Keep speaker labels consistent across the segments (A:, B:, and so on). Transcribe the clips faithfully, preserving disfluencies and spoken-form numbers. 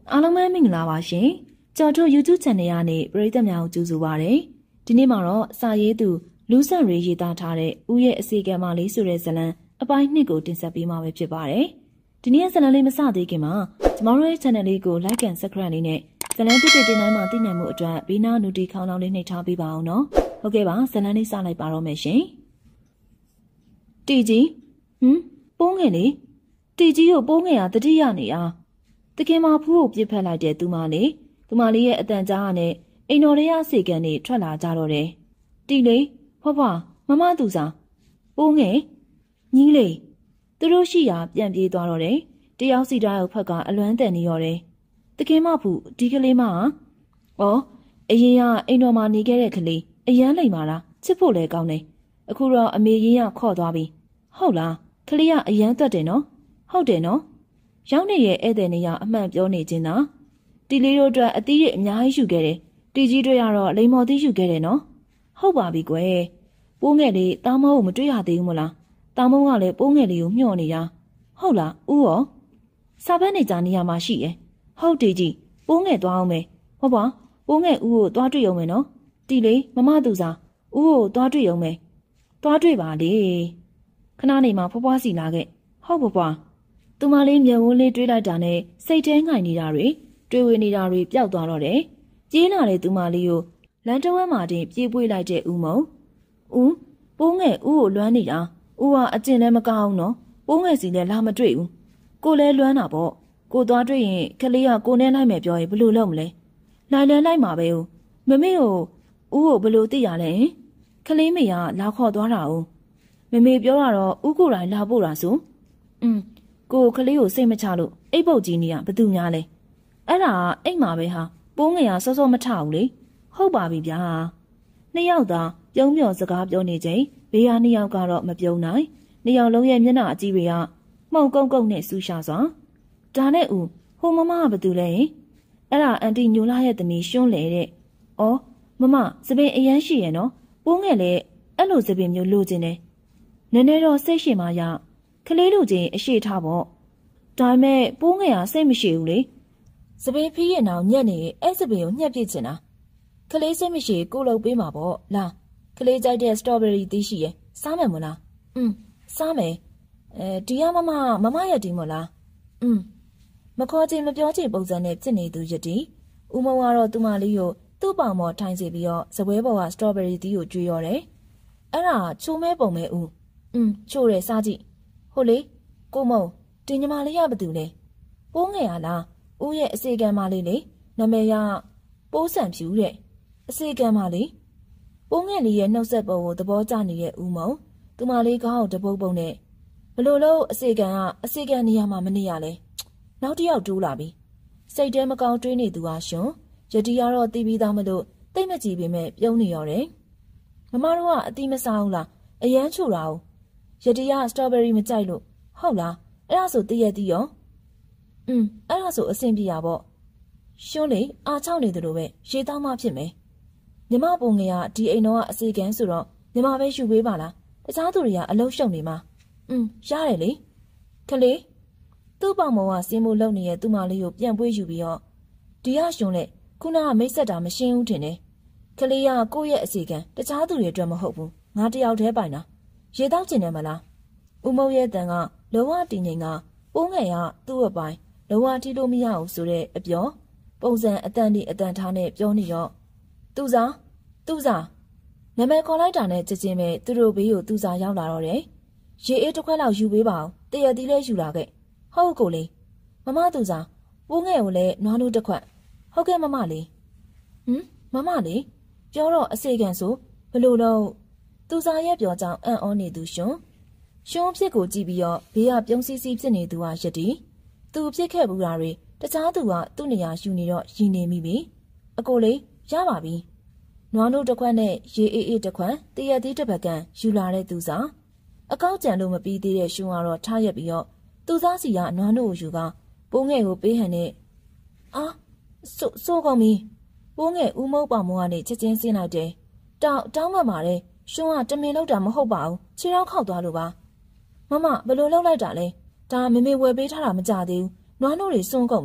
A: အားလုံးပဲမင်္ဂလာပါရှင်ကျော်ထုတ် YouTube Channel ကနေပရိသတ်များကိုကြိုဆိုပါရစေဒီနေ့မှာတော့စာရေးသူလူဆက်ရေးရေးသားထားတဲ့ဦးရဲ့အစီကံမလေးဆိုတဲ့ဇာတ်လမ်းအပိုင်းနှစ်ကိုတင်ဆက်ပေးမှာပဲဖြစ်ပါတယ်ဒီနေ့ဇာတ်လမ်းလေးမစသေးခင်မှာကျမတို့ရဲ့ Channel လေးကို Like and Subscribe လေးနဲ့ဇာတ်လမ်းတစ်တစ်တင်တိုင်းမှာသိနိုင်မှုအတွက်ဘေးနားနူတီခေါင်းလောင်းလေးနှိပ်ထားပေးပါအောင်နော်ဟုတ်ကဲ့ပါဇာတ်လမ်းလေးစလိုက်ပါတော့မယ်ရှင်တီကြီးဟမ်ပိုးငယ်လေတီကြီးကိုပိုးငယ်ဟာတတိယနေအားတခင်မဖူးကိုပြစ်ဖက်လိုက်တဲ့သူမလေးသူမလေးရဲ့အတန်ကြားနဲ့အိမ်တော်ရဲ့စေကန်တွေထွက်လာကြတော့တယ်တီလေးဖွားဖွားမမသူစားပိုးငယ်ညီးလေးသူတို့ရှိရာပြန်ပြေးသွားတော့တယ်တယောက်စီတိုင်းကိုဖက်ကအလွမ်းတန်နေရောတယ်တခင်မဖူးဒီကလေးမဟာဩအရင်ကအိမ်တော်မှာနေခဲ့တဲ့ကလေးအရန်လိမ်ပါလားချစ်ဖို့လဲကောင်းတယ်အခုတော့အမေရင်းရခေါ့သွားပြီဟုတ်လားကလေးကအရန်သွက်တယ်နော်ဟုတ်တယ်နော်ရောက်နေရဲ့ဧည့်သည်နေရအမှန်ပြောနေခြင်းသာတီလေးတို့အတွက်အသီးတွေအများကြီးယူခဲ့တယ်တီကြီးတွေကတော့လိမ်မော်သီးယူခဲ့တယ်နော်ဟုတ်ပါပြီကွယ်ပိုးငယ်လေးတားမောကိုမတွေ့ရသေးဘူးမလားတားမောကလည်းပိုးငယ်လေးကိုမျှော်နေတာဟုတ်လားဦးရောစာဖတ်နေကြနေရမှာရှိရဲ့ဟုတ်တီကြီးပိုးငယ်သွားအောင်မယ်ဟုတ်ပါပိုးငယ်ဦးကိုသွားတွေ့အောင်မယ်နော်တီလေးမမသူစားဦးကိုသွားတွေ့အောင်မယ်သွားတွေ့ပါလေခဏနေမှဖွားဖွားစီလာခဲ့ဟုတ်ဖွားဖွားသူမလေးမျက်ဝန်းလေးတွေးလိုက်တာနဲ့စိတ်ထဲငိုင်နေတာတွေတွေးဝေနေတာတွေပျောက်သွားတော့တယ်ကြေးလာတဲ့သူမလေးကိုလမ်းတဝက်မှာတင်ပြေးပွေးလိုက်တဲ့ဦးမုံဦးပိုးငယ်ဦးကိုလွမ်းနေတာဦးကအကျင့်လည်းမကောင်းနော်ပိုးငယ်စီလည်းလာမတွေ့ဘူးကိုလည်းလွမ်းတာပေါ့ကိုသွားတွေ့ရင်ကလေးကကိုနဲ့လိုက်မယ်ပြောရင်ဘယ်လိုလုပ်မလဲလိုက်လဲလိုက်မှာပဲဦးမမေကိုဦးကိုဘယ်လိုသိရလဲကလေးမေကလာခေါ်သွားတာဦးမမေပြောတာတော့ဦးကိုယ်တိုင်လာပို့တာဆိုอืมကိုကလေးကိုစိတ်မချလို့အိတ်ပုတ်ကြီးနေရဘသူများလဲအဲ့ဒါအိတ်မှာပဲဟာပိုးငယ်ကစောစောမထဘူးလေဟုတ်ပါပြီဗျာနှစ်ယောက်သာပြုံးမြော်စကားပြောနေချိန်ဘေးကနှစ်ယောက်ကတော့မပြုံးနိုင်နှစ်ယောက်လုံးရဲ့မျက်နှာအကြည့်တွေကမှုန်ကုန်းကုန်းနဲ့ဆူရှာစွာဒါနဲ့ဦးဟိုမမကဘသူလဲအဲ့ဒါအန်တီညိုလာရဲ့သမီးရှွန်းလေတဲ့ဩမမစပင်အရန်ရှိရဲ့နော်ပိုးငယ်လည်းအဲ့လိုစပင်မျိုးလိုချင်တယ်နည်းနည်းတော့စိတ်ရှင်မရကလေးလူချင်းအရှိထားပေါ့ဒါပေမဲ့ပိုးငယ်ကစိတ်မရှိဘူးလေစပင်းဖီးရင်အောင်ညက်နေအဲ့စပင်းကိုညှက်ပစ်ချင်တာကလေးစိတ်မရှိကိုလုပ်ပေးမှာပေါ့လားကလေးကြိုက်တဲ့စတော်ဘယ်ရီသီးရှိရဲ့စားမယ်မလားอืมစားမယ်အဲဒီကမမမမရက်တီမို့လားอืมမခေါ်ချင်မပြောချင်ပုံစံနဲ့ဖြစ်နေသူရက်တီဦးမုံကတော့သူမလေးကိုသူ့ပေါင်ပေါ်ထိုင်စီပြီးတော့စပွဲပေါ်ကစတော်ဘယ်ရီသီးကိုကျွေးရတယ်အဲ့ဒါချိုးမဲပုံမဲဦးอืมချိုးတယ်စားကြည့်ဟုတ်လေကိုမုံတင်ညီမလေးရဘသူလဲပိုးငယ်ရလားဦးရဲ့အစီကံမလေးလေနာမည်ကပိုးဆန်ဖြူတဲ့အစီကံမလေးပိုးငယ်လေးရဲ့နှုတ်ဆက်ပုံကိုသဘောကျနေတဲ့ဦးမုံသူမလေးကောင်းအောင်တပုတ်ပုံနဲ့ဘလို့လို့အစီကံကအစီကံနေရာမှာမနေရလဲနောက်တစ်ယောက်တိုးလာပြီစိတ်ထဲမကောင်းတွေးနေသူဟာရှင်ယတိကတော့တီးပြီးသားမလို့တိတ်မကြည့်ပေမဲ့ပြုံးနေရတယ်မမတို့ကအတီးမစားဘူးလားအရန်ချိုတာဦးယတိကစတော်ဘယ်ရီမကြိုက်လို့ဟုတ်လားအဲ့ဒါဆိုတည့်ရသေးရောอืมအဲ့ဒါဆိုအဆင်ပြေရပေါ့ရှွန်းလေအားချောင်းနေတယ်လို့ပဲရေတောင်းမှဖြစ်မယ်ညီမပုံငယ်ကဒီအိမ်တော်ကအစီကံဆိုတော့ညီမပဲယူပေးပါလားတခြားသူတွေကအလုံးရှုံနေမှာอืมရတယ်လေခလေးသူ့ပေါင်မောကစင်းမိုးလုံနေတဲ့သူ့မလေးကိုပြန်ပွေးယူပြီးတော့ဒီကရှွန်းလေခုနကမိတ်ဆက်တာမရှင်းဘူးထင်တယ်ခလေးကကိုယ့်ရဲ့အစီကံတခြားသူတွေအတွက်မဟုတ်ဘူးငါတယောက်တည်းပိုင်တာရေတောက်ကျင်တယ်မလားဦးမုံရဲ့တန်ကလုံးဝတည်ငြိမ်ကပိုးငယ်ကသူ့အပိုင်လုံးဝတီးလို့မရဘူးဆိုတဲ့အပြောပုံစံအတန်ဒီအတန်ထားနဲ့ပြောနေတော့သူစားသူစားနာမည်ခေါ်လိုက်တာနဲ့ကြချင်းပဲသူတို့ဘေးကိုသူစားရောက်လာတော့တယ်ရေအေးတစ်ခွက်လောက်ယူပေးပါအောင်တရတီးလေးယူလာခဲ့ဟုတ်ကိုလေးမမသူစားပိုးငယ်ကိုလည်းနွားနိုးတစ်ခွက်ဟုတ်ကဲ့မမလေးဟမ်မမလေးပြောတော့အစေခံဆိုဘလို့တော့သူစားရဲ့ပြောကြောင်အံ့ဩနေသူရှင်ရှုံးဖြစ်ကိုကြည့်ပြီးတော့ဘေးကပြုံးစီစီဖြစ်နေသူဟာယတိသူဖြစ်ခဲ့ဘူးတာတွေတခြားသူကသူ့နေရာယူနေတော့ရည်နေမိပြီအကိုလေးရပါပြီနွားနိုးတစ်ခွက်နဲ့ရေအေးအေးတစ်ခွက်တရက်သေးတစ်ပတ်ကန်ယူလာတဲ့သူစားအကောက်ကြံလို့မပြီးသေးတဲ့ရှုံးကတော့ထားရက်ပြီးတော့သူစားစီကနွားနိုးကိုယူကပိုးငယ်ကိုပေးဟန်နဲ့အာဆိုဆိုကောင်းပြီပိုးငယ်ဦးမုတ်ပေါင်မောကနေချက်ချင်းဆင်းလိုက်တယ်တောင်းတောင်းမှပါတယ်ရှုံးကတမင်လောက်တာမဟုတ်ပါဘူးခြေထောက်ခောက်သွားလို့ပါမမဘယ်လိုလုပ်လိုက်တာလဲဒါမေမေဝယ်ပေးထားတာမကြသေးဘူးနွားနိုးတွေစွန့်ကုန်ပြီ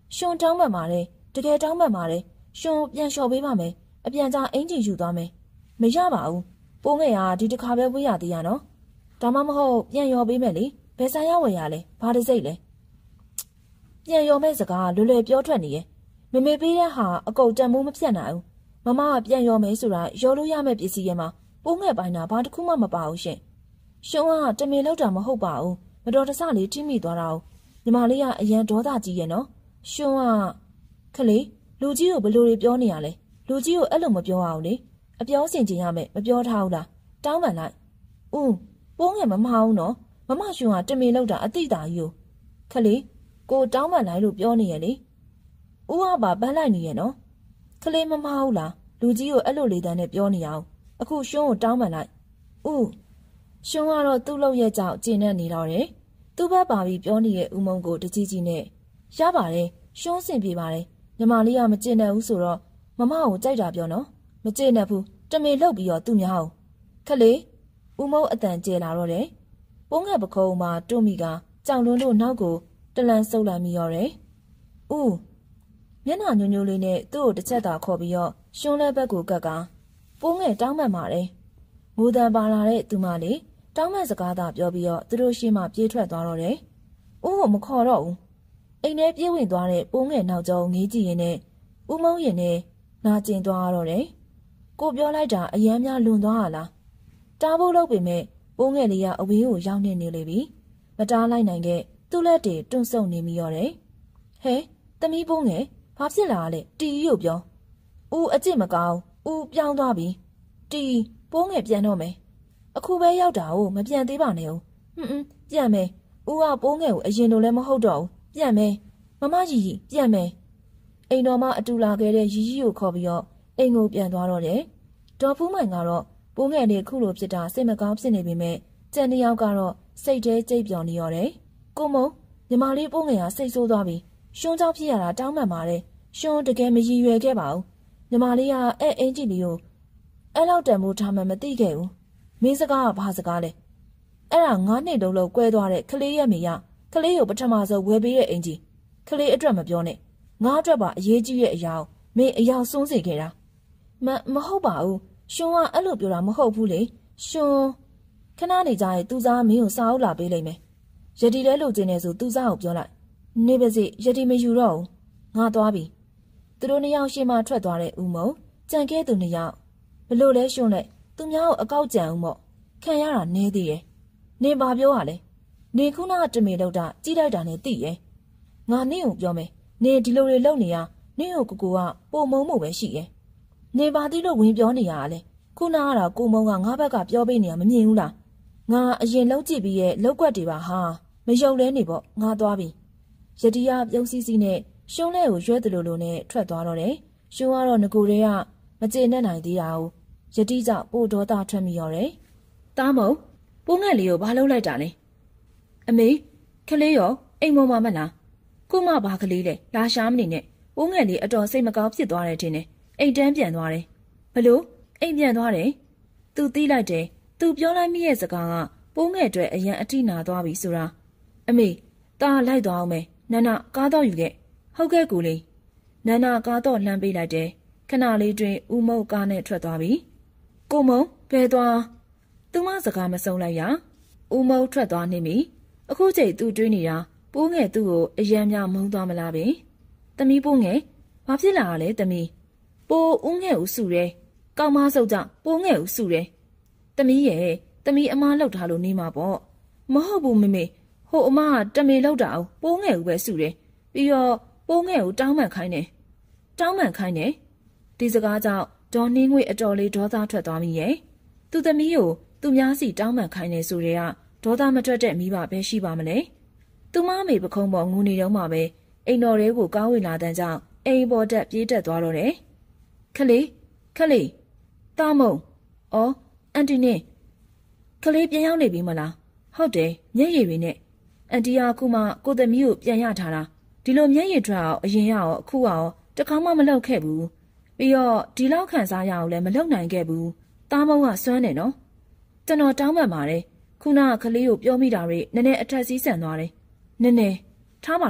B: ရှင်တောင်းပန်ပါတယ်တကယ်တောင်းပန်ပါတယ်ရှင်ပြန်လျှော်ပေးပါမယ်အပြန်ကြားအင်ဂျီယူသွားမယ်မရပါဘူးပိုးငယ်ကဒီတစ်ခါပဲဝေးရသေးရနော်ဒါမှမဟုတ်ပြန်ရော်ပေးမယ်လေဘယ်ဆိုင်ရဝယ်ရလဲဘာတစိမ့်လဲပြန်ရော်မဲ့စကားလွယ်လွယ်ပြောထွက်နေရဲ့မမေပေးတဲ့ဟာအကုန်တန်မိုးမပြတ်နိုင်ဘူးမမကပြန်ရော်မယ်ဆိုတာရော်လို့ရမယ့်ပစ္စည်းရဲ့မှာပိုးငယ်ပိုင်းတာဘာတစ်ခုမှမပါဘူးရှင်ရှင်ကတမင်လောက်တာမဟုတ်ပါဘူးမတော်တဆလေးထိမိသွားတာညီမလေးကအရန်ဒေါသကြီးရဲ့နော်ရှင်ကခလေးလူကြီးကိုဘလို့တွေပြောနေရလဲလူကြီးကိုအဲ့လိုမပြောအောင်လေအပြောစင်ကျင်ရမယ်မပြောထားဘူးလားတောင်းပန်လိုက်ဦးပိုးငယ်မမအောင်နော်မမရှင်ကတမင်လောက်တာအတိတာကြီးကိုခလေးကိုတောင်းပန်လိုက်လို့ပြောနေရလေဦးကပါပန်းလိုက်နေရနော်ခလေးမမအောင်လားလူကြီးကိုအဲ့လိုလေတန်းနဲ့ပြောနေအောင်အခုရှင်ကိုတောင်းပန်လိုက်ဦးရှင်ကတော့သူ့လောက်ရဲ့ကြောင့်ကျဉ်နဲ့နေတော့တယ်သူ့ဘက်ပါပြီးပြောနေတဲ့ဦးမုံကိုတကြီးကြီးနဲ့ရပါတယ်ရှင်စင်ပြေပါတယ်ညီမလေးကမကျဉ်နဲ့ဘူးဆိုတော့မမကိုကြိုက်တာပြောနော်မကျဉ်နဲ့ဘူးတမေလောက်ပြီးတော့သူ့များအောင်ခလေးဦးမုံအတန်ကျဲလာတော့တယ်ပိုးငယ်ပခုံးမှာတွမိကကြောင်လွန်းတို့နောက်ကိုတလန်ဆုပ်လိုက်မိရောတယ်ဦးမျက်နှာညိုညိုလေးနဲ့သူ့ကိုတစ်ချက်သာခေါ်ပြီးတော့ရှင်လဲဘက်ကိုကက်ကပိုးငယ်တောင်းပန်ပါတယ်ငိုတန်ပါလာတဲ့သူမလေးတောင်းပန်စကားသာပြောပြီးတော့သူတို့ရှေ့မှပြေးထွက်သွားတော့တယ်ဦးကိုမခေါ်တော့ဘူးအိမ်ထဲပြေးဝင်သွားတဲ့ပိုးငယ်နောက်ကျောငေးကြည့်ရင်နဲ့ဦးမုံရင်နဲ့နာကျင်သွားတော့တယ်ကိုပြောလိုက်တာအယမ်းများလွန်သွားလားတားဖို့လုပ်ပေမဲ့ပိုးငယ်လေးကအဝေးကိုရောက်နေနေလေပြီမတားလိုက်နိုင်တဲ့သူ့လက်တွေတွန့်ဆုတ်နေမိရောတယ်ဟဲသမီးပိုးငယ်ဘာဖြစ်လာလဲတီကြီးကိုပြောဦးအကျင့်မကောင်းဦးပြောင်းသွားပြီတီပိုးငယ်ပြန်တော့မယ်အခုပဲရောက်တာကိုမပြန်သေးပါနဲ့ဦးဟွန်းဟွန်းပြန်မယ်ဦးကပိုးငယ်ကိုအရင်လိုလည်းမဟုတ်တော့ဘူးပြန်မယ်မမကြီးကြီးပြန်မယ်အိမ်တော်မှအတူလာခဲ့တဲ့ရီရီကိုခေါ်ပြီးတော့အိမ်ကိုပြန်သွားတော့တယ်ဒေါ်ဖူးမိုင်ကတော့ပိုးငယ်လေးခုလိုဖြစ်တာစိတ်မကောင်းဖြစ်နေပေမဲ့ကြံတစ်ယောက်ကတော့စိတ်ထဲကြိတ်ပြော်နေရတယ်ကိုမုံညီမလေးပိုးငယ်ကစိတ်ဆိုးသွားပြီရှုံးကြောက်ဖြစ်ရတာတောင်းပန်ပါတယ်ရှုံးတကယ်မရည်ရွယ်ခဲ့ပါဘူးညီမလေးကအဲ့အင်ဂျီလီကိုအဲ့လောက်တန်မိုးထားမှမသိခဲ့ဘူးမင်းစကားကဘာစကားလဲအဲ့ဒါငါးနှစ်လုံးလုံးကွဲသွားတဲ့ကလေးရဲ့မိရကလေးကိုပထမဆုံးဝယ်ပေးတဲ့အင်ဂျီကလေးအတွက်မပြောနဲ့ငါအတွက်ပါအရေးကြီးရဲ့အရာမင်းအရာစွန်းစေခဲ့တာမမဟုတ်ပါဘူးရှင်ကအဲ့လိုပြောတာမဟုတ်ဘူးလေရှင်ခဏနေကြရင်သူစားမင်းကိုစာအုပ်လာပေးလိမ့်မယ်ယတိလဲလိုချင်နေဆိုသူစားကိုပြောလိုက်နေပါစေယတိမယူတော့ဘူးငါသွားပြီသူတို့နှစ်ယောက်ရှေ့မှထွက်သွားတဲ့ဦးမုံကြံခဲ့သူနှစ်ယောက်ဘလို့လဲရှင်လဲသူများကိုအကောက်ကြံဦးမော့ခံရတာနေသေးရဲ့နေပါပြောရလဲနေခုနကတမေလောက်တာကြီးလိုက်တာနဲ့သိရဲ့ငါနင့်ကိုပြောမယ်နေဒီလိုတွေလုပ်နေရနင့်ကိုကိုကိုကပုံမုံမှုပဲရှိရဲ့နေပါသေးလို့ဝင်ပြောနေရတာလေခုနကတော့ကိုမုံကငါဘက်ကပြောပေးနေရမမြင်ဘူးလားငါအရင်လုံးကြည့်ပြီးရဲ့လောက်ွက်တွေပါဟာမယုံလဲနေပေါ့ငါသွားပြီယတိယပြုံးစီစီနဲ့ရှုံးလဲကိုရွဲတယ်လို့လို့နဲ့ထွက်သွားတော့တယ်ရှုံးကတော့ငကိုတွေကမကျေနပ်နိုင်သေးတာကိုယတိကြောင့်ပို့ဒေါသထွက်မိရောတယ်တားမုံပိုးငက်လေးကိုဘာလုပ်လိုက်တာလဲအမေခလေးရောအိမ်မောမှာမလားခုမှဘာကလေးလဲလာရှားမနေနဲ့ပိုးငက်လေးအတော်စိတ်မကောင်းဖြစ်သွားတယ်ထင်တယ်အိမ်တန်းပြန်သွားတယ်ဘလို့အိမ်ပြန်သွားတယ်သူတီးလိုက်တယ်သူပြောလိုက်မိရဲ့စကားကပိုးငယ်အတွက်အရန်အထိနာသွားပြီဆိုတာအမေတားလိုက်သွားအောင်မယ်နန္နာကားတော့ယူခဲ့ဟုတ်ကဲ့ကိုလေးနန္နာကားတော့လှမ်းပေးလိုက်တယ်ခဏလေးတွင်ဦးမုံကားနဲ့ထွက်သွားပြီကိုမုံဘယ်သွားသူမစကားမဆုံးလိုက်ရဦးမုံထွက်သွားနေပြီအခုချိန်သူတွေးနေတာပိုးငယ်သူ့ကိုအယံများမုံသွားမလားပဲသမီးပိုးငယ်ဘာဖြစ်လာတာလဲသမီးပိုးဦးငယ်ဦးစုတယ်ကောင်းမဆုပ်ကြောင့်ပိုးငယ်ဦးစုတယ်သမီးရဲ့သမီးအမားလောက်ထားလို့နေမှာပေါ့မဟုတ်ဘူးမမေဟိုအမကတမေလောက်တာအောင်ပိုးငယ်ဦးပဲစုတယ်ပြီးတော့ပိုးငယ်ဦးတောင်းပန်ခိုင်းတယ်တောင်းပန်ခိုင်းတယ်ဒီစကားကြောင့်ဒေါ်နှင်းငွေအတော်လေးဒေါသထွက်သွားမိရဲ့သူသမီးကိုသူများစီတောင်းပန်ခိုင်းနေဆိုတဲ့ကဒေါသမထွက်တဲ့မိဘပဲရှိပါမလဲသူမမေပခုံးပေါ်ငူနေတော့မှပဲအိမ်တော်တွေကိုကားဝင်လာတဲ့ကြောင့်အိမ်ပေါ်တက်ပြေးတက်သွားတော့တယ်ခလေးခလေးတာမုံအော်အန်တီနဲ့ခလေးပြန်ရောက်နေပြီမလားဟုတ်တယ်မျက်ရည်တွေနဲ့အန်တီကအခုမှကိုသမီးကိုပြန်ရထားတာဒီလိုမျက်ရည်ထွက်အောင်အရင်ရောအခုရောတခါမှမလုပ်ခဲ့ဘူးပြီးတော့ဒီလောက်ခံစားရအောင်လည်းမလုပ်နိုင်ခဲ့ဘူးတာမုံကစွမ်းတယ်နော်ကျွန်တော်တောင်းပန်ပါတယ်ခုနကကလေးကိုပြောမိတာတွေနည်းနည်းအထက်စီးဆန်သွားတယ်နည်းနည်းထားပါတော့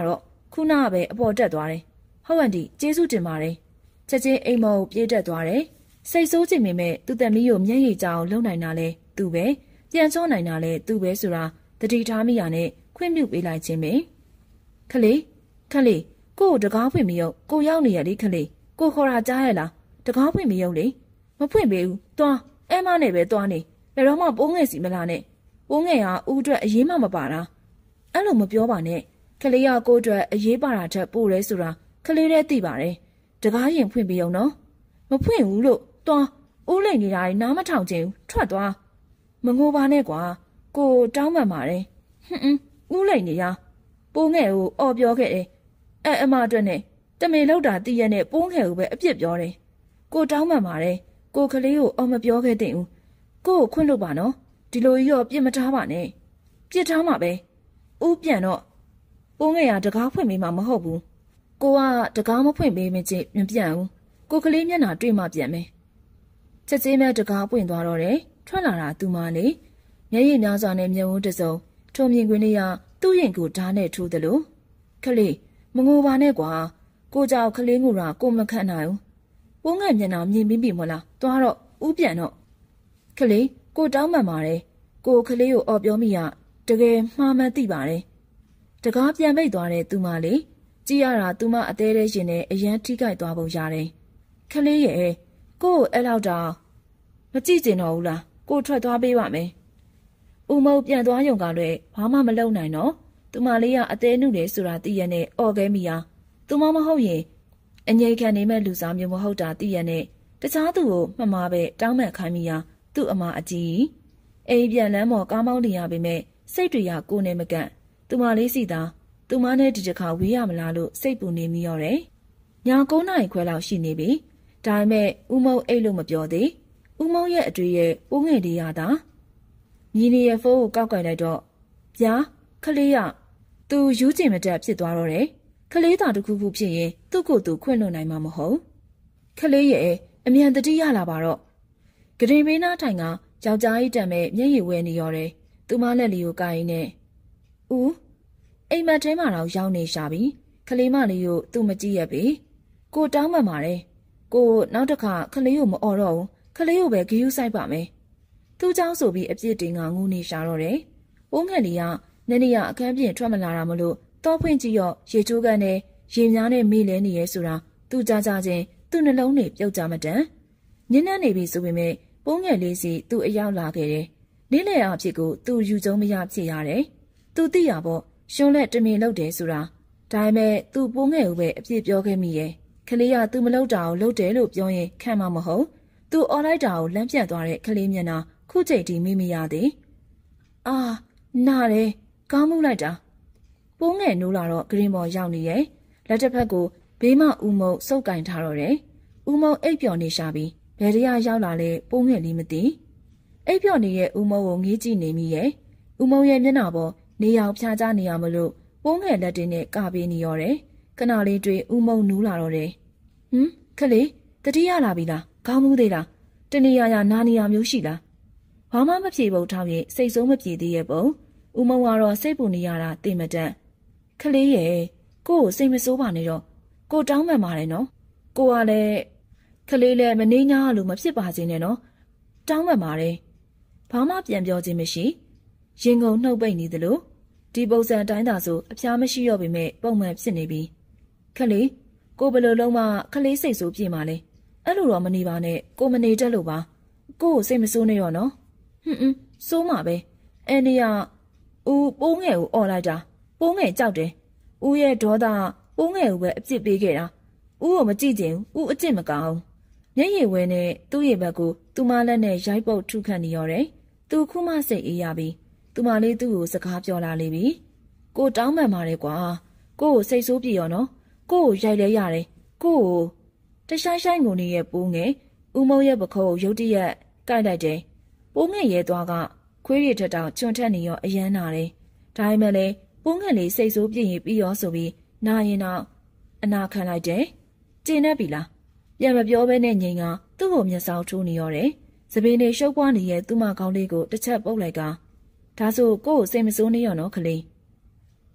B: ခုနကပဲအပေါ်တက်သွားတယ်ဟုတ်အန်တီကျေးဇူးတင်ပါတယ်ချက်ချင်းအိမ်မော်ကိုပြေးတက်သွားတယ်စိတ်ဆိုးချင်ပေမဲ့သူ့သမီးကိုမျက်ရည်ကျအောင်လှုပ်နိုင်တာလဲသူပဲပြန်ချောနိုင်တာလဲသူပဲဆိုတာတတိထားမိရနဲ့ခွင့်ပြုပေးလိုက်ခြင်းပဲခလေးခလေးကို့ကိုတကားဖွင့်မရုပ်ကိုရောက်နေရလေခလေးကိုခေါ်တာကြားရလားတကားဖွင့်မရုပ်လေမဖွင့်ပေးဘူးသွားအဲမနဲ့ပဲသွားနေဘယ်တော့မှပိုးငယ်စီမလားနဲ့ပိုးငယ်ဟာဦးအတွက်အရေးမှမပါတာအဲ့လိုမပြောပါနဲ့ခလေးကကို့အတွက်အရေးပါတာထက်ပိုရဲဆိုတာခလေးလည်းသိပါတယ်တကားရင်ဖွင့်ပေးအောင်နော်မဖွင့်ဘူးလို့သွားဦးလိန်နေတာနားမထောင်ချင်ဘူးထွက်သွားမငိုပါနဲ့ကွာကိုတောင်းပန်ပါတယ်ဟွန်းဦးလိန်နေရပိုးငယ်ကိုအော်ပြောခဲ့တယ်အဲအမအတွက်နဲ့တမေလောက်တာတည်ရနဲ့ပိုးငယ်ကိုပဲအပြစ်ပြောတယ်ကိုတောင်းပန်ပါတယ်ကိုကလေးကိုအော်မပြောခဲ့တဲ့ဦးကိုကိုခွင့်လို့ပါနော်ဒီလိုကြီးရောပြစ်မထားပါနဲ့ပြစ်ထားမှာပဲဦးပြန်တော့ပိုးငယ်ကတကားဖွင့်ပေးမှာမဟုတ်ဘူးကိုကတကားမဖွင့်ပေးမချင်းမပြန်ဘူးကိုကလေးမျက်နှာတွေ့မှပြန်မယ်ချက်ချင်းပဲတကားပွင့်သွားတော့တယ်ထွက်လာတာသူမလေးမျက်ရည်များစွာနဲ့မျက်ဝန်းတစုံထုံမြင်ကွင်းလေးကသူ့ရင်ကိုဓာတ်နဲ့ထိုးတယ်လို့ခလေးမငိုပါနဲ့ကွာကိုကြောက်ခလေးငိုတာကိုမခံနိုင်ဘူးပိုးငယ်မျက်နှာမြင်ပြီးပြီမလားသွားတော့ဦးပြန်တော့ခလေးကိုတောင်းပန်ပါတယ်ကိုခလေးကိုအော်ပြောမိရတကယ်မှားမှန်းသိပါတယ်တကားပြန်ပိတ်သွားတဲ့သူမလေးကြည့်ရတာသူမအသေးသေးရှင်နဲ့အရန်ထိခိုက်သွားပုံရတယ်ခလေးရဲ့ကို့အဲ့လောက်တောင်မကြည့်ကျင်တော့ဘူးလားကိုထွက်သွားပေးပါမယ်ဦးမုံပြန်သွားရုံကလည်းဘာမှမလုပ်နိုင်တော့သူမလေးကအသေးနုတယ်ဆိုတာသိရနဲ့အော်ခဲမိဟာသူမမဟုတ်ရင်အငြိခံနေမဲ့လူစားမျိုးမဟုတ်တာသိရနဲ့တခြားသူကိုမှတ်မှာပဲတောင်းပန်ခိုင်းမိဟာသူ့အမအကြီးအိမ်ပြန်လမ်းပေါ်ကားမောင်းနေရပေမဲ့စိတ်တွေကကိုနဲ့မကန့်သူမလေးစီသာသူမနဲ့ဒီတစ်ခါဝေးရမလားလို့စိတ်ပူနေမိရောတယ်ည၉နာရီခွဲလောက်ရှိနေပြီဒါပေမဲ့ဦးမုံအိတ်လို့မပြောသေးဦးမုံရဲ့အတွေ့ရဲ့ပိုးငယ်လေးရတာညီနေရဲ့ဖုန်းကိုကောက်ကြိုက်လိုက်တော့ဗျာခလေးရသူယူးကျင်မတက်ဖြစ်သွားတော့တယ်ခလေးသာတစ်ခုခုဖြစ်ရင်သူ့ကိုယ်သူခွင့်လွှတ်နိုင်မှာမဟုတ်ခလေးရဲ့အမြန်တတိရလာပါတော့ဂရင်ဘေးနားထိုင်ကယောက်ျားကြီးတံမဲ့မျက်ရည်ဝဲနေရောတယ်သူမလက်လေးကိုကိုင်းနေဦးအိမ်မက်ထဲမှာတော့ရောက်နေရှာပြီခလေးမလေးကိုသူ့မကြည့်ရပြီကိုတောင်းပန်ပါတယ်ကိုနောက်တစ်ခါခလေးကိုမအော်တော့ဘူးခလေးကိုပဲဂယူးဆိုင်ပါမယ်သူ့เจ้าဆိုပြီးအပြစ်တင်ကငူနေရှာတော့တယ်ပိုးငယ်လေးကနည်းနည်းရအခန်းပြင်ထွက်မလာတာမလို့တောဖွင့်ကြည့်ရောရေချိုးကန်နဲ့ရေများနဲ့မေးလဲနေရဲဆိုတာသူ့ကြကြချင်းသူ့နှလုံးတွေပြုတ်ကြမတန်ညဉ့်နှံ့နေပြီဆိုပေမဲ့ပိုးငယ်လေးစီသူ့အရောက်လာခဲ့တယ်နေ့လည်အဖြစ်ကိုသူ့ယူကျုံမရဖြစ်ရတယ်သူသိရပေါ့ရှုံးလက်တမင်လုပ်တယ်ဆိုတာဒါပေမဲ့သူ့ပိုးငယ်ကိုပဲအပြစ်ပြောခဲ့မိရဲ့ခလေးကသူမလုပ်တာကိုလုပ်တယ်လို့ပြောရင်ခံမှာမဟုတ်သူအော်လိုက်တာကိုလမ်းပြတ်သွားတဲ့ခလေးမျက်နှာခုချိန်ထိမိမိရသည်အာနားတယ်ကောင်းမှုလိုက်တာပိုးငယ်နိုးလာတော့ဂရင်ပေါ်ရောက်နေရဲ့လက်တစ်ဖက်ကိုဘေးမဦးမုံစုပ်ကင်ထားတော့တယ်ဦးမုံအိပ်ပျော်နေရှာပြီးဘယ်တရားရောက်လာလဲပိုးငယ်လေးမသိအိပ်ပျော်နေတဲ့ဦးမုံကိုငေးကြည့်နေမိရဲ့ဦးမုံရဲ့မျက်နှာပေါ်နေရောင်ဖြာချနေရမလို့ပိုးငယ်လက်တွေနဲ့ကပေးနေရောတယ်ခဏလေးတွေ့ဦးမုံနူးလာတော့တယ်ဟမ်ခလေးတတိယလာပြီလားခေါင်းမူးသေးလားတနေရရနာနေရမျိုးရှိလားဘာမှမပြေဖို့ထောက်ရင်စိတ်ဆိုးမပြေသေးရဲ့ပုံဦးမုံကတော့စိတ်ပူနေရတာသိမတတ်ခလေးရဲ့ကို့ကိုစိတ်မဆိုးပါနဲ့တော့ကိုတောင်းပန်ပါတယ်နော်ကိုကလည်းခလေးလည်းမနေညာလို့မဖြစ်ပါစေနဲ့နော်တောင်းပန်ပါတယ်ဘာမှပြန်ပြောခြင်းမရှိရင်ကုန်နှုတ်ပိတ်နေသလိုဒီပုံစံတိုင်းသာဆိုအဖျားမရှိတော့ပေမဲ့ပုံမှန်ဖြစ်နေပြီခလေးကိုဘယ်လိုလုံးမခလေးစိတ်ဆိုးပြေးမှလဲအဲ့လိုတော့မနေပါနဲ့ကိုမနေတတ်လို့ပါကိုကိုစိတ်မဆိုးနဲ့ရောနော်ဟွန်းဟွန်းစိုးမှာပဲအဲ့ဒီကဦးပိုးငယ်ကိုអော်လိုက်တာပိုးငယ်ကြောက်တယ်ဦးရဲ့ဒေါသပိုးငယ်ကိုပဲအပြစ်ပေးခဲ့တာဦးကိုမကြည့်ချင်ဦးဦးအကျင့်မကောင်းမျက်ရည်ဝဲနဲ့သူ့ရဲ့ဘက်ကိုသူမလက်နဲ့ရိုက်ပုတ်ထုခတ်နေရတယ်သူခုမှစိတ်အေးရပြီသူမလေးသူ့ကိုစကားပြောလာလေပြီကိုတောင်းပန်ပါတယ်ကွာကိုကိုစိတ်ဆိုးပြေရောနော်ကိုကိုရိုက်လဲရတယ်ကိုကိုတရှိုင်းရှိုင်းကိုနေရဲ့ပိုးငယ်ဦးမုံရဲ့ပခုံးကိုရုတ်တရက်ကိုက်လိုက်တယ်ပိုးငယ်ရဲသွားကခွေးရထက်တောင်ချွန်ထက်နေရောအယမ်းနာတယ်ဒါပေမဲ့လည်းပိုးငယ်လေးစိတ်ဆိုးပြင်းရင်ပြီးရောဆိုပြီးနာရင်တော့အနာခံလိုက်တယ်ကျင်းနေပြီလားပြန်မပြောဘဲနဲ့ငိန်ကသူ့ကိုမျက်စောင်းထိုးနေရောတယ်စပင်းနေရှုပ်ပွားနေတဲ့သူ့မကောင်းလေးကိုတစ်ချက်ပုတ်လိုက်ကဒါဆိုကို့ကိုစိတ်မဆိုးနေရောနော်ခလေး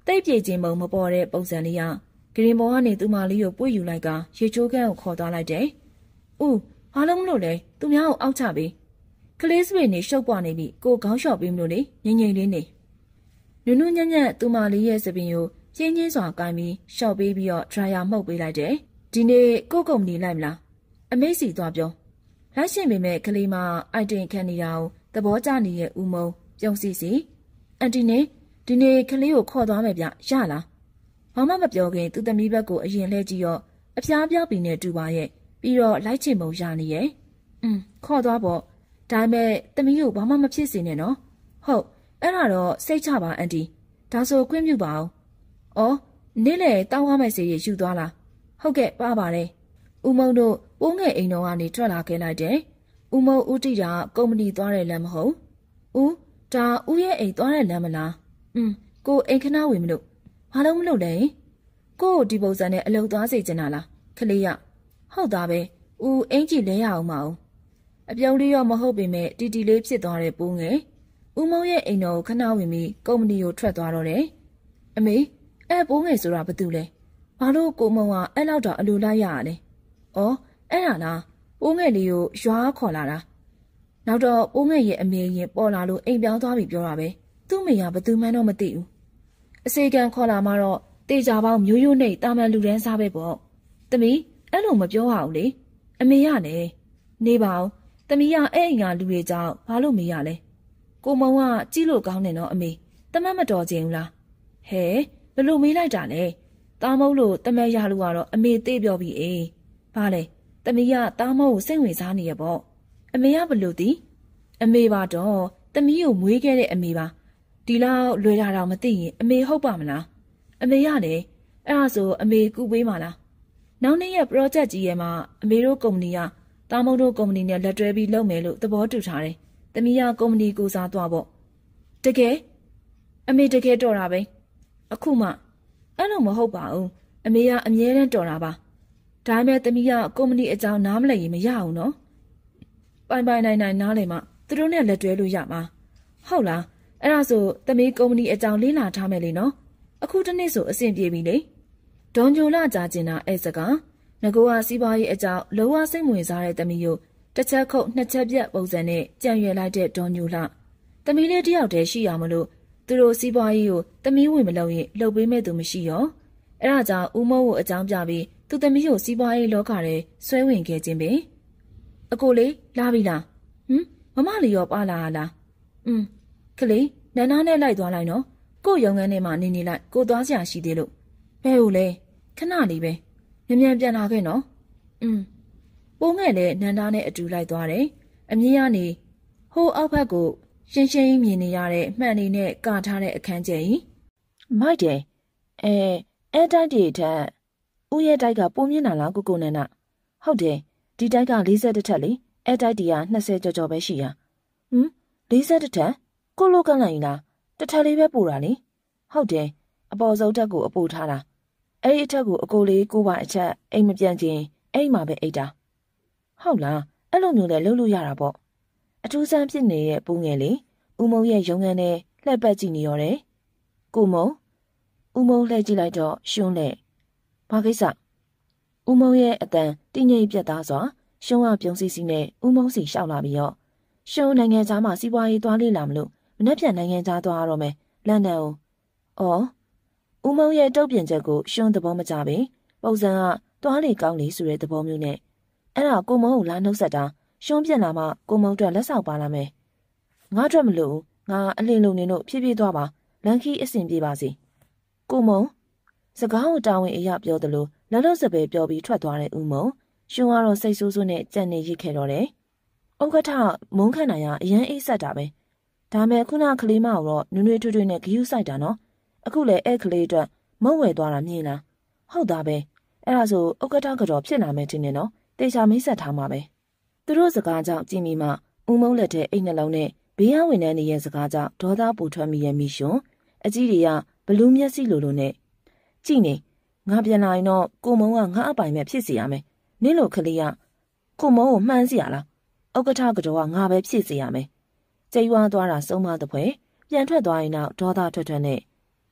B: တိတ်ပြေခြင်းမုံမပေါ်တဲ့ပုံစံလေးကဂရင်ဘောကနေသူမလေးကိုပွေ့ယူလိုက်ကရေချိုးခန်းကိုခေါ်သွားလိုက်တယ်။ဦးဘာလို့မလို့လဲသူများကိုအောက်ချပေး။ကလေးစွေနေရှုပ်ပွားနေပြီကိုခေါင်းလျှော့ပေးမလို့လေငိမ့်ငိမ့်လေးနေ။နုနုညံ့ညံ့သူမလေးရဲ့စပင်ကိုပြင်းချင်းစွာကိုင်းပြီးရှော့ပေးပြီးတော့ဒရိုင်ယာမှုတ်ပေးလိုက်တယ်။ဒီနေ့ကိုကုမ္ပဏီလိုက်မလား။အမေစီသွားပြော။လိုက်ရှင်ပေမဲ့ကလေးမအိုက်တင်ခံနေတာကိုသဘောကျနေတဲ့ဦးမုံပြုံးစီစီအန်တီနေဒီနေ့ကလေးကိုခေါ်သွားမယ်ဗျရလားဘာမှမပြောခင်သူသမီးဘက်ကိုအရင်လှည့်ကြည့်ရောအဖျားပြောက်ပြီးနဲ့တူပါရဲ့ပြီးတော့လိုက်ချင်ပုံရနေရဲ့อืมခေါ်သွားပေါ့ဒါပေမဲ့သမီးကိုဘာမှမဖြစ်စေနဲ့နော်ဟုတ်အဲ့ဒါတော့စိတ်ချပါအန်တီဒါဆိုခွင့်ပြုပါအောင်ဩနေ့လေတောင်းရမယ့်စီရယူသွားလားဟုတ်ကဲ့ပါပါတယ်ဦးမုံတို့ပိုးငယ်အိမ်တော်ကနေထွက်လာခဲ့လိုက်တယ်ဦးမုံဦးတီတာကုမ္ပဏီသွားတဲ့လမ်းမဟုတ်ဦးဒါဦးရဲ့အိမ်သွားတဲ့လမ်းမလားอืมကိုအိမ်ခဏဝင်မလို့ဘာလို့မလို့လဲကိုဒီပုံစံနဲ့အလုံသွားစေချင်တာလားခလေးရဟုတ်သားပဲဦးအင်ကြီးလဲရအောင်မအောင်အပြုံးလေးရောမဟုတ်ပေမဲ့တီတီလေးဖြစ်သွားတဲ့ပိုးငယ်ဦးမုံရဲ့အိမ်တော်ကိုခဏဝင်ပြီးကုမ္ပဏီကိုထွက်သွားတော့တယ်အမေအဲ့ပိုးငယ်ဆိုတာဘာတူလဲဘာလို့ကိုမုံကအဲ့လောက်တော့အလိုလိုက်ရရလဲဩအဲ့ဒါလားပိုးငယ်လေးကိုရွာခေါ်လာတာနောက်တော့ပိုးငယ်ရဲ့အမေရင်ပေါ်လာလို့အိမ်ပြောင်းသွားပြီပြောတာပဲသူ့မိကဘသူမှန်းတော့မသိဘူးအစေကံခေါ်လာမှတော့တေချာပေါင်းမျိုးရိုးနဲ့တာမန်လူတန်းစားပဲပေါ့သမီးအဲ့လိုမပြောရဘူးလေအမေရလည်းနေပါဦးသမီးကအဲ့အိမ်ကလူတွေကြောင့်ဘာလို့မေးရလဲကိုမုံကကြည့်လို့ကောင်းတယ်နော်အမေတမတ်မတော်ချင်ဘူးလားဟဲဘလို့မေးလိုက်တာလဲတားမုံလို့တမတ်ရလို့ကတော့အမေသိပြောပြီးအေးဘာလဲသမီးကတားမုံကိုစိတ်ဝင်စားနေရပေါ့အမေကဘလို့သိအမေပါတော့သမီးကိုမွေးခဲ့တဲ့အမေပါဒီလောက်လွယ်တာတော့မသိရင်အမေဟုတ်ပါမလားအမေရတယ်အဲ့ဒါဆိုအမေကူပေးမှာလားနောက်နေ့ရဲ့ project ကြီးရဲ့မှာအမေတို့ကုမ္ပဏီကတာမုံတို့ကုမ္ပဏီနဲ့လက်တွဲပြီးလုပ်မယ်လို့သဘောတူထားတယ်။သမီးကကုမ္ပဏီကိုစားသွားပေါ့။တကယ်အမေတကယ်တော်တာပဲ။အခုမှအဲ့လိုမဟုတ်ပါဘူး။အမေကအမြဲတမ်းတော်တာပါ။ဒါပေမဲ့သမီးကကုမ္ပဏီအကြောင်းနားမလည်ရင်မရအောင်နော်။ပိုင်ပိုင်နိုင်နိုင်နားလည်မှသူတို့နဲ့လက်တွဲလို့ရမှာ။ဟုတ်လား။အဲ့ဒါဆိုသမီးကုမ္ပဏီအကြောင်းလေးလာထားမယ်လေနော်။အခုတနေ့ဆိုအဆင်ပြေပြီလေ။ဒေါန်ဂျိုလာကြာကျင်တာအဲ့စကားငကိုကစီးပွားရေးအကြောင်းလောကစိတ်ဝင်စားတဲ့သမီးကိုတစ်ချက်ခုတ်နှစ်ချက်ပြတ်ပုံစံနဲ့ကြံရွယ်လိုက်တဲ့ဒေါန်ညိုလာသမီးလေးတယောက်တည်းရှိရမလို့သူတို့စီးပွားရေးကိုသမီးဝင်မလုပ်ရင်လှုပ်ပေးမဲ့သူမရှိရောအဲ့ဒါကြောင့်ဦးမိုးကိုအကြောင်းပြပြီးသူသမီးကိုစီးပွားရေးလောကထဲဆွဲဝင်ခဲ့ခြင်းပဲအကိုလေးလာပြီလားဟမ်မမလေးရောပါလာလားอืมကလေးနန်းနာနဲ့လိုက်သွားလိုက်နော်ကို့ရုံငန်းထဲမှာနေနေလိုက်ကိုသွားစရာရှိသေးလို့ဘဲဟုတ်လဲခဏလေးပဲမြန်မြန်ပြန်လာခဲ့နော်อืมပိုးငယ်လည်းနန္ဒာနဲ့အတူလိုက်သွားတယ်အမြင်ကနေဟိုးအောက်ဘက်ကိုရှင်းရှင်းမြင်နေရတဲ့မှန်နေနဲ့ကထားတဲ့အခန်းကျယ်ကြီးမိုက်တယ်အဲအဲတိုက်တွေထက်ဦးရဲ့တိုက်ကပိုမြင့်လာလားကိုကိုနန္ဒဟုတ်တယ်ဒီတိုက်က၄၁ထက်လေအဲတိုက်တွေက၂၀ကျော်ကျော်ပဲရှိရဟမ်၄၁ထက်ကိုလိုကန့်လိုက်လားတစ်ထက်လေးပဲပို့တာလေဟုတ်တယ်အပေါ်ဆုံးတက်ကိုအပို့ထားတာအဲ့ဒီအထက်ကိုအကိုလေးကိုပါအချက်အိမ်မပြန်ချင်းအဲ့မှာပဲအိတ်တာဟုတ်လားအဲ့လိုမျိုးလည်းလုပ်လို့ရတာပေါ့အထူးဆန်းဖြစ်နေတဲ့ပုံငယ်လေးဦးမုံရဲ့ရုံငန်းနဲ့လှည့်ပတ်ကြည့်နေရတယ်ကိုမုံဦးမုံလှည့်ကြည့်လိုက်တော့ရှုံးလက်ဘာကိစ္စဦးမုံရဲ့အတန်တင်းငိမ့်ပြတ်သားစွာရှုံးကပြုံးစီစီနဲ့ဦးမုံစီရှောက်လာပြီးတော့ရှုံးနိုင်ငံသားမှစီးပွားရေးသွားလေ့လာမလို့မနှက်ပြန်နိုင်ငံသားသွားရတော့မယ်လန်ဒန်ကိုအော်ဦးမုံရဲ့တုတ်ပြင်ချက်ကိုရှုံးသဘောမကျပဲပုံစံကသွားလေကောင်းလေဆိုတဲ့သဘောမျိုးနဲ့အဲ့ဒါကိုမုံကိုလာနှုတ်ဆက်တာရှုံးပြက်လာမှကိုမုံအတွက်လက်ဆောက်ပါလာမယ်ငါအတွက်မလို့ငါအလင်းလုံးနေလို့ဖြည်းဖြည်းသွားပါလန်ခီအဆင်ပြေပါစေကိုမုံစကားကိုတာဝန်အရာပြောသလိုလက်လို့စပယ်ပြောပြီးထွက်သွားတဲ့ဦးမုံရှုံးကတော့စိတ်ဆိုးဆိုးနဲ့ကြံ့နေရစ်ခဲ့တော့တယ်ဥက္ကဋ္ဌမုံခန့်နိုင်ကအရန်အိတ်ဆက်တာပဲဒါမဲ့ခုနကလေးမတော့နွေ့နွေ့ထွေးထွေးနဲ့ဂယုစိုက်တာနော်အခုလေအဲ့ကလေးအတွက်မုံဝယ်သွားတာမြင်လားဟုတ်သားပဲအဲ့ဒါဆိုဥက္ကဋ္ဌကတော့ဖြစ်လာမယ်ထင်တယ်နော်တေချာမိတ်ဆက်ထားမှာပဲသူတို့စကားကြောင့်ကြည်မီမှဦးမုံလက်ထဲအိတ်နှလုံးနဲ့ဘေးရဝင်တဲ့နေရဲ့စကားကြောင့်ဒေါသပူထွက်မိရဲ့မိရှုံအကြီးတွေကဘလူးမျက်စိလိုလိုနဲ့ကြည်နေငါပြန်လာရင်တော့ကိုမုံကငါအပိုင်မဲ့ဖြစ်စီရမယ်နင့်လိုကလေးကကိုမုံကိုမှန်းစီရလားဥက္ကဋ္ဌကတော့ကငါပဲဖြစ်စီရမယ်ကျိဝါသွားတာစုံမတဲ့ဖွဲပြန်ထွက်သွားရင်တော့ဒေါသထွက်ထွက်နဲ့ဘ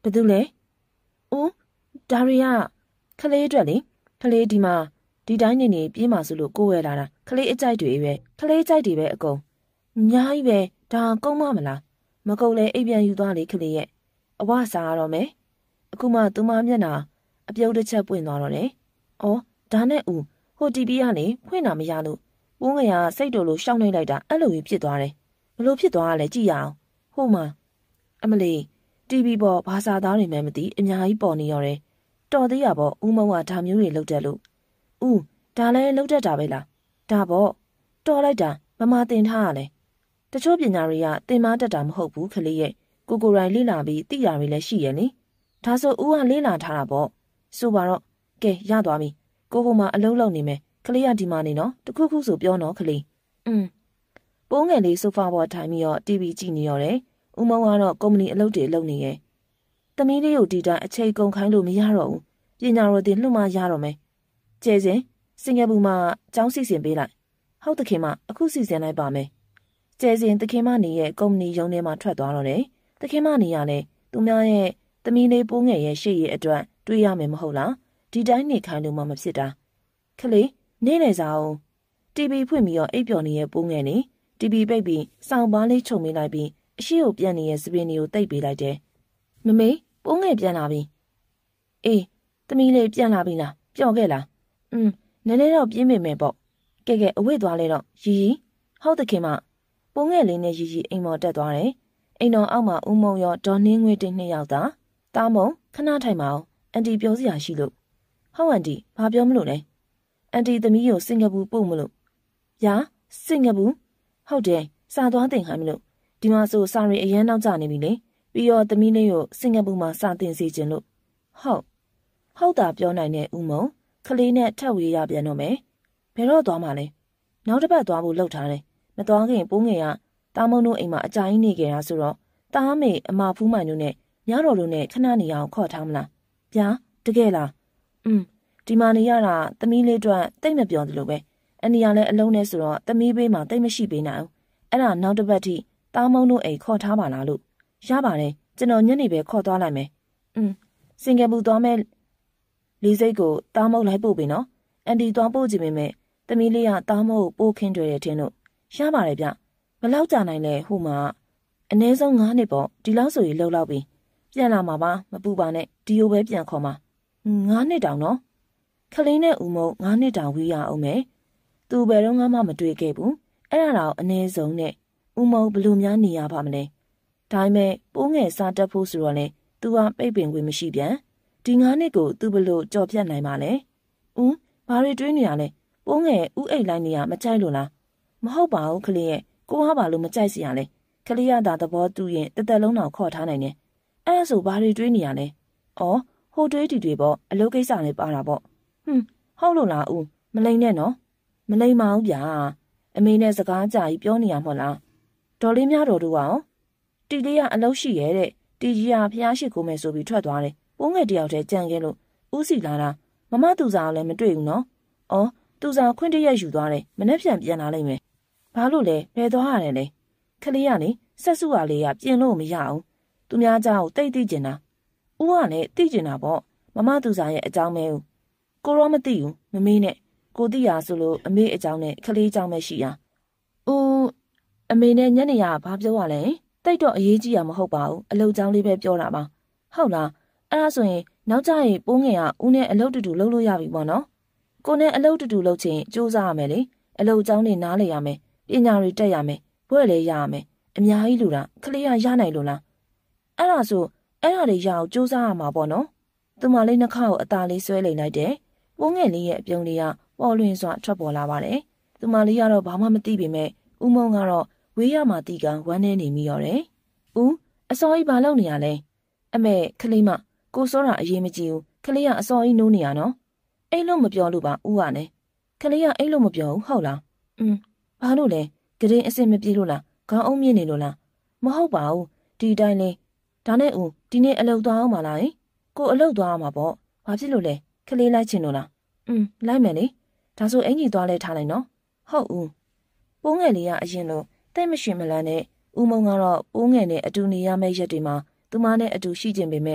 B: ယ်သူလဲ။ဦးဒါရီကခလေးအတွက်လေခလေးဒီမှာဒီတိုင်းနေနေပြေးမှဆိုလို့ကိုဝဲလာတာခလေးအကြိုက်တွေပဲခလေးကြိုက်တွေပဲအကုန်အများကြီးပဲဒါကုန်းမမလားမကုန်းလဲအိပ်ပြန်ယူသွားလေခလေးရဲ့အဝစားရတော့မယ်အခုမှသူမမျက်နှာအပြုတ်တစ်ချက်ပွင့်သွားတော့တယ်။အော်ဒါနဲ့ဦးဟိုတီဗီကလေဖွင့်တာမရလို့ပိုးငယ်ကစိတ်တော်လို့ရှောင်းနေလိုက်တာအဲ့လိုကြီးဖြစ်သွားတယ်။ဘလို့ဖြစ်သွားတာလဲကြည့်ရအောင်။ဟိုမှာအမလီတီဗီပေါ်ဘာသာသားတွေမှမသိအများကြီးပေါ်နေရတယ်။တော်သေးရပေါ့ဦးမုံကဒါမျိုးတွေလုပ်တတ်လို့။ဦးဒါလည်းလုပ်တတ်တာပဲလား။ဒါပေါ့တော်လိုက်တာမမတင်ထားရလဲ။တချို့ပညာတွေကတင်မတတ်တာမဟုတ်ဘူးခလေးရဲ့ကိုကိုရိုင်းလေ့လာပြီးသိတာတွေလည်းရှိရဲ့လေ။ဒါဆိုဦးကလေ့လာထားတာပေါ့။ဆိုပါတော့ကဲရသွားပြီ။ကိုဟိုမှာအလုံးလုံးနေမယ်။ခလေးကဒီမှာနေနော်တခုခုဆိုပြောနော်ခလေး။อืมပိုးငယ်လေးဆိုဖာပေါ်ထိုင်ပြီးတော့တီဗီကြည့်နေရတယ်။ဦးမောင်ကတော့ကုမ္ပဏီအလုပ်တွေလုပ်နေရဲ့။သမီးလေးကိုဒီတိုင်းအချိန်ကုန်ခိုင်းလို့မရတော့ဘူး။ပညာတော်တင်လွှတ်မရတော့မယ်။ကျဲစင်စင်ကာပူမှာကျောင်းစီစဉ်ပေးလိုက်။ဟုတ်တခင်မအခုစီစဉ်လိုက်ပါမယ်။ကျဲစင်တခင်မနေရဲ့ကုမ္ပဏီရုံးထဲမှာထွက်သွားတော့တယ်။တခင်မနေရလဲသူများရဲ့သမီးလေးပိုးငယ်ရဲ့ရှေ့ရဲ့အတွက်တွေးရမယ်မဟုတ်လား။ဒီတိုင်းနေခိုင်းလို့မှမဖြစ်တာ။ခလေးနေနေစားအောင်တီဗီဖွင့်ပြီးတော့အိပ်ပျော်နေတဲ့ပိုးငယ်နေတီဗီပိတ်ပြီးစောင်းပါးလေးချုပ်မိလိုက်ပြီးအရှိကိုပြန်နေတဲ့စပင်းတွေကိုတိတ်ပေးလိုက်တယ်။မမေပိုးငယ်ပြန်လာပြီ။အေးသမီးလေးပြန်လာပြီလားပျော်ခဲ့လား။อืมနည်းနည်းတော့ပြင်းမိမယ်ပေါ့။ကဲကဲအဝိတ်သွားလဲတော့ရီရီဟုတ်တခင်မပိုးငယ်လေးနဲ့ရီရီအိမ်မော်တက်သွားတယ်။အိမ်တော်အောက်မှာဦးမုံရောဒေါ်နှင်းငွေတင်နှစ်ယောက်သာတားမုံခဏထိုင်မအောင်အန်တီပြောစရာရှိလို့ဟုတ်အန်တီဘာပြောမလို့လဲအန်တီသမီးကိုစင်ကာပူပို့မလို့ရာစင်ကာပူဟုတ်တယ်စာသွားတင်ခိုင်းမလို့ဒီမှာဆိုစာရီအရန်နောက်ကျနေပြီလေပြီးတော့သမီးလေးကိုစင်ကာပူမှာစာတင်စီခြင်းလို့ဟုတ်ဟုတ်တာပြောနိုင်တဲ့ဦးမုံခလေးနဲ့ထပ်ဝေးရပြန်တော့မယ်ဘယ်တော့သွားမှလဲနောက်တစ်ပတ်သွားဖို့လှုပ်ထားတယ်မသွားခင်ပိုးငယ်ကတားမုံတို့အိမ်မှာအကြာကြီးနေကြတာဆိုတော့တားမေအမဖူးမိုင်တို့နဲ့ညတော်တို့နဲ့ခဏနေအောင်ခေါ်ထားမလားဗျာတကယ်လားอืมဒီမှာနေရတာသမီးလေးအတွက်တိတ်မပြောသလိုပဲအန်ဒီကလည်းအလုံးနဲ့ဆိုတော့သမီးပေးမှတိတ်မရှိပေးနိုင်အောင်အဲ့ဒါနောက်တစ်ပတ်ထိတားမုံတို့အိမ်ခေါ်ထားပါလားလို့ရပါတယ်ကျွန်တော်ညနေပဲခေါ်သွားလိုက်မယ်อืมစင်ကာပူသွားမယ်လေးစိတ်ကိုတားမုံလိုက်ပို့ပြီနော်အန်ဒီသွားပို့ကြည့်ပေမဲ့သမီးလေးကတားမုံကိုပို့ခင်းတွေ့တယ်ထင်လို့ရပါတယ်ဗျဘယ်လောက်ကြာနိုင်လဲဟိုမှာအနည်းဆုံး၅နှစ်ပေါ့ဒီလောက်ဆိုရင်လှုပ်လောက်ပြီပြန်လာမှာပါမပူပါနဲ့ဒီယိုပဲပြန်ခေါ်မှာငါးနှစ်တောင်နော်ခလေးနဲ့ဦးမုံငါးနှစ်တောင်ဝေးရအောင်မယ်သူဘယ်တော့မှမတွေ့ခဲ့ဘူးအဲ့ဒါတော့အနည်းဆုံးနဲ့ဦးမုံဘလို့များနေရပါမလဲဒါပေမဲ့ပိုးငယ်စားတက်ဖို့ဆိုတော့လေသူကပိတ်ပင်ခွင့်မရှိပြန်ဒီငါးနှစ်ကိုသူဘလို့ကြော်ပြတ်နိုင်ပါလဲဦးဘာတွေတွေးနေရလဲပိုးငယ်ဦးအိတ်လိုက်နေရမကြိုက်လို့လားမဟုတ်ပါဘူးခလေးရဲ့ကိုကဘာလို့မကြိုက်စီရလဲခလေးရတာသဘောတူရင်တသက်လုံးတော့ခေါ်ထားနိုင်တယ်အဲ့ဒါဆိုဘာတွေတွေးနေရလဲ။အော်ဟိုတွေးတီတွေပေါ့အလုပ်ကိစ္စနဲ့ပါတာပေါ့။ဟွန်းဟုတ်လို့လားဦးမလိမ်နဲ့နော်။မလိမ်ပါဘူးဗျာ။အမေနဲ့စကားကြကြီးပြောနေရမို့လား။ဒေါ်လေးများတော်တို့ကရောတီလေးကအလုပ်ရှိရဲ့တဲ့။တီကြီးကဖျားရှိခိုးမယ်ဆိုပြီးထွက်သွားတယ်။ပိုးငယ်တယောက်တည်းကြံခဲ့လို့ဦးစီလာတာမမသူစားလည်းမတွေ့ဘူးနော်။အော်သူစားခွင့်တရက်ယူသွားတယ်မနေ့ပြန်ပြန်လာလိမ့်မယ်။ဘာလို့လဲဘယ်သွားရတယ်လဲ။ခလေးကလေဆက်စုကလေးကပြင်လို့မရအောင်။သူများเจ้าတိတ်သိကျင်တာဦးကလည်းသိကျင်တာပေါ့မမသူစားရဲ့အကြောင်းမဲဦးကိုရောမသိဘူးမမေးနဲ့ကိုသိရဆိုလို့အမေအကြောင်းနဲ့ခလေးအကြောင်းပဲရှိရဦးအမေနဲ့ညနေရဘာပြောရလဲတိတ်တော့အရေးကြီးရမဟုတ်ပါဘူးအလုပ်ကြောင်းလေးပဲပြောတာပါဟုတ်လားအဲ့ဒါဆိုရင်နောက်ကျရင်ပိုးငယ်ကဦးနဲ့အလုပ်တူတူလုပ်လို့ရပြီပေါ့နော်ကိုနဲ့အလုပ်တူတူလုပ်ချင်းစူးစမ်းရမယ်လေအလုပ်ကြောင်းတွေနားလည်ရမယ်ပညာတွေတက်ရမယ်ဘွဲ့လည်းရရမယ်အများကြီးလူတာခလေးကရနိုင်လို့လားအဲ့ဒါဆိုအဲ့ဒါတွေရအောင်စူးစမ်းရမှာပေါ့နော်သူမလေးနှခါကိုအသာလေးဆွဲလိမ့်လိုက်တယ်ပိုးငယ်လေးရဲ့အပြုံးလေးကပေါ်လွင်စွာထွက်ပေါ်လာပါတယ်သူမလေးကတော့ဘာမှမသိပေမဲ့ဦးမုံကတော့ဝေးရမှာတီကံဝမ်းနေနေမိရောတယ်ဦးအစောကြီးဘာလုပ်နေရလဲအမေခလေးမကိုစောတာအရေးမကြီးဘူးခလေးကအစောကြီးနိုးနေရနော်အိတ်လို့မပြောလို့ပါဦးကလည်းခလေးကအိတ်လို့မပြောဘူးဟုတ်လားอืมဘာလို့လဲဂရင်အစ်စ်မပြေလို့လားခေါင်းအုံးမြင့်နေလို့လားမဟုတ်ပါဘူးဒီတိုင်းလေးဒါနဲ့ဦးဒီနေ့အလုပ်သွားအောင်မလားကိုအလုပ်သွားအောင်မှာပေါ့ဘာဖြစ်လို့လဲခလေးလိုက်ချင်လို့လားอืมလိုက်မယ်လေဒါဆိုအင်ကြီးသွားလဲထားလိုက်နော်ဟုတ်ဦးပိုးငယ်လေးကအရင်လိုတိတ်မရှင်မလန်းနဲ့ဦးမုံကတော့ပိုးငယ်နဲ့အတူနေရမယ့်ရက်တွေမှာသူမနဲ့အတူရှိကျင်ပေမဲ့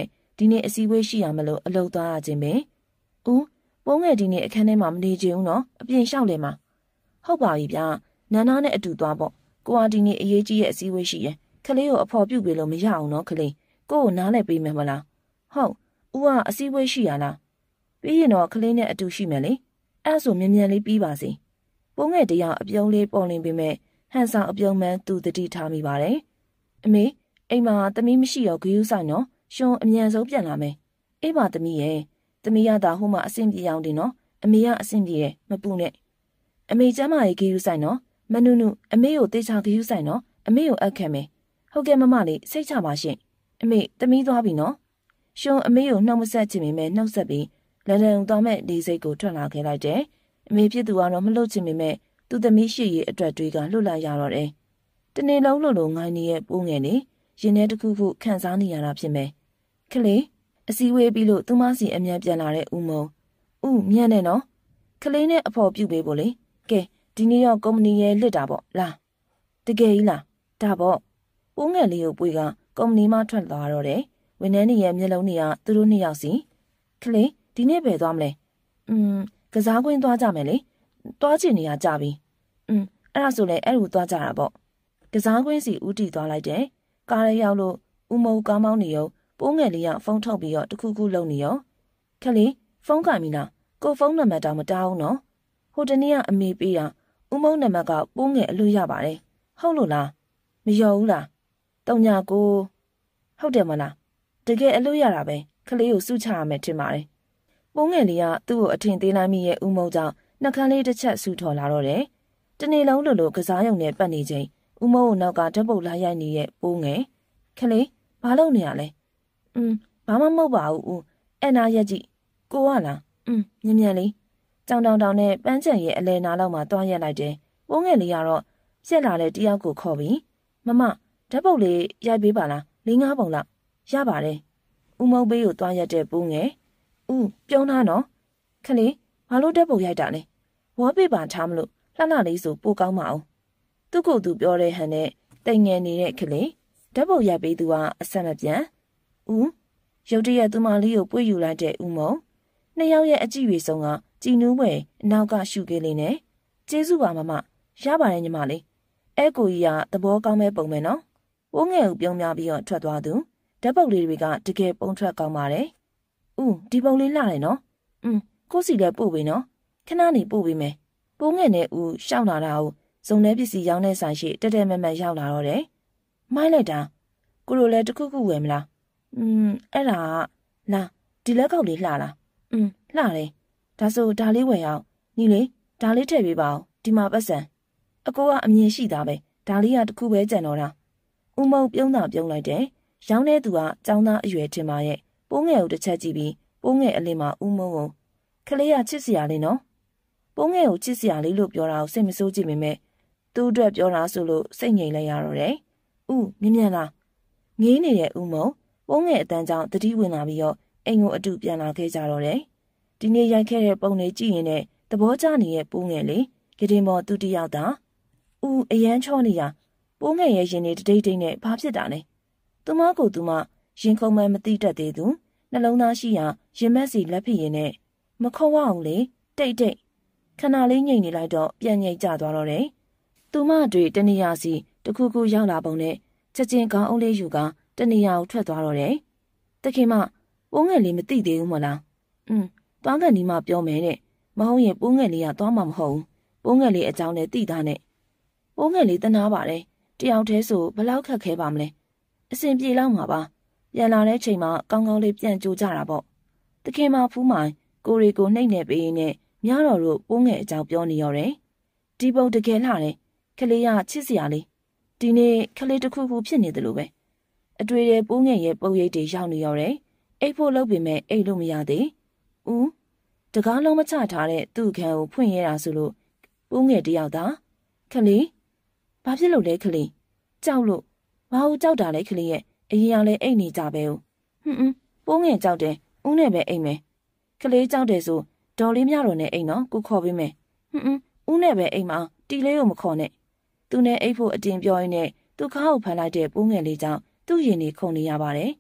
B: ဒီနေ့အစည်းအဝေးရှိရမလို့အလုပ်သွားရခြင်းပဲ။ဦးပိုးငယ်ဒီနေ့အခန်းထဲမှာမနေချင်ဘူးနော်အပြင်လျှောက်လေမှာဟုတ်ပါပြီဗျာနန်းနာနဲ့အတူသွားပေါ့ကိုကဒီနေ့အရေးကြီးရဲ့အစည်းအဝေးရှိရဲ့ခလေးကိုအဖော်ပြုတ်ပေးလို့မရအောင်နော်ခလေးကိုကိုနားလဲပေးမယ်မလားဟုတ်ဦးကအစည်းအဝေးရှိရလားပြီးရင်တော့ခလေးနဲ့အတူရှိမယ်လေအဲ့ဆိုမြန်မြန်လေးပြီးပါစေပိုးငယ်တယောက်အပြုံးလေးပေါ်လင်းပေးမယ်ဟန်ဆောင်အပြုံးမှန်းသူတတိထားမိပါတယ်အမေအိမ်မှာသမီးမရှိတော့ဂယုဆိုင်နော်ရှင်အမြန်ဆုံးပြန်လာမယ်အေးပါသမီးရဲ့သမီးရတာဟိုမှာအဆင်ပြေအောင်တင်နော်အမေကအဆင်ပြေရဲ့မပူနဲ့အမေကျမ်းမာရေးဂယုဆိုင်နော်မနုနုအမေကိုတေချာဂယုဆိုင်နော်အမေကိုအပ်ခံမယ်ဟုတ်ကဲ့မမလေးစိတ်ချပါရှင်အမေသမီးသွားပြီနော်ရှင်အမေကိုနှောက်မဆက်ချင်ပေမဲ့နှောက်ဆက်ပြီးလန်ဒန်သွားမဲ့ဒီစိတ်ကိုထွက်လာခဲ့လိုက်တယ်အမေဖြစ်သူကတော့မလွတ်ချင်ပေမဲ့သူသမီးရှိရေးအတွက်တွေကလွတ်လိုက်ရတော့တယ်တနေ့လုံးလို့လို့ငိုင်းနေရဲ့ပိုးငယ်နေရင်ထဲတစ်ခုခုခံစားနေရတာဖြစ်မယ်ခလေးအစည်းအဝေးပြီးလို့သူမစီအမြန်ပြန်လာတဲ့ဦးမုံဦးမြန်နေနော်ခလေးနဲ့အဖော်ပြုတ်ပေးဖို့လေကဲဒီနေ့ရောကုမ္ပဏီရဲ့လစ်တာပေါ့လားတကယ်ကြီးလားဒါပေါ့ပိုးငယ်လေးကိုပွေကကုမ္ပဏီမှထွက်သွားတော့တယ်ဝန်ထမ်းတွေရဲ့မျက်လုံးတွေကသူတို့နှစ်ယောက်စီခလေးဒီနေ့ပဲသွားမလဲอืมကစားကွင်းသွားကြမယ်လေသွားချင်နေရကြပြီอืมအဲ့ဒါဆိုလေအဲ့လိုသွားကြတာပေါ့ကစားကွင်းစီဦးတီသွားလိုက်တယ်ကားရဲရောက်လို့ဦးမုံကားမောင်းနေရောပိုးငယ်လေးကဖုန်းထုတ်ပြီးတော့တခုခုလုံနေရောခလေးဖုန်းကင်ပြီလားကိုဖုန်းနံပါတ်တောင်မတားဘူးနော်ဟိုတနေ့ကအမေပေးတာဦးမုံနံပါတ်ကပိုးငယ်အလို့ရပါတယ်ဟုတ်လို့လားမယုံဘူးလားတုံညာကိုဟုတ်တယ်မလားတကယ်အလို့ရတာပဲခလေးကိုစုချရမယ်ထင်ပါတယ်ပိုးငယ်လေးကသူ့ကိုအထင်သေးလိုက်မိရဲ့ဦးမုံကြောင့်နှကန်းလေးတစ်ချက်ဆူထော်လာတော့တယ်တနေ့လုံးလိုလိုကစားရုံနဲ့ပတ်နေချိန်ဦးမုံကိုနောက်ကဓာတ်ပုတ်လာရိုက်နေတဲ့ပိုးငယ်ခလေးဘာလုပ်နေရလဲอืมဘာမှမဟုတ်ပါဘူးဦးအဲ့နာရက်ကြည့်ကိုကလားอืมမြင်မြန်လေးကြောင်တောင်တောင်နဲ့ပန်းချံရဲ့အလဲနာလောက်မှာတွားရက်လိုက်တယ်ပိုးငယ်လေးကတော့ပြက်လာတဲ့တယောက်ကိုခေါ်ပြီးမမဓာတ်ပုတ်လေးရိုက်ပေးပါလားလေးငါးပုံလောက်ရပါတယ်ဦးမုံဘေးကိုတွားရက်တဲ့ပိုးငယ်ဦးပြုံးသားနော်ခလေးဘာလို့ဓာတ်ပုတ်ရိုက်တာလဲဝေါ်ပေပါထားမလို့လှလှလေးဆိုပိုကောင်းမအောင်သူ့ကိုယ်သူပြောတဲ့ဟန်နဲ့တိမ်ငယ်နေတဲ့ခလေးဓာတ်ပုတ်ရိုက်ပေးသူကအဆက်မပြန်ဦးရုတ်တရက်သူမလေးကိုပွေ့ယူလိုက်တဲ့ဦးမုံနှစ်ယောက်ရဲ့အကြည့်တွေဆုံးကကြည်နူးွယ်အနောက်ကရှုကေးလေးနဲ့ကျေးဇူးပါမမရပါတယ်ညီမလေးအဲကိုကြီးကသဘောကောင်းမဲ့ပုံပဲနော်ဝုန်းငယ်ကိုပြုံးများပြီးတော့ထွက်သွားသူဓာတ်ပုတ်လေးတွေကတကယ်ပုံထွက်ကောင်းပါတယ်ဦးဒီပုံလေးလှတယ်နော်อืมကိုစီလည်းပို့ပေးနော်ခဏနေပို့ပေးမယ်ပိုးငယ်နဲ့ဦးရှောက်လာတာကိုဇုံထဲပစ္စည်းရောင်းတဲ့ဆိုင်ရှိတက်တက်မက်မက်ရောက်လာတော့တယ်မိုင်းလိုက်တာကိုလိုလည်းတခုခုဝယ်မလားอืมအဲ့ဒါလာဒီလက်ကောက်လေးလှလားอืมလှတယ်ဒါဆိုဒါလေးဝယ်အောင်ညီလေးဒါလေးထည့်ပေးပါဦးဒီမှာပတ်စံအကိုကအမြင်ရှိတာပဲဒါလေးကတခုပဲကြံတော့တာဦးမုံပြုံးတာပြုံးလိုက်တယ်ရောင်းတဲ့သူကចောင်းသားအရွယ်ထင်ပါရဲ့ပိုးငယ်ကိုတစ်ချက်ကြည့်ပြီးပိုးငယ်အလင်းမှာဦးမုံကိုခလေးကချစ်စရာလေးနော်ပိုးငယ်ကိုချစ်စရာလေးလို့ပြောတာကိုစိတ်မဆိုးကြည့်မိမဲ့သူ့အတွက်ပြောတာဆိုလို့စိတ်ငြိမ်လိုက်ရတော့တယ်ဦးမြင်မြန်လားငေးနေတဲ့ဦးမုံပိုးငယ်အတန်းကြောင့်တတိဝင်လာပြီးတော့အိမ်ကိုအတူပြန်လာခဲ့ကြတော့တယ်ဒီနေ့ရိုက်ခဲ့တဲ့ပုံတွေကြည့်ရင်လည်းသဘောကျနေတဲ့ပိုးငယ်လေးကတင်မော်သူတယောက်သာဦးအရန်ချောနေရပိုးငယ်ရဲ့ရင်တွေတတိတ်တိတ်နဲ့ဘာဖြစ်တာလဲသူမကိုသူမရင်ခုန်မှမသိတတ်သေးသူနှလုံးသားရှိရာရင်မက်စီလက်ဖြစ်ရင်နဲ့မခေါ်အောင်လေတိတ်တိတ်ခဏလေးငိမ့်နေလိုက်တော့ပြန်ငိမ့်ကျသွားတော့တယ်သူမတွေတနေရာစီတခုခုရောက်လာပုံနဲ့ချက်ချင်းခေါင်းအုပ်လေးယူကတနေရာကိုထွက်သွားတော့တယ်တခင်မပိုးငယ်လေးမသိသေးဘူးမလားอืมသွားကန်ဒီမှပြောမယ်တဲ့မဟုတ်ရင်ပိုးငယ်လေးကသွားမှာမဟုတ်ဘူးပိုးငယ်လေးအကြောင်းနဲ့တိသားနဲ့ပိုးငယ်လေးတနာပါတယ်တယောက်တည်းဆိုဘလောက်ခက်ခဲပါမလဲအစဉ်ပြေလောက်မှာပါပြန်လာတဲ့ချိန်မှာကောင်းကောင်းလေးပြန်ကြိုကြတာပေါ့တခင်မဖူးမိုင်ကိုရီကိုနှိမ့်နေပေးရင်းနဲ့မြားတော်တို့ပိုးငယ်အကြောင်းပြောနေရတယ်ဒီပုံတကယ်လှတယ်ခလေးကချစ်စရာလေးဒီနေ့ခလေးတစ်ခုခုဖြစ်နေတယ်လို့ပဲအတွေ့တဲ့ပိုးငယ်ရဲ့ပုံရိပ်တွေရောက်နေရတယ်အိတ်ဖို့လုပ်ပေမဲ့အိတ်လို့မရသေးဦးတကားလုံးမချထားတဲ့သူ့ခန်းကိုဖွင့်ရတာဆိုလို့ပိုးငယ်တယောက်သာခလေးဘာဖြစ်လို့လဲခလေးကြောက်လို့ဘာလို့ကြောက်တာလဲခလေးရဲ့အရင်ကလည်းအိတ်နေကြပဲဦးဟွန်းဟွန်းပိုးငယ်ကြောက်တယ်ဦးနဲ့ပဲအိတ်မယ်ခလေးကြောက်တယ်ဆိုဒေါ်လေးမြတော်နဲ့အိတ်နော်ကိုခေါ်ပေးမယ်ဟွန်းဟွန်းဦးနဲ့ပဲအိတ်မအောင်တီလေးကိုမခေါ်နဲ့သူနဲ့အိတ်ဖို့အတင်ပြောရင်းနဲ့သူခါကိုဖန်လိုက်တဲ့ပိုးငယ်လေးကြောင့်သူ့ရင်နေခုန်နေရပါတယ်သူ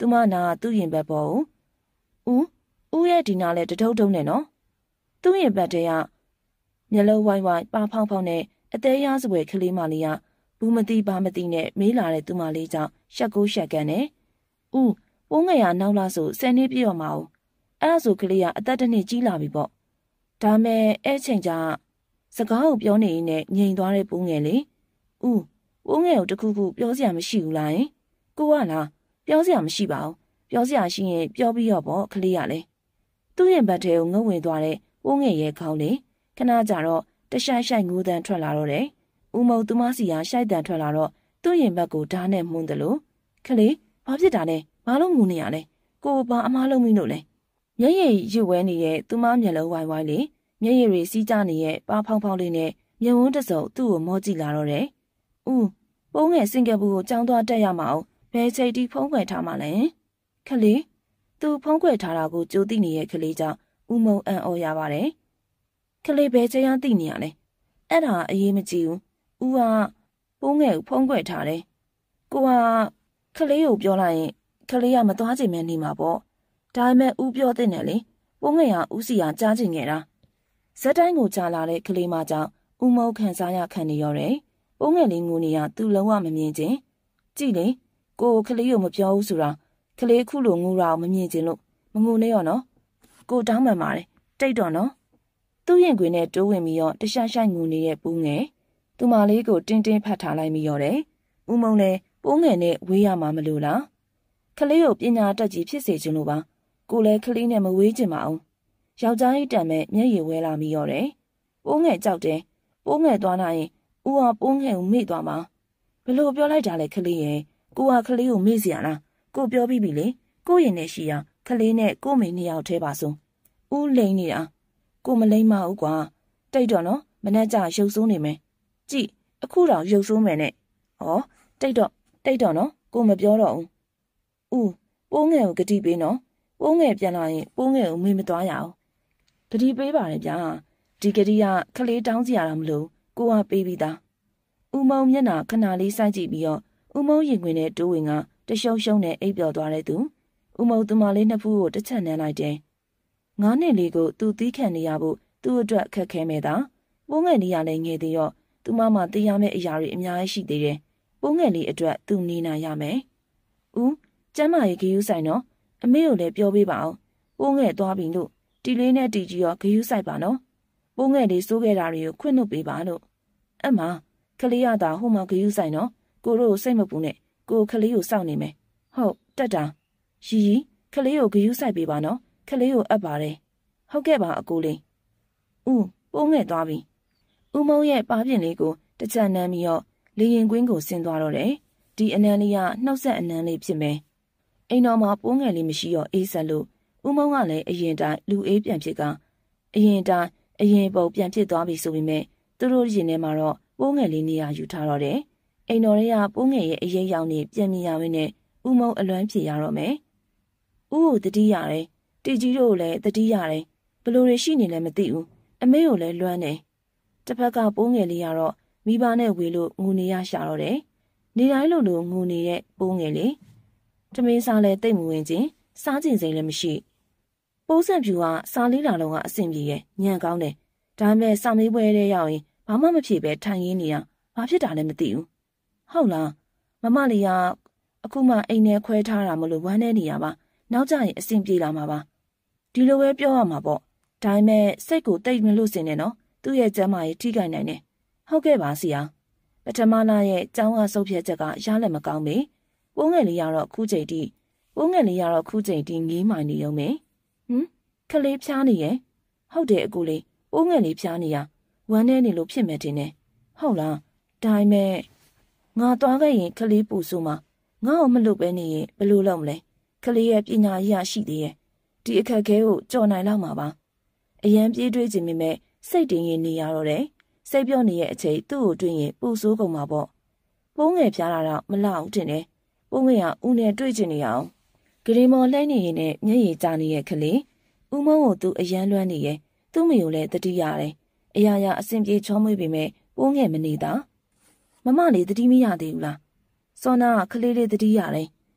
B: သူမနာသူ့ရင်ဘက်ပေါ်ဦးဦးရဲ့ဒီနာလဲတထုံထုံနဲ့နော်သူ့ရင်ဘက်တည်းကမျက်လုံးဝိုင်းဝိုင်းပါဖောင်းဖောင်းနဲ့အသေးရစပွဲကလေးမလေးကဘူးမသိဘာမသိနဲ့မေးလာတဲ့သူမလေးကြောင့်ရှက်ကိုရှက်ကန်နဲ့ဦးပိုးငယ်ရနောက်လာဆိုဆယ်နှစ်ပြည့်တော့မအောင်အဲ့ဒါဆိုကလေးကအသက်တစ်နှစ်ကြီးလာပြီပေါ့ဒါမဲ့အဲ့ချိန်ကျစကားကိုပြောနေရင်နဲ့ငြိမ်သွားတဲ့ပိုးငယ်လေဦးပိုးငယ်ကိုတခုခုပြောစရာမရှိဘူးလားယင်ကိုကလားပြောစရာမရှိပါဘူးပြောစရာရှိရင်ပြောပြီးတော့ပေါ့ကလေးရလေသူ့ရင်ဘတ်ထဲကိုငုံဝင်သွားတဲ့ပိုးငယ်ရဲ့ခေါင်းလေခဏကြာတော့တရှိုက်ရှိုက်ငိုးတန်းထွက်လာတော့တယ်ဦးမုံသူမစီကရှိုက်တန်းထွက်လာတော့သူ့ရင်ဘတ်ကိုဓာတ်နဲ့မှုန်းတယ်လို့ကလေးဘာဖြစ်တာလဲဘာလို့ငိုနေရလဲကိုဘာအမားလုံးမိလို့လဲမျက်ရည်ရွဝဲနေတဲ့သူမမျက်လုံးဝိုင်းဝိုင်းလေမျက်ရည်တွေစီးကြနေတဲ့ပါဖောင်းဖောင်းလေးနဲ့မျက်ဝန်းတစုံသူ့ကိုမောကြည့်လာတော့တယ်ဦးပိုးငယ်စင်ကပူကိုကြောင်းသွားတက်ရမအောင်ဘယ်ချိန်ထိဖုံးကွယ်ထားမှလဲခလေးသူဖုံးကွယ်ထားတာကိုကြိုသိနေတဲ့ကလေးကြောင့်ဦးမုံအံ့ဩရပါတယ်ကလေးဘယ်ချိန်ရသိနေရလဲအဲ့ဒါအရေးမကြီးဘူးဦးကပိုးငယ်ကိုဖုံးကွယ်ထားတယ်ကိုကကလေးကိုပြောလိုက်ရင်ကလေးကမသွားချင်မဲနေမှာပေါ့ဒါပေမဲ့ဦးပြောတဲ့နဲ့လေပိုးငယ်ကဦးစီကကြားချင်ခဲ့တာဇက်တိုင်းကိုကြားလာတဲ့ကလေးမကြောင့်ဦးမုံခံစားရခံနေရတယ်ပိုးငယ်လေးငိုနေရသူ့လုံးဝမမြင်ချင်းကြည့်လေကိုကလေးကိုမပြောဘူးဆိုတာကလေးခုလိုငိုတာကိုမမြင်ချင်းလို့မငိုနဲ့ရောနော်ကိုတောင်းပန်ပါတယ်တိတ်တော့နော်သူ့ရင်ခွင်နဲ့တိုးဝင်ပြီးတော့တခြားဆိုင်ငိုနေတဲ့ပိုးငယ်သူမလေးကိုတင်းတင်းဖတ်ထားလိုက်ပြီးရောတယ်ဦးမုံလည်းပိုးငယ်နဲ့ဝေးရမှာမလို့လားကလေးကိုပညာတတ်ကြီးဖြစ်စေချင်လို့ပါကိုလည်းကလေးနဲ့မဝေးချင်ပါအောင်ယောက်ျားကြီးတန်မဲ့မျက်ရည်ဝဲလာပြီးရောတယ်ပိုးငယ်ကြောက်တယ်ပိုးငယ်သွားနိုင်ရင်ဦးကပိုးငယ်ကိုမေ့သွားမှာဘယ်လိုပြောလိုက်တာလဲကလေးရဲ့ကိုကကလေးကိုမေ့စီရလားကိုပြောပြီးပြီလေကိုရင်နဲ့ရှိရကလေးနဲ့ကိုမိနှစ်ယောက်ထဲပါဆုံးဦးလိန်နေတာကိုမလိန်မဘူးကွာတိတ်တော့နော်မနှက်ကြရုပ်ဆိုးနေမယ်ကြည့်အခုတော့ရုပ်ဆိုးမယ်နဲ့ဩတိတ်တော့တိတ်တော့နော်ကိုမပြောတော့ဘူးဦးပိုးငယ်ကိုဂတိပေးနော်ပိုးငယ်ပြန်လာရင်ပိုးငယ်ကိုမေ့မသွားရအောင်ဂတိပေးပါတယ်ဗျာဒီဂတိကကလေးတောင်းစီရတာမလို့ကိုကပေးပြီးသားဦးမုံမျက်နှာခဏလေးစိုက်ကြည့်ပြီးတော့ဦးမုံရင်ခွင်နဲ့တိုးဝင်ကတရှုံရှုံနဲ့အိပ်ပျော်သွားတဲ့သူဦးမုံသူမလေးနှစ်ဖူးကိုတစ်ချက်နမ်းလိုက်တယ်ငါးနှစ်လေးကိုသူသီးခံနေရဖို့သူ့အတွက်ခက်ခဲမဲ့တာပိုးငယ်လေးရလည်းငယ်သေးရောသူမမှသိရမယ့်အရာတွေအများကြီးရှိသေးတယ်ပိုးငယ်လေးအတွက်သူနေနိုင်ရမယ်ဦးကျမ်းမာရေးဂရုစိုက်နော်အမေကိုလည်းပြောပေးပါအောင်ပိုးငယ်သွားပြီလို့တီလေးနဲ့တီကြီးရောဂရုစိုက်ပါနော်ပိုးငယ်လေးစိုးခဲ့တာတွေကိုခွင့်လွှတ်ပေးပါလို့အမကလေးရတာဟိုမှာဂရုစိုက်နော်ကိုတို့စိတ်မပူနဲ့ကိုကလေးကိုစောင့်နေမယ်ဟုတ်တက်တာရီရီကလေးကိုဂရုစိုက်ပေးပါနော်ကလေးကိုအပ်ပါတယ်ဟုတ်ကဲ့ပါအကိုလေးဦးပိုးငယ်သွားပြီဦးမုံရဲ့ပါးပြင်လေးကိုတစ်ချက်နမ်းပြီးတော့လေရင်ကွင်းကိုဆင်းသွားတော့တယ်ဒီအနံလေးကနှုတ်ဆက်အနံလေးဖြစ်မယ်အိမ်တော်မှာပိုးငယ်လေးမရှိတော့အေးဆက်လို့ဦးမုံကလည်းအရင်တိုင်းလူအေးပြန်ဖြစ်ကအရင်တိုင်းအရင်ပုံပြန်ဖြစ်သွားပြီဆိုပေမဲ့သူတို့ရင်ထဲမှာတော့ပိုးငယ်လေးနေရာယူထားတော့တယ်အိမ်တော်တွေကပိုးငယ်ရဲ့အရေးရောင်နေပြန်မြင်ရရင်းနဲ့ဦးမုံအလွမ်းဖြေရတော့မယ်ဦးကိုတတိရတယ်တီကြီးတို့လည်းတတိရတယ်ဘလို့တွေရှိနေလဲမသိဘူးအမေကိုလည်းလွမ်းတယ်တစ်ဖက်ကပိုးငယ်လေးကတော့မိဘနဲ့ဝေလို့ငူနေရရှာတော့တယ်နေတိုင်းလိုလိုငူနေတဲ့ပိုးငယ်လေးတမင်းစားလဲတိတ်မဝင်ချင်းစားကျင်စိမ်လည်းမရှိပိုးဆက်ဖြူကစားလေးလာလုံးကအဆင်ပြေရဲ့ညံကောင်းတယ်ဒါပေမဲ့စောင်းမေးပွဲထဲရောက်ရင်ဘာမှမဖြစ်ပဲထိုင်ရင်းနေရဘာဖြစ်တာလဲမသိဘူးဟုတ်လားမမလေးကအခုမှအိမ်ထဲခွဲထားတာမလို့ဝမ်းနေနေရပါနောက်ကျရင်အဆင်ပြေလာမှာပါဒီလိုပဲပြောရမှာပေါ့ဒါပေမဲ့စိတ်ကိုတိတ်မလို့စင်နေနော်သူ့ရဲ့ကျမ်းမာရေးထိခိုက်နိုင်တယ်ဟုတ်ကဲ့ပါဆရာပထမလာရဲ့ကျောင်းကစုပ်ဖြတ်ချက်ကရလည်းမကောင်းပေပိုးငယ်လေးကတော့ခုချိန်ထိပိုးငယ်လေးကတော့ခုချိန်ထိငေးမှိုင်နေရုံပဲဟမ်ခလေးဖျားနေရဲ့ဟုတ်တယ်အကူလေးပိုးငယ်လေးဖျားနေရဝမ်းနေနေလို့ဖြစ်မဲ့တင်နေဟုတ်လားဒါပေမဲ့ငါသွားခဲ့ရင်ခလေးပူဆိုမှငါ့ကိုမလွတ်ပဲနေရင်ဘယ်လိုလုပ်မလဲခလေးရဲ့ပညာရရှိသေးရဲ့ဒီအခက်ခဲကိုကြော်နိုင်လောက်မှာပါအရန်ပြေးတွေးခြင်းမိမဲ့စိတ်တင်ရင်နေရတော့တယ်စိတ်ပြော့နေရဲ့အချိန်သူ့ကိုတွေ့ရင်ပူဆိုးကုန်မှာပေါ့ပိုးငယ်ဖျားတာတော့မလောက်တင်တယ်ပိုးငယ်ကဦးနဲ့တွေ့ချင်နေအောင်ဂရီမော်လှိုင်းနေရင်နဲ့မျက်ရည်ကျနေရဲ့ခလေးဦးမုံကိုသူအရန်လွမ်းနေရဲ့သူ့မိကိုလည်းတတိရတယ်အရာရာအဆင်ပြေချောမွေ့ပေမဲ့ပိုးငယ်မနေတာမမလေးတတိမရသေးဘူးလားစောနာကခလေးလေးတတိရတယ်င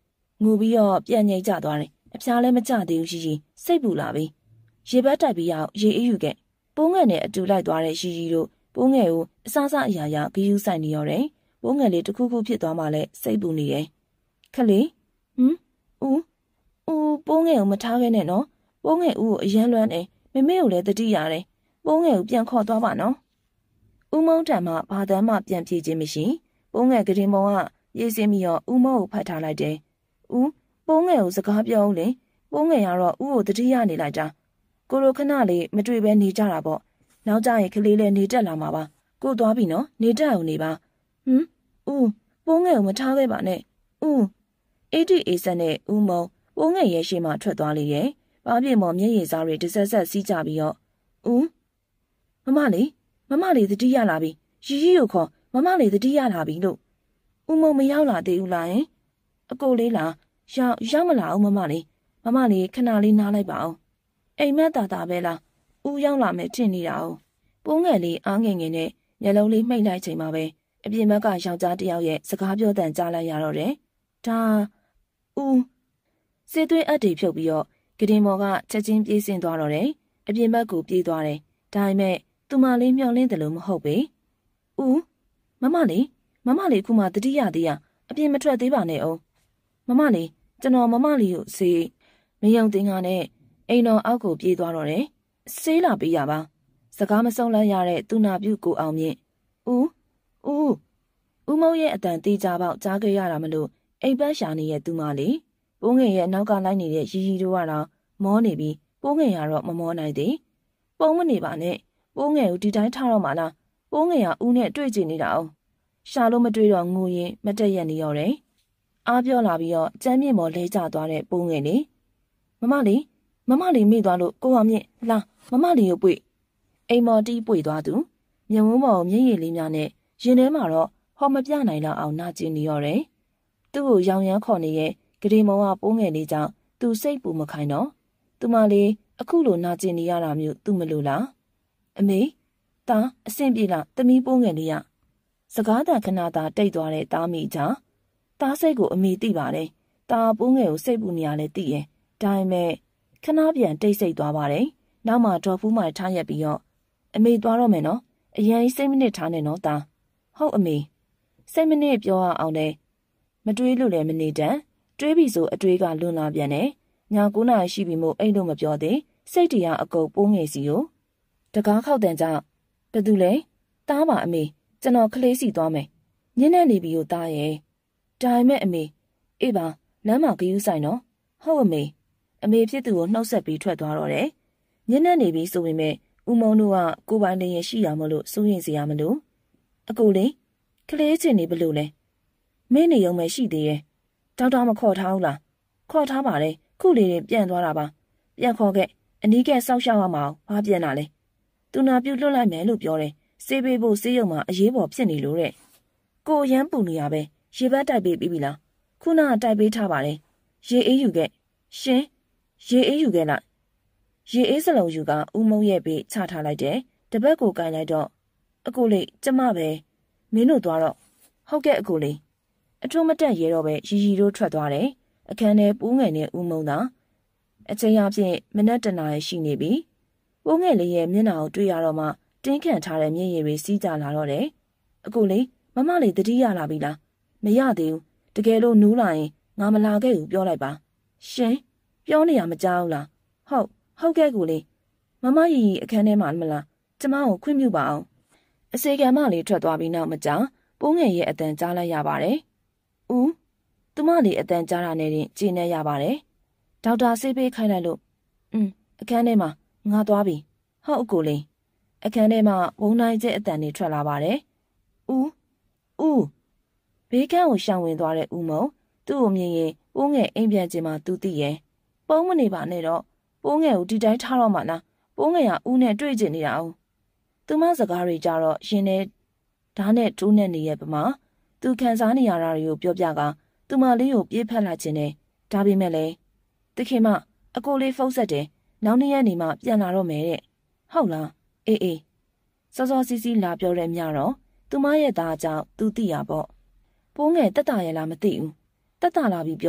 B: ငိုပြီးတော့ပြန်ငိတ်ကြသွားတယ်အဖျားလည်းမကျသေးဘူးရှိရှိစိတ်ပူလာပြီရေဘက်တိုက်ပြီးရောက်ရေအေးယူခဲ့ပိုးငယ်နဲ့အတူလိုက်သွားတဲ့ရှိရှိတို့ပိုးငယ်ကိုအစားစားအရာရာဂယူးဆိုင်နေရတယ်ပိုးငယ်လေးတစ်ခုခုဖြစ်သွားမှလည်းစိတ်ပူနေတယ်ခလေးဟမ်ဦးဦးပိုးငယ်ကိုမထားခဲ့နဲ့နော်ပိုးငယ်ဦးကိုအရန်လွမ်းတယ်မမေကိုလည်းတတိရတယ်ပိုးငယ်ကိုပြန်ခေါ်သွားပါနော်ဦးမုံတံမှဘာတမ်းမှပြန်ပြေးခြင်းမရှိပိုးငယ်ကလေးမောင်ကရေးစင်းပြီးတော့ဦးမောကိုဖတ်ထားလိုက်တယ်ဦးပိုးငယ်ကိုစကားပြောဦးလေပိုးငယ်ကတော့ဦးကိုတတိယနေလိုက်တာကိုလိုခဏလေးမတွေ့ပဲနေကြတာပေါ့နောက်ကြရင်ကလေးလည်းနေတက်လာမှာပါကိုသွားပြီနော်နေတက်အောင်နေပါဟမ်ဦးပိုးငယ်ကိုမထားခဲ့ပါနဲ့ဦးအေးတီအေးဆက်နဲ့ဦးမုံပိုးငယ်ရဲ့ရှေ့မှာထွက်သွားလေရဲ့ဘာပြေမော်မျက်ရည်စားတွေတစ်ဆက်ဆက်စီးကြပြီးတော့ဦးမမလေးမမလေးတတိယလာပြီရီရီကိုခေါ်မမလေးတတိယလာပြီလို့ဦးမုံမရောက်လာသေးဘူးလားဟင်အကိုလေးလားရောက်ရောက်မလာအောင်မမလေးမမလေးခဏလေးနားလိုက်ပါအောင်အိမ်မက်တာတာပဲလားဦးရောက်လာမယ်ထင်နေတာ哦ပိုးငယ်လေးအားငယ်ငယ်နဲ့မျက်လုံးလေးမှိတ်လိုက်ချိန်မှာပဲအပြင်ဘက်ကယောက်ျားတစ်ယောက်ရဲ့စကားပြောတန်ကြားလိုက်ရတော့တယ်ဒါဦးစေသွေးအပ်တွေဖြုတ်ပြီးတော့ကတင်မော်ကချက်ချင်းပြေးဆင်းသွားတော့တယ်အပြင်ဘက်ကိုပြေးသွားတယ်ဒါပေမဲ့သူမလေးမျောလင်းတယ်လို့မဟုတ်ပေဦးမမလေးမမလေးခုမှတတိယသေးရအပြင်မထွက်သေးပါနဲ့အောင်မမလေးကျွန်တော်မမလေးကိုစေးမယုံတင်ကနဲ့အိမ်တော်အောက်ကိုပြေးသွားတော့တယ်ဆေးလာပေးရပါစကားမဆုံးလန်းရတဲ့သူနာပြုကိုအောင်မြင့်ဦးဦးဦးမောင်ရဲ့အတန်တေးကြပေါက်ကြားခဲ့ရတာမလို့အိမ်ပတ်ရှာနေရဲ့သူမလေးပိုးငယ်ရဲ့နောက်ကလိုက်နေတဲ့ရီရီတို့ကတော့မောနေပြီးပိုးငယ်ကတော့မမောနိုင်သေးပုံမနေပါနဲ့ပိုးငယ်ကိုဒီတိုင်းထားတော့မှလားပိုးငယ်ကဦးနဲ့တွေ့ကြည့်နေတာအောင်ရှာလို့မတွေ့တော့ငိုရင်မတက်ရက်နေရောတယ်အားပြောလာပြီးတော့ကျမ်းမြေမော်လဲကျသွားတဲ့ပိုးငယ်လေးမမလေးမမလေးမိသွားလို့ကိုအောင်မြင့်လာမမလေးကိုပွေအိမ်မော်တီးပွေသွားသူမြုံဝန်းမော်မျက်ရည်လေးများနဲ့ရင်ထဲမှာတော့ဟောမပြနိုင်တော့အောင်နာကျင်နေရတယ်သူ့ကိုရောင်ရမ်းခေါ်နေရဲ့ဂရေမော်ကပိုးငယ်လေးကြောင့်သူစိတ်ပူမခိုင်းတော့သူမလေးအခုလိုနာကျင်နေရတာမျိုးသူမလို့လားအမေတာအဆင်ပြေလားသမီးပိုးငယ်လေးရစကားတန်ခဏသာတိတ်သွားတဲ့တားမိချာတားစိတ်ကိုအမေသိပါတယ်တားပိုးငယ်ကိုစိတ်ပူနေရလဲသိရဲ့ဒါပေမဲ့ခဏပြန်တိတ်ဆိတ်သွားပါတယ်နောက်မှဒေါ်ဖူးမိုင်ထားရက်ပြီးတော့အမေသွားတော့မယ်နော်အရင်စိတ်မနစ်ထားနေနော်တာဟုတ်အမေစိတ်မနစ်ပြောအောင်လေမတွေးလို့လည်းမနေတန်တွေးပြီဆိုအတွေးကလွန်လာပြန်တယ်ညကိုးနာရီရှိပြီမို့အိတ်လို့မပြောသေးစိတ်တရားအကုန်ပိုးငယ်စီကိုတကားခောက်တန်ကြောင့်ဘယ်သူလဲတားပါအမေကျွန်တော်ကလေးစီသွားမယ်ညနေနေပြီကိုတားရဲ့ဒါပေမဲ့အမေအေးပါလမ်းမှာဂယူးဆိုင်နော်ဟုတ်အမေအမေဖြစ်သူကိုနှုတ်ဆက်ပြီးထွက်သွားတော့တယ်ညနေနေပြီဆိုပေမဲ့ဦးမုံတို့ကကိုပိုင်နေရရှိရမလို့စိုးရင်စရာမလို့အကိုလေးကလေးချင်းနေဘလို့လဲမင်းနေရုံပဲရှိသေးရဲ့ဒေါက်တာမခေါ်ထားဘူးလားခေါ်ထားပါတယ်ခုလေးတွေပြန်သွားတာပါပြန်ခေါ်ခဲ့အနီးကဲစောက်ရှောက်ရမအောင်ဘာပြန်လာလဲသူနာပြုတ်လွတ်လိုက်မယ်လို့ပြောတယ်စေးပေးဖို့စေးရုံမှာအရေးပေါ်ဖြစ်နေလို့တဲ့ကိုရမ်းပူနေရပဲရေဘက်တိုက်ပေးပြီးပြီလားခုနကတိုက်ပေးထားပါတယ်ရေအေးယူခဲ့ရှင်ရေအေးယူခဲ့လိုက်ရေအေးစလုံးယူကဦးမုံရဲ့ဘေးချထားလိုက်တယ်တပတ်ကိုကန်လိုက်တော့အကိုလေးကျမပဲမင်းတို့သွားတော့ဟုတ်ကဲ့အကိုလေးအထုံးမတက်ရဲတော့ပဲရီရီတို့ထွက်သွားတယ်အခန်းထဲပိုးငယ်နဲ့ဦးမုံသာအချိန်အပြင်မနက်တနာရီရှိနေပြီပိုးငယ်လေးရဲ့မျက်နှာကိုတွေ့ရတော့မှတင်းခန့်ထားတဲ့မျက်ရည်တွေစီးကြလာတော့တယ်အကိုလေးမမလေးတတိယလာပြီလားမရသေးဘူးတကယ်လို့နူးလာရင်ငါမလာခဲ့ဘူးပြောလိုက်ပါရှင်ပြောနေရမကြောက်လားဟုတ်ဟုတ်ကဲ့ကိုလေးမမရီအခန်းထဲမှာမလားကျမကိုခွင့်ပြုပါအောင်အစေကံမလေးထွက်သွားပြီးနောက်မကြာပိုးငယ်ရဲ့အတန်ကြားလိုက်ရပါတယ်ဦးသူမလေးအတန်ကြားတာနဲ့တင်ကြည်နေရပါတယ်ဒေါက်တာဆေးပေးခိုင်းလိုက်လို့อืมအခန်းထဲမှာငါသွားပြီဟုတ်အကိုလေးအခန်းထဲမှာဝုန်းတိုင်းကျအတန်တွေထွက်လာပါတယ်ဦးဦးဘေးကန်းကိုရှောင်ဝင်သွားတဲ့ဦးမုံသူ့ကိုမြင်ရင်ပိုးငယ်အိမ်ပြန်ခြင်းမှာသူသိရဲ့ပုံမနေပါနဲ့တော့ပိုးငယ်ကိုဒီတိုင်းထားတော့မှလားပိုးငယ်ကဦးနဲ့တွေ့ကျင်နေတာအောင်သူမစကားတွေကြတော့ရင်ထဲဓာတ်နဲ့တိုးနဲ့နေရဲ့ပမာသူခံစားနေရတာတွေကိုပြောပြကသူမလေးကိုပြေးဖက်လိုက်ခြင်းနဲ့ဒါပေမဲ့လည်းတခင်မအကိုလေးဖုတ်ဆက်တယ်နောက်နေ့ရက်နေမှပြန်လာတော့မယ်တဲ့ဟုတ်လားအေးအေးစောစောစီးစီးလာပြောတဲ့မြတော့သူမရဲ့သားအကြောင်းသူသိရပေါ့ပိုးငယ်တက်တာရဲ့လားမသိဘူးတက်တာလာပြီးပြောတယ်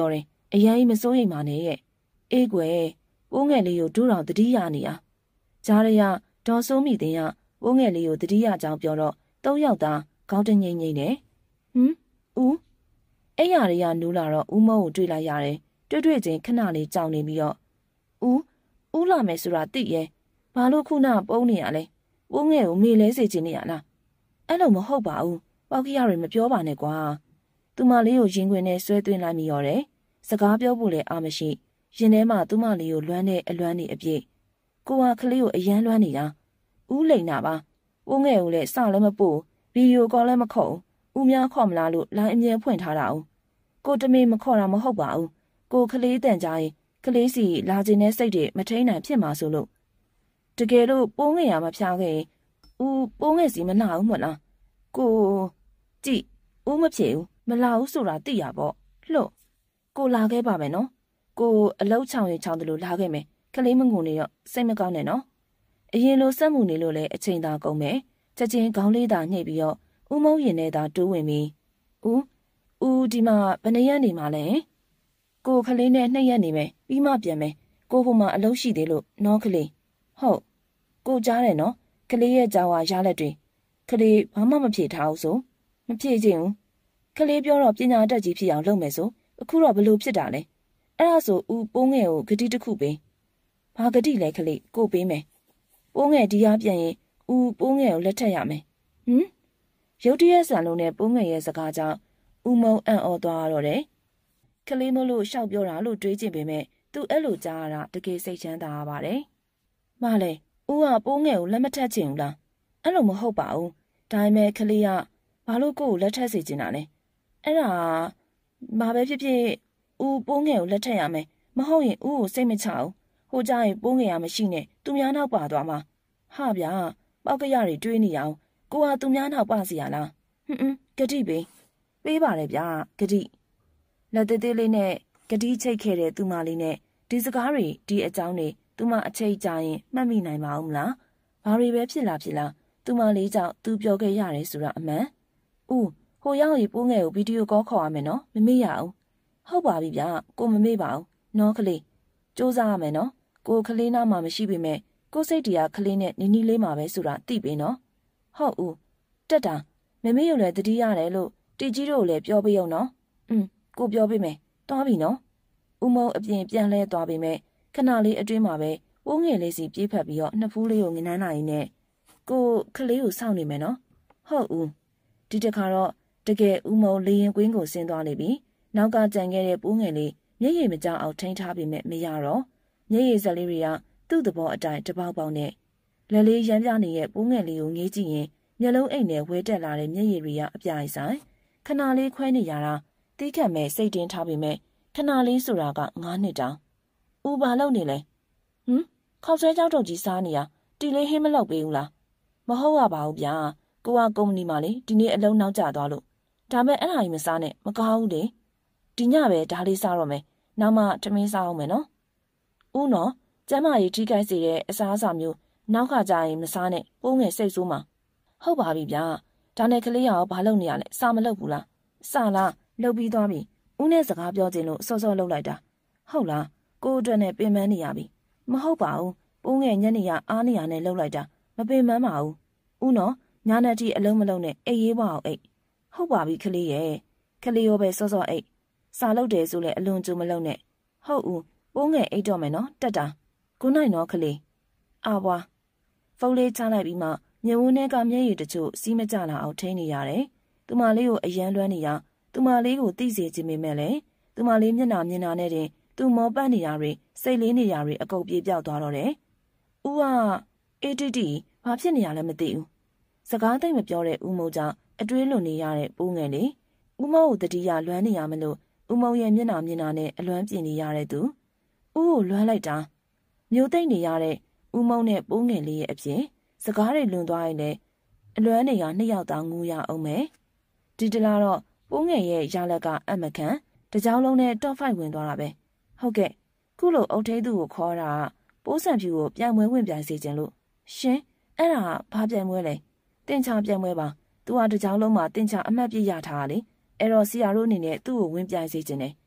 B: အရင်မစိုးရိမ်ပါနဲ့ရဲ့အေးကွယ်ပိုးငယ်လေးကိုတို့တော်တတိယနေရကြားရရဒေါ်စိုးမိတင်ကပိုးငယ်လေးကိုတတိယကြောင်ပြောတော့သုံးယောက်သားခေါင်းတငိမ့်ငိမ့်နဲ့ဟမ်ဦးအဲ့ရတွေကနူးလာတော့ဦးမိုးကိုတွေ့လိုက်ရတယ်တွေ့တွေ့ချင်းခဏလေးကြောင်နေပြီးတော့ဦးဦးလာမယ်ဆိုတာသိရဲ့ဘာလို့ခုနပုံးနေရလဲပိုးငယ်ကိုမေလဲစေချင်နေရလားအဲ့လိုမဟုတ်ပါဘူးပေါက်ကရတွေမပြောပါနဲ့ကွာသူမလေးကိုရင်ခွင်နဲ့ဆွဲသွင်းလိုက်မိရောတယ်စကားပြောဖို့လည်းအာမရှိရင်ထဲမှာသူမလေးကိုလွမ်းတဲ့အလွမ်းနေအပြည့်ကိုဟာကလေးကိုအယမ်းလွမ်းနေတာဦးလိန်နာပါပိုးငယ်ကိုလည်းစလည်းမပို့ဗီဒီယိုကောလည်းမခေါ်ဦးများခေါ်မလားလို့လိုင်းအမြဲဖွင့်ထားတာအောင်ကိုတမေမခေါ်တာမဟုတ်ပါဘူးကိုကလေးတန်ကြရင်ကလေးစီလာခြင်းနဲ့စိတ်တွေမထိန်နိုင်ဖြစ်မှာဆိုလို့တကယ်လို့ပိုးငယ်ရမဖျားခဲ့ရင်ဦးပိုးငယ်စီမလာဘူးမလားကိုကြည့်ဦးမဖြစ်ဘူးမလာဘူးဆိုတာသိရပေါ့လှ့ကိုလာခဲ့ပါမယ်နော်ကိုအလောက်ချောင်ရင်ချောင်တယ်လို့လာခဲ့မယ်ကလေးမငုံနေတော့စိတ်မကောင်းနဲ့နော်အရင်လိုစက်မှုနေလို့လည်းအချိန်သာကုန်မယ်ချက်ချင်းခေါင်းလေးသာညှိပြီးတော့ဦးမုံရင်နဲ့သာတိုးဝင်ပြီးဦးဦးဒီမှာဘယ်နှရက်နေမှာလဲကိုကလေးနဲ့နှစ်ရက်နေမယ်ပြီးမှပြန်မယ်ကိုဟိုမှာအလုပ်ရှိသေးလို့နော်ကလေးဟုတ်ကိုကြားတယ်နော်ကလေးရဲ့ကြောင်ဟာရလက်တွေကလေးဘာမှမဖြေထားဘူးဆိုမဖြေချင်ဘူးကလေးပြောတော့ပညာတတ်ကြီးဖြစ်အောင်လုပ်မယ်ဆိုအခုတော့ဘလို့ဖြစ်တာလဲအဲ့ဒါဆိုဦးပိုးငယ်ကိုဂတိတစ်ခုပေးဘာဂတိလဲကလေးကိုပေးမယ်ပိုးငယ်ဒီရားပြန်ရင်ဦးပိုးငယ်ကိုလက်ထက်ရမယ်ဟမ်ရုတ်တရက်ဆန်လုံးနဲ့ပိုးငယ်ရဲ့စကားကြောင့်ဦးမုံအံ့ဩသွားတော့တယ်ကလေးမလို့ရှောက်ပြောတာလို့တွေးကျင်ပေမဲ့သူအဲ့လိုကြားရတာတကယ်စိတ်ချမ်းသာရပါတယ်မလဲဦးကပိုးငယ်ကိုလက်မထက်ချင်ဘူးလားအဲ့လိုမဟုတ်ပါဘူးဒါပေမဲ့ကလေးကဘာလို့ကိုယ့်ကိုလက်ထက်စေချင်တာလဲအဲ့ဒါဘာပဲဖြစ်ဖြစ်ဦးပိုးငယ်ကိုလက်ထက်ရမယ်မဟုတ်ရင်ဦးကိုစိတ်မချဘူးဟိုကြရင်ပိုးငယ်ရမရှိနဲ့သူများနောက်ပါသွားမှာဟာဗျာပေါက်ကရတွေတွေးနေအောင်ကိုဟာသူများနောက်ပါစီရလားဟွန်းဟွန်းဂတိပေးပေးပါလေဗျာဂတိလက်သေးသေးလေးနဲ့ဂတိချိတ်ခဲ့တဲ့သူမလေးနဲ့ဒီစကားတွေဒီအကြောင်းတွေသူမအချိတ်ကြရင်မှတ်မိနိုင်ပါဦးမလားဘာတွေပဲဖြစ်လာဖြစ်လာသူမလေးကြောင့်သူပြောခဲ့ရတယ်ဆိုတာအမှန်ဦးဟိုရောက်ရင်ပိုးငယ်ကိုဗီဒီယိုကောခေါ်ရမယ်နော်မမေ့ရအောင်ဟုတ်ပါပြီဗျာကိုမမေ့ပါဘူးနော်ကလေးစူးစမ်းရမယ်နော်ကိုကလေးနားမှာမရှိပေမဲ့ကိုစိတ်တရားကလေးနဲ့နီနီလေးမှာပဲဆိုတာသိပြီနော်ဟုတ်ဦးတက်တာမမေ့ရလည်းတတိရတယ်လို့တီကြီးတို့လည်းပြောပေးအောင်နော်อืมကိုပြောပေးမယ်သွားပြီနော်ဦးမုံအပြင်ပြန်လဲသွားပြီမဲ့ခဏလေးအတွင်းမှာပဲပိုးငယ်လေးစီပြေးဖက်ပြီးတော့နှစ်ဖူးလေးကိုငနန်းနိုင်နဲ့ကိုကလေးကိုစောင့်နေမယ်နော်ဟုတ်ဦးဒီတခါတော့တကယ်ဦးမုံလေရင်ကွင်းကိုဆင်းသွားလိမ့်ပြီနောက်ကကြံခဲ့တဲ့ပိုးငယ်လေးမျက်ရည်မကြောက်အောင်ထိန်းထားပြီးမဲ့မရတော့မျက်ရည်စက်လေးတွေကသူ့သဘောအတိုင်းတပေါက်ပေါက်နဲ့လက်လေးရမ်းပြနေတဲ့ပိုးငယ်လေးကိုငေးကြည့်ရင်မျက်လုံးအိမ်နဲ့ဝဲတက်လာတဲ့မျက်ရည်တွေကအပြိုင်ဆိုင်ခဏလေးခွဲနေရတာတီးခတ်မဲ့စိတ်တင်းထားပြီးမဲ့ခဏလေးဆိုတာကငါးနှစ်တောင်ဦးဘာလုပ်နေလဲဟမ်ခေါက်ဆွဲကြောက်တုတ်ကြီးစားနေရတီလေးဟင်းမလုပ်ပေးဘူးလားမဟုတ်ရပါဘူးဗျာကိုကကုမ္ပဏီမှာလေဒီနေ့အလုံးနောက်ကျသွားလို့ဒါမဲ့အဲ့ဟာကြီးမစားနဲ့မကောင်းဘူးလေဒီညပဲဒါလေးစားတော့မယ်နောက်မှထမင်းစားအောင်မယ်နော်ဦးနော်ကျမကြီးထိခိုက်စေတဲ့အစားအစာမျိုးနောက်ခါကျရင်မစားနဲ့ပိုးငယ်စိတ်ဆိုးမှာဟုတ်ပါပြီဗျာဒါနဲ့ကလေးရောဘာလုပ်နေရလဲစာမလုပ်ဘူးလားစာလားလုပ်ပြီးသွားပြီဦးနဲ့စကားပြောခြင်းလို့စောစောလုပ်လိုက်တာဟုတ်လားကို့အတွက်နဲ့ပင်ပန်းနေရပြီမဟုတ်ပါဘူးပိုးငယ်ညနေရအားနေရနဲ့လှုပ်လိုက်တာမပင်ပန်းပါဘူးဦးနော်ညာနဲ့တီအလုံးမလုံးနဲ့အိတ်ရေးပါအောင်အိတ်ဟုတ်ပါပြီကလေးရဲ့ကလေးရောပဲစောစောအိတ်စာလုပ်တယ်ဆိုလဲအလွန်ကြိုမလုံးနဲ့ဟုတ်ဦးပိုးငယ်အိတ်တော့မယ်နော်တက်တာခုနိုင်တော့ကလေးအာဘွားဖုန်းလေးချလိုက်ပြီးမှညဝန်းထဲကမျက်ရည်တချို့စီးမကြလာအောင်ထိန်းနေရတယ်သူမလေးကိုအယမ်းလွမ်းနေရသူမလေးကိုသိစေခြင်းပေမဲ့လည်းသူမလေးမျက်နှာမျက်နှာနဲ့တင်သူမောပတ်နေရတွေစိတ်လေးနေရတွေအကုန်ပြေပြောက်သွားတော့တယ်ဦးကအေးတီတီဘာဖြစ်နေရလဲမသိဘူးစကားသိမ့်မပြောတဲ့ဦးမိုးကြောင့်အတွေးလွန်နေရတဲ့ပိုးငယ်လေးဦးမိုးကိုတတိယလွမ်းနေရမလို့ဦးမိုးရဲ့မျက်နှာမျက်နှာနဲ့အလွမ်းပြင်နေရတဲ့သူဦးကိုလွမ်းလိုက်တာမျိုးသိမ့်နေရတဲ့ဦးမိုးနဲ့ပိုးငယ်လေးရဲ့အပြင်စကားတွေလွန်သွားရင်လည်းအလွမ်းနေရနှစ်ယောက်သားငူရအောင်မယ်ဒီတလားတော့ပိုးငယ်ရဲ့ရလက်ကအမခံတကြောင်လုံးနဲ့တော့ဖိုက်ဝင်သွားတာပဲဟုတ်ကဲ့ခုလိုအုတ်ထိတ်သူကိုခေါ်တာပိုးဆံဖြူကိုပြန်မွဲဝင်ပြန်စေခြင်းလို့ရှင်အဲ့ဒါဘာပြန်မွဲလဲတင်ချပြန်မွဲပါသူကတကြောင်လုံးမှာတင်ချအမှတ်ပြရထားတာလေအဲ့တော့ဆီယာတို့အနေနဲ့သူ့ကိုဝင်ပြန်စေခြင်းတယ်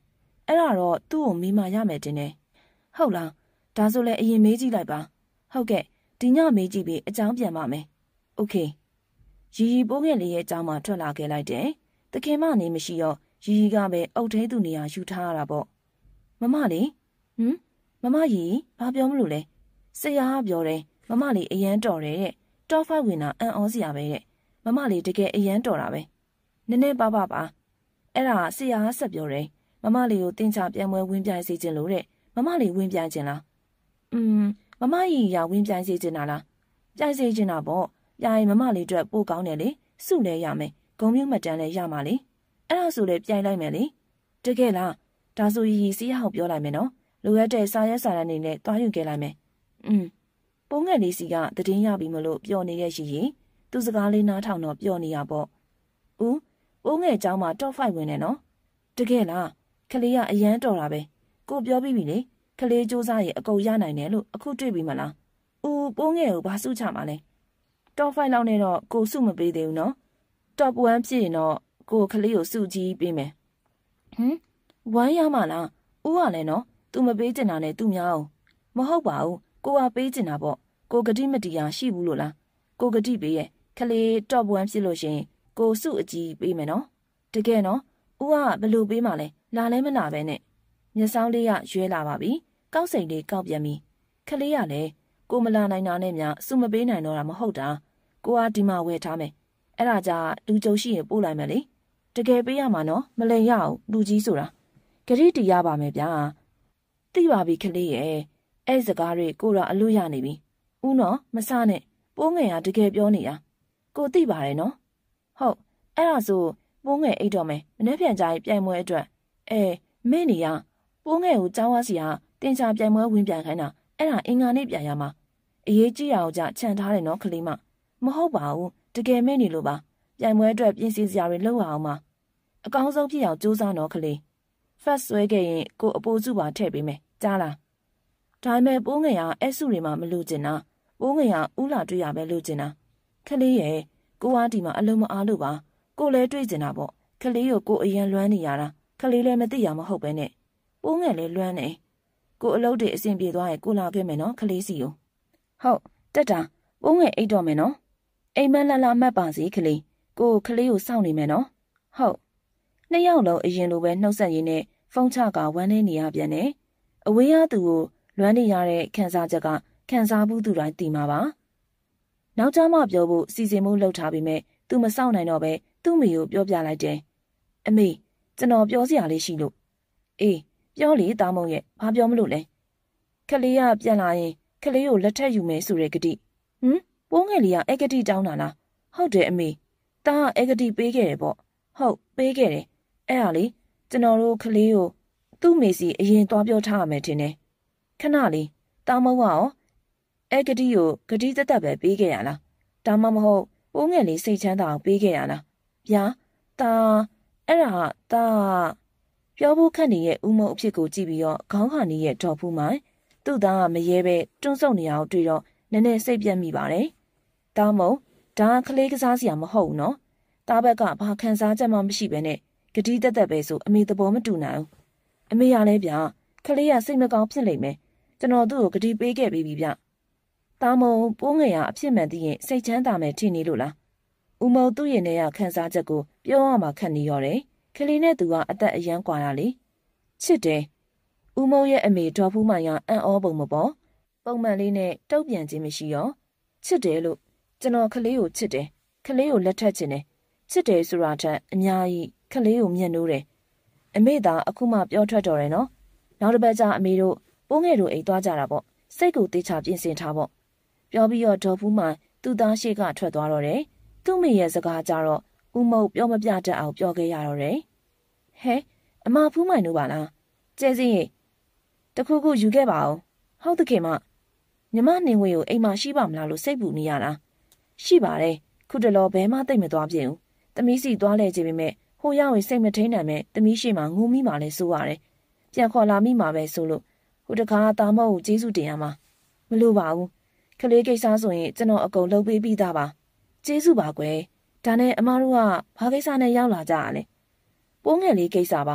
B: အဲ့ဒါတော့သူ့ကိုမိမရမယ်တင်တယ်ဟုတ်လားဒါဆိုလည်းအရင်မေးကြည့်လိုက်ပါဟုတ်ကဲ့ဒီညမေးကြည့်ပြီးအကြောင်းပြန်ပါမယ်โอเคရီရီပိုးငယ်လေးရဲ့အကြောင်းမှထွက်လာခဲ့လိုက်တယ်တခင်မနေမရှိတော့ရီရီကပဲအုတ်ထဲသူနေရာယူထားရတာပေါ့မမလေးဟမ်မမကြီးဘာပြောမလို့လဲဆရာကပြောတယ်မမလေးအရန်တော်တယ်တဲ့တော့ဖိုက်ဝင်တာအံ့ဩစရာပဲတဲ့မမလေးတကယ်အရန်တော်တာပဲနည်းနည်းပါပါပါအဲ့ဒါဆရာကဆက်ပြောတယ်မမလေးကိုတင်ချပြန်ပွဲဝင်ပြိုင်စေခြင်းလို့တဲ့မမလေးဝင်ပြိုင်ခြင်းလားอืมမမကြီးရဝင်ပြိုင်စေခြင်းလားပြိုင်စေခြင်းတာပေါ့ပြိုင်မမလေးအတွက်ပို့ကောင်းတယ်လေစုလဲရမယ်ဂုံမျိုးမှတ်တမ်းလဲရမှာလေအဲ့ဒါဆိုလဲပြိုင်လိုက်မယ်လေတကယ်လားဒါဆိုရီရီစီးရအောင်ပြောလိုက်မယ်နော်လိုရတဲ့စာရက်စာတမ်းတွေနဲ့တွားယူခဲ့လိုက်မယ်อืมပိုးငယ်လေးစီကတည်င်းရပြီမလို့ပျော်နေတဲ့ရီရီသူစကားလေးနားထောင်တော့ပျော်နေရပေါ့ဦးပိုးငယ်เจ้าမှာ top 5 ဝင်နေနော်တကယ်လားခလေးကအရန်တော်တာပဲကိုပြောပြီးပြီလေခလေးစူးစမ်းရင်အကုန်ရနိုင်တယ်လို့အခုတွေ့ပြီမလားဦးပိုးငယ်ကိုဘာစုချမှာလဲ top 5 လောက်နဲ့တော့ကိုစုမပေးသေးဘူးနော် top 1 ဖြစ်ရင်တော့ကိုခလေးကိုစုကြီးပေးမယ်ဟမ်ဝမ်းရမှာလားဦးကလည်းနော် तू မပေးချင်တာနဲ့ तू များအောင်မဟုတ်ပါဘူးကိုကပေးချင်တာပေါ့ကိုဂတိမတီးရရှိဘူးလို့လားကိုဂတိပေးရဲ့ခလေး top 1 ဖြစ်လို့ရှင်ကိုစုအကြီးပေးမယ်နော်တကယ်နော်ဦးကဘယ်လိုပေးမှလဲလာလဲမလာပဲနဲ့မျက်စောင်းလေးကရွဲလာပါပြီကောက်စိန်လေးကောက်ပြန်ပြီခလေးကလည်းကိုမလာနိုင်တာနဲ့များစုမပေးနိုင်တော့တာမဟုတ်တာကိုကဒီမှာဝယ်ထားမယ်အဲ့ဒါကြလူကြုံရှိရင်ပို့လိုက်မယ်လေတကယ်ပေးရမှာနော်မလိမ်ရအောင်လူကြီးဆိုတာဂရိတီရပါမယ်ဗျာသိပါပြီခလေးရဲ့အဲ့စကားတွေကိုတော့အလို့ရနေပြီဦးနော်မစနဲ့ပိုးငယ်ကတကယ်ပြောနေတာကိုသိပါတယ်နော်ဟုတ်အဲ့ဒါဆိုပိုးငယ်အိတ်တော့မယ်မနေ့ပြန်ကြရင်ပြိုင်ပွဲအတွက်အဲမင်းနေရပိုးငယ်ကိုကြောင်းဝါစီဟာတင်ချပြိုင်ပွဲဝင်ပြန်ခိုင်းတာအဲ့ဒါအင်္ဂါနေ့ပြန်ရမှာအရေးကြီးအောင်ကြခြံထားတယ်နော်ခလေးမမဟုတ်ပါဘူးတကယ်မင်းနေလို့ပါပြိုင်ပွဲအတွက်ပြင်ဆင်စရာတွေလုပ်အောင်ပါအကောင်းဆုံးဖြစ်အောင်ကြိုးစားနော်ခလေး first ဆွဲခဲ့ရင်ကိုအပိုးစုပါထည့်ပေးမယ်ကြားလားဒါပေမဲ့ပိုးငယ်ကအဲ့စုတွေမှမလို့ကျင်တာပိုးငယ်ကဥလာတွေ့ရပဲလို့ကျင်တာခလေးရဲ့ကိုကဒီမှာအလုံးမအားလို့ပါကိုလည်းတွေ့ကျင်တာပေါ့ခလေးကိုကိုအရင်လွမ်းနေရတာခလေးလည်းမသိရမဟုတ်ပဲနဲ့ပိုးငယ်လည်းလွမ်းနေကိုအလုပ်တွေအဆင်ပြေသွားရင်ကိုလာခဲ့မယ်နော်ခလေးစီကိုဟုတ်တက်တာပိုးငယ်အိတ်တော့မယ်နော်အိမ်မက်လာလာမှတ်ပါစေခလေးကိုခလေးကိုစောင့်နေမယ်နော်ဟုတ်နှစ်ယောက်လုံးအရင်လိုပဲနှုတ်ဆက်ရင်းနဲ့ဖုန်းချကဝမ်းနေနေရပြန်တယ်အဝေးရသူကိုလွမ်းနေရတဲ့ခံစားချက်ကခံစားဘူးသူတိုင်းတည်မှာပါနောက်ကျမှပြောဖို့စီစဉ်မှုလုပ်ထားပြီးမဲ့သူမစောင့်နိုင်တော့ပဲသူ့မိကိုပြောပြလိုက်တယ်အမေကျွန်တော်ပြောစရာလေးရှိလို့အေးပြောလေတာမုံရဲ့ဘာပြောမလို့လဲခလေးကပြန်လာရင်ခလေးကိုလက်ထက်ယူမယ်ဆိုတဲ့ဂတိဟမ်ပိုးငယ်လေးကအဲ့ဂတိတောင်းတာလားဟုတ်တယ်အမေတာကအဲ့ဂတိပေးခဲ့တယ်ပေါ့ဟုတ်ပေးခဲ့တယ်အဲ့ဒါလေကျွန်တော်တို့ခလေးကိုသူ့မေစီအရင်သွားပြောထားရမယ်ထင်တယ်ခဏလေးတာမုံကရောအဲ့ဂတိကိုဂတိတက်တက်ပဲပေးခဲ့ရလားဒါမှမဟုတ်ပိုးငယ်လေးစိတ်ချမ်းသာအောင်ပေးခဲ့ရလားဗျာတာအဲ့ဒါတာပြောဖို့ခက်နေတဲ့ဦးမုံအဖြစ်ကိုကြည့်ပြီးတော့ခေါင်းခါနေရဲ့ဒေါ်ဖူးမိုင်သူ့သားကမရဲပဲတွန်းဆုပ်နေအောင်တွေ့တော့နည်းနည်းစိတ်ပြတ်မိပါတယ်တာမုံဒါကလေးကစားစရာမဟုတ်ဘူးနော်တာဘက်ကဘာခံစားချက်မှမရှိပဲနဲ့ဂတိတက်တက်ပဲဆိုအမေသဘောမတူနိုင်ဘူးအမေရလဲဗျာခလေးကစိတ်မကောင်းဖြစ်လိမ့်မယ်ကျွန်တော်သူ့ကိုဂတိပေးခဲ့ပြီးပြီဗျတာမုံပိုးငယ်ကအဖြစ်မှန်သိရင်စိတ်ချမ်းသာမယ်ထင်နေလို့လားဦးမုံသူ့ရင်ထဲကခံစားချက်ကိုပြောရမှာခက်နေရောတယ်ခလေးနဲ့သူကအသက်အရန်ကွာတာလေချစ်တယ်ဦးမုံရဲ့အမေဒေါ်ဖူးမိုင်ကအံ့ဩပုံမပေါ်ပုံမှန်လေးနဲ့တုတ်ပြန်ခြင်းမရှိရောချစ်တယ်လို့ကျွန်တော်ခလေးကိုချစ်တယ်ခလေးကိုလက်ထပ်ချင်တယ်ချစ်တယ်ဆိုတာထက်အများကြီးခလေးကိုမျက်နှိုးတယ်အမေသာအခုမှပြောထွက်တော်တယ်နော်နောက်တစ်ပတ်ကျအမေတို့ပိုးငယ်တို့အိမ်သွားကြတာပေါ့စိတ်ကိုတေချာပြင်ဆင်ထားပေါ့ပြောပြီးတော့ဒေါ်ဖူးမိုင်သူ့သားရှိကထွက်သွားတော့တယ်သူ့မိရဲ့စကားကြတော့ဦးမုံပြောမပြတတ်အောင်ပြောခဲ့ရတော့တယ်ဟဲအမဖူးမိုင်တို့ပါလားကျဲစင်းရေတခုခုယူခဲ့ပါအောင်ဟုတ်တခင်မညီမနေဝေကိုအိမ်မှာရှိပါမလားလို့စိတ်ပူနေရတာရှိပါတယ်ခုတလောဘဲမသိမ့်မသွားပြင်းဘူးသမီးစီသွားလဲကြည့်ပေမဲ့ဟိုရောက်ရင်စိတ်မထိန်နိုင်မဲ့သမီးရှိမှငိုမိမှလဲဆိုရတယ်ပြန်ခေါ်လာမိမှပဲဆိုလို့ဟိုတခါတာမော့ကိုကျေးဇူးတင်ရမှာမလိုပါဘူးခလေးကိစ္စဆိုရင်ကျွန်တော်အကုန်လုပ်ပေးပြီးသားပါကျေးဇူးပါကွယ်ဒါနဲ့အမတို့ကဘာကိစ္စနဲ့ရောက်လာကြရလဲပိုးငယ်လေးကိစ္စပါ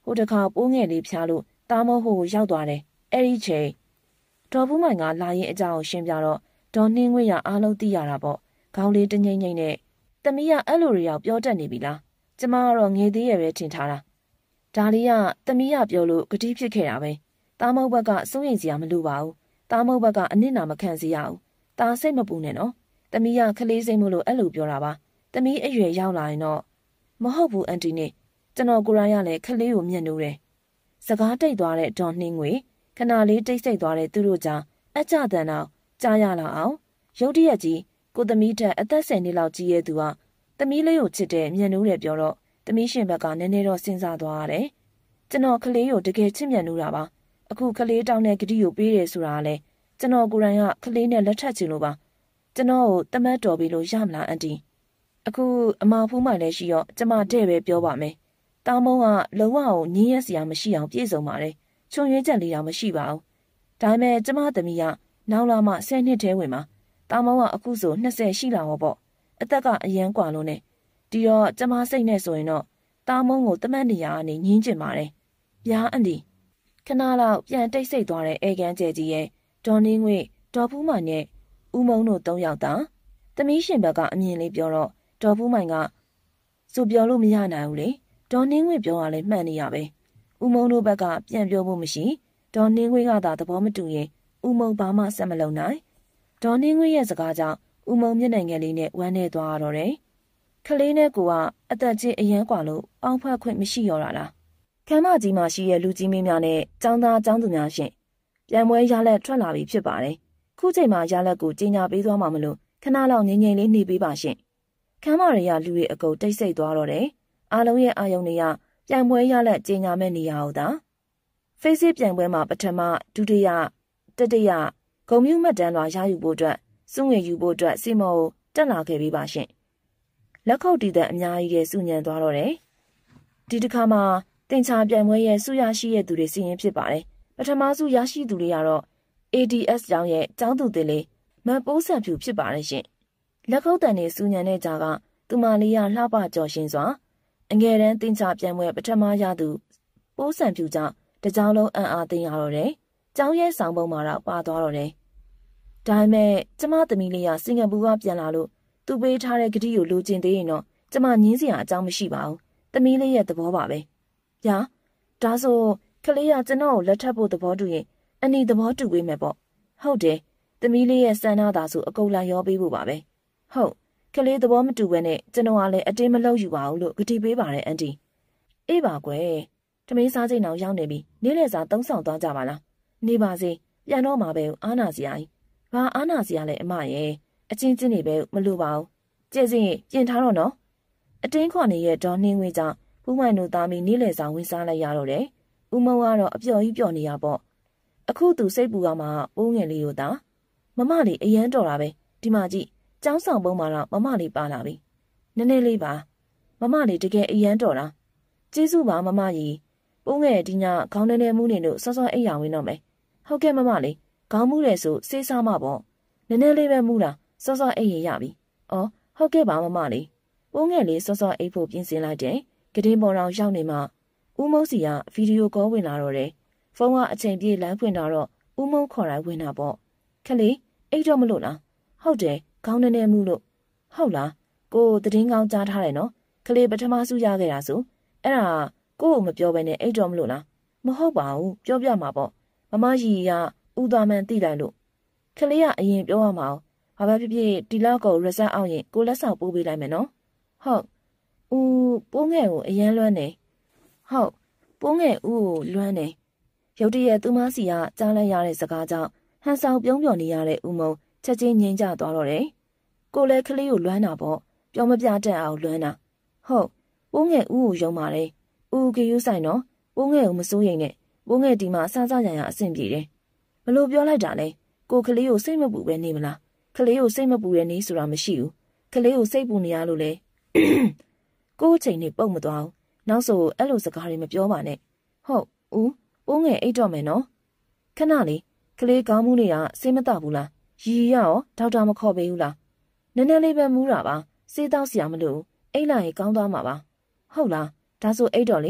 B: ဟိုတခါပိုးငယ်လေးဖြားလို့တားမိုးဟိုကိုရောက်သွားတယ်အဲ့ဒီချိန်ဒေါ်ဖူးမိုင်ကလာရင်အကြောင်းကိုရှင်းပြတော့ဒေါ်နှင်းငွေရအားလုံးသိရတာပေါ့ခေါင်းလေးတငိမ့်ငိမ့်နဲ့သမီးကအဲ့လိုတွေရောက်ပြောတတ်နေပြီလားကျမကတော့ငေသေးရပဲထင်ထားတာဒါလေးကသမီးကပြောလို့ဂတိဖြစ်ခဲ့တာပဲတားမုတ်ဘက်ကစိုးရိမ်စရာမလိုပါဘူးတားမုတ်ဘက်ကအနစ်နာမခံစေရဘူးတားစိတ်မပူနဲ့နော်သမီးကခလေးစိတ်မို့လို့အဲ့လိုပြောတာပါသမီးအရွယ်ရောက်လာရင်တော့မဟုတ်ဘူးအန်တီနဲ့ကျွန်တော်ကိုရိုင်းရလည်းခလေးကိုမျက်နှိုးတယ်စကားတိတ်သွားတဲ့ဒေါ်နှင်းငွေခဏလေးတိတ်ဆိတ်သွားတဲ့သူတို့ကြားအကြတန်တော့ကြားရလာအောင်ရုတ်တရက်ကြီးကိုသမီးထက်အသက်ဆယ်နှစ်လောက်ကြီးရဲ့သူကသမီးလေးကိုချစ်တဲ့မျက်နှိုးတယ်ပြောတော့သမီးရှင်ဘက်ကနည်းနည်းတော့စဉ်းစားသွားရတယ်ကျွန်တော်ခလေးကိုတကယ်ချစ်မျက်နှိုးတာပါအခုခလေးတောင်းတဲ့ဂတိကိုပေးတယ်ဆိုတာလည်းကျွန်တော်ကိုယ်တိုင်ကခလေးနဲ့လက်ထပ်ချင်လို့ပါကျွန်တော်ကိုတမတ်တော်ပြီးလို့ရမလားအန်တီအခုအမဖူးမိုင်လည်းရှိတော့ကျမတဲ့ပဲပြောပါမယ်တားမုံကလုံးဝကိုညင်းရက်စရာမရှိအောင်ပြည့်စုံပါတယ်ချွန်ရွေးချက်လေးတော့မရှိပါဘူးဒါပေမဲ့ကျမသမီးကနောက်လာမှဆယ်နှစ်ထဲဝင်မှာတားမုံကအခုဆိုနှစ်ဆယ်ရှိလာတော့ပေါ့အသက်ကအရန်กว่าလို့နဲ့ဒီတော့ကျမစိတ်နဲ့ဆိုရင်တော့တားမုံကိုတမတ်နေရကနေညင်းကျင်ပါတယ်ဗျာအန်တီခဏလောက်ပြန်တိတ်ဆိတ်သွားတဲ့အေကန်ကျဲကြီးရဲ့ဒေါ်နှင်းငွေဒေါ်ဖူးမိုင်နဲ့ဦးမုံတို့သုံးယောက်သာသမီးရှင်ဘက်ကအမြင်လေးပြောတော့ဒေါ်ဖူးမိုင်ကဆိုပြောလို့မရနိုင်ဘူးလေဒေါ်နှင်းငွေပြောရလဲမှန်နေရပဲဦးမုံတို့ဘက်ကပြန်ပြောဖို့မရှိဒေါ်နှင်းငွေကသာသဘောမတူရင်ဦးမုံဘာမှဆက်မလုပ်နိုင်ဒေါ်နှင်းငွေရဲ့စကားကြောင့်ဦးမုံမျက်နှာငယ်လေးနဲ့ဝမ်းနေသွားတော့တယ်ခလေးနဲ့ကိုကအသက်ကြီးအရန်กว่าလို့ပေါင်းဖွဲ့ခွင့်မရှိရောတာလားခမ်းမကြီးမှာရှိတဲ့လူကြီးမင်းများနဲ့ចောင်းသားចောင်းသူများရှင်ပြန်ပွဲရလက်ထွက်လာပြီဖြစ်ပါတယ်ခုချိန်မှာရလက်ကိုကြီးညာပေးသွားမှာမလို့ခဏလောက်ငြိမ်ငြိမ်လေးနေပေးပါရှင်ခမ်းမတွေကလူတွေအကုန်တိတ်ဆိတ်သွားတော့တယ်အားလုံးရဲ့အာယုံတွေကပြန်ပွဲရလက်ကြီးညာမဲ့နေရအောင်သာဖေးစစ်ပြန်ပွဲမှာပထမဒုတိယတတိယဂုံမြူးမှတ်တမ်းလွှာရယူဖို့အတွက်စုငွေယူဖို့အတွက်စီမောကိုတက်လာခဲ့ပြီးပါရှင်လက်ခုပ်တီးတဲ့အများကြီးရဲ့စုညံသွားတော့တယ်ဒီတစ်ခါမှာတင်ချာပြန်ပွဲရဲ့စုရရှိတဲ့သူတွေစီရင်ဖြစ်ပါတယ်ပထမစုရရှိသူတွေကတော့ အေ ဒီ အက်စ် ကျောင်းရဲ့ကျောင်းသူတွေလေးမန်ပိုးဆန်ဖြူဖြစ်ပါတယ်ရှင်လက်ခုပ်တန်နေစုညံတဲ့ကြားကသူမလေးရလှပကြော်ရှင်စွာအငယ်တန်းတင်ချာပြန်ပွဲပထမရသူပိုးဆန်ဖြူကြောင့်တကြောင်လုံးအံ့အားသင်ရတော့တယ်ကျောင်းရဲ့ဆောင်ပုံမှာတော့ပါသွားတော့တယ်ဒါပေမဲ့ကျမသမီးလေးကစင်ကာပူကပြန်လာလို့သူပေးထားတဲ့ဂတိကိုလိုချင်သေးရင်တော့ကျမငင်းစရာအကြောင်းမရှိပါဘူးသမီးလေးရဲ့သဘောပါပဲညာဒါဆိုခလေးကကျွန်တော်ကိုလက်ထပ်ဖို့သဘောတူရင်အနီသဘောတူပေးမယ်ပေါ့ဟုတ်တယ်သမီးလေးရဲ့စံနာသာဆိုအကုန်လိုက်ရောပေးဖို့ပါပဲဟုတ်ခလေးသဘောမတူဘဲနဲ့ကျွန်တော်ကလည်းအတင်းမလုပ်ယူပါဘူးလို့ဂတိပေးပါတယ်အန်တီအေးပါကွယ်ထမင်းစားချိန်အောင်ရောက်နေပြီနေ့လည်စာသုံးဆောင်သွားကြပါလားနေပါစေပြန်တော့မှာပဲအားနာစရာကြီးဘာအားနာစရာလဲအမရဲ့အချင်းချင်းနေပဲမလိုပါဘူးကြည့်စင်ပြင်ထားတော့နော်အတင်းခွန်နေရဲ့ဒေါ်နှင်းဝေးကြောင့်ဖူးမိုင်တို့သားမီနေ့လည်စာဝင်စားလိုက်ရတော့တယ်ဦးမုံကတော့အပျော်ကြီးပျော်နေရပေါ့အခုသူစိတ်ပူကမှပိုးငယ်လေးကိုသာမမလေးအရန်တော်တာပဲဒီမှာကြည့်ကျောင်းဆောင်ပုံးမှာတော့မမလေးပါလာပြီနည်းနည်းလေးပါမမလေးတကယ်အရန်တော်တာကျေးဇူးပါမမကြီးပိုးငယ်ဒီညခေါင်းထဲထဲမူးနေလို့စောစောအိပ်ရဝင်တော့မယ်ဟုတ်ကဲ့မမလေးခေါင်းမူးတယ်ဆိုစေးစားမပေါ့နည်းနည်းလေးပဲမူးတာစောစောအိပ်ရရပြီအော်ဟုတ်ကဲ့ပါမမလေးပိုးငယ်လေးစောစောအိပ်ဖို့ပြင်ဆင်လိုက်တယ်ကတင်းပေါ်တော်ရောက်နေမှဦးမုံစီကဗီဒီယိုကောဝင်လာတော့တယ်ဖုန်းကအချိန်ပြည့်လမ်းဖွင့်တော့ဦးမုံခေါ်တိုင်းဝင်တာပေါ့ခလေးအိတ်တော့မလို့လားဟုတ်တယ်ခေါင်းနဲ့နဲ့မှုလို့ဟုတ်လားကိုသတင်းကောင်းကြားထားတယ်နော်ခလေးပထမစုရခဲ့တာဆိုအဲ့ဒါကိုကိုမပြောဘဲနဲ့အိတ်တော့မလို့လားမဟုတ်ပါဘူးပြောပြမှာပေါ့မမကြီးကဦးသားမှန်သိလိုက်လို့ခလေးကအရင်ပြောရမှာဘာပဲဖြစ်ဖြစ်ဒီလောက်ကို result အောင်ရင်ကိုလက်ဆောင်ပို့ပေးလိုက်မယ်နော်ဟုတ်ဦးပိုးငယ်ကိုအရန်လွမ်းနေဟုတ်ပိုးငယ်ဦးကိုလွမ်းနေရုတ်တရက်သူမစီကကြားလိုက်ရတဲ့စကားကြောင့်ဟန်ဆောင်ပြုံးပြော်နေရတဲ့ဦးမုံချက်ချင်းငြိမ်ကျသွားတော့တယ်ကိုလည်းကလေးကိုလွမ်းတာပေါ့ပြောမပြတတ်အောင်လွမ်းတာဟုတ်ပိုးငယ်ဦးကိုယုံပါတယ်ဦးကယူဆိုင်တော့ပိုးငယ်ကိုမစိုးရိမ်နဲ့ပိုးငယ်ဒီမှာစစရရအဆင်ပြေတယ်ဘလို့ပြောလိုက်တာလဲကိုကလေးကိုစိတ်မပူပဲနေမလားကလေးကိုစိတ်မပူတဲ့နေဆိုတာမရှိဘူးကလေးကိုစိတ်ပူနေရလို့လေကို့ချိန်နေပုတ်မသွားဘူးနောက်ဆိုအဲ့လိုစကားတွေမပြောပါနဲ့ဟုတ်ဦးပိုးငယ်အိတ်တော့မယ်နော်ခဏလေးကလေးကောင်းမှုနေတာစေးမတော့ဘူးလားရီရီရောဒေါက်တာမခေါ်ပေးဘူးလားနည်းနည်းလေးပဲမူးတာပါစေးတော့စရာမလိုဘူးအိတ်လိုက်ရင်ကောင်းသွားမှာပါဟုတ်လားဒါဆိုအိတ်တော့လေ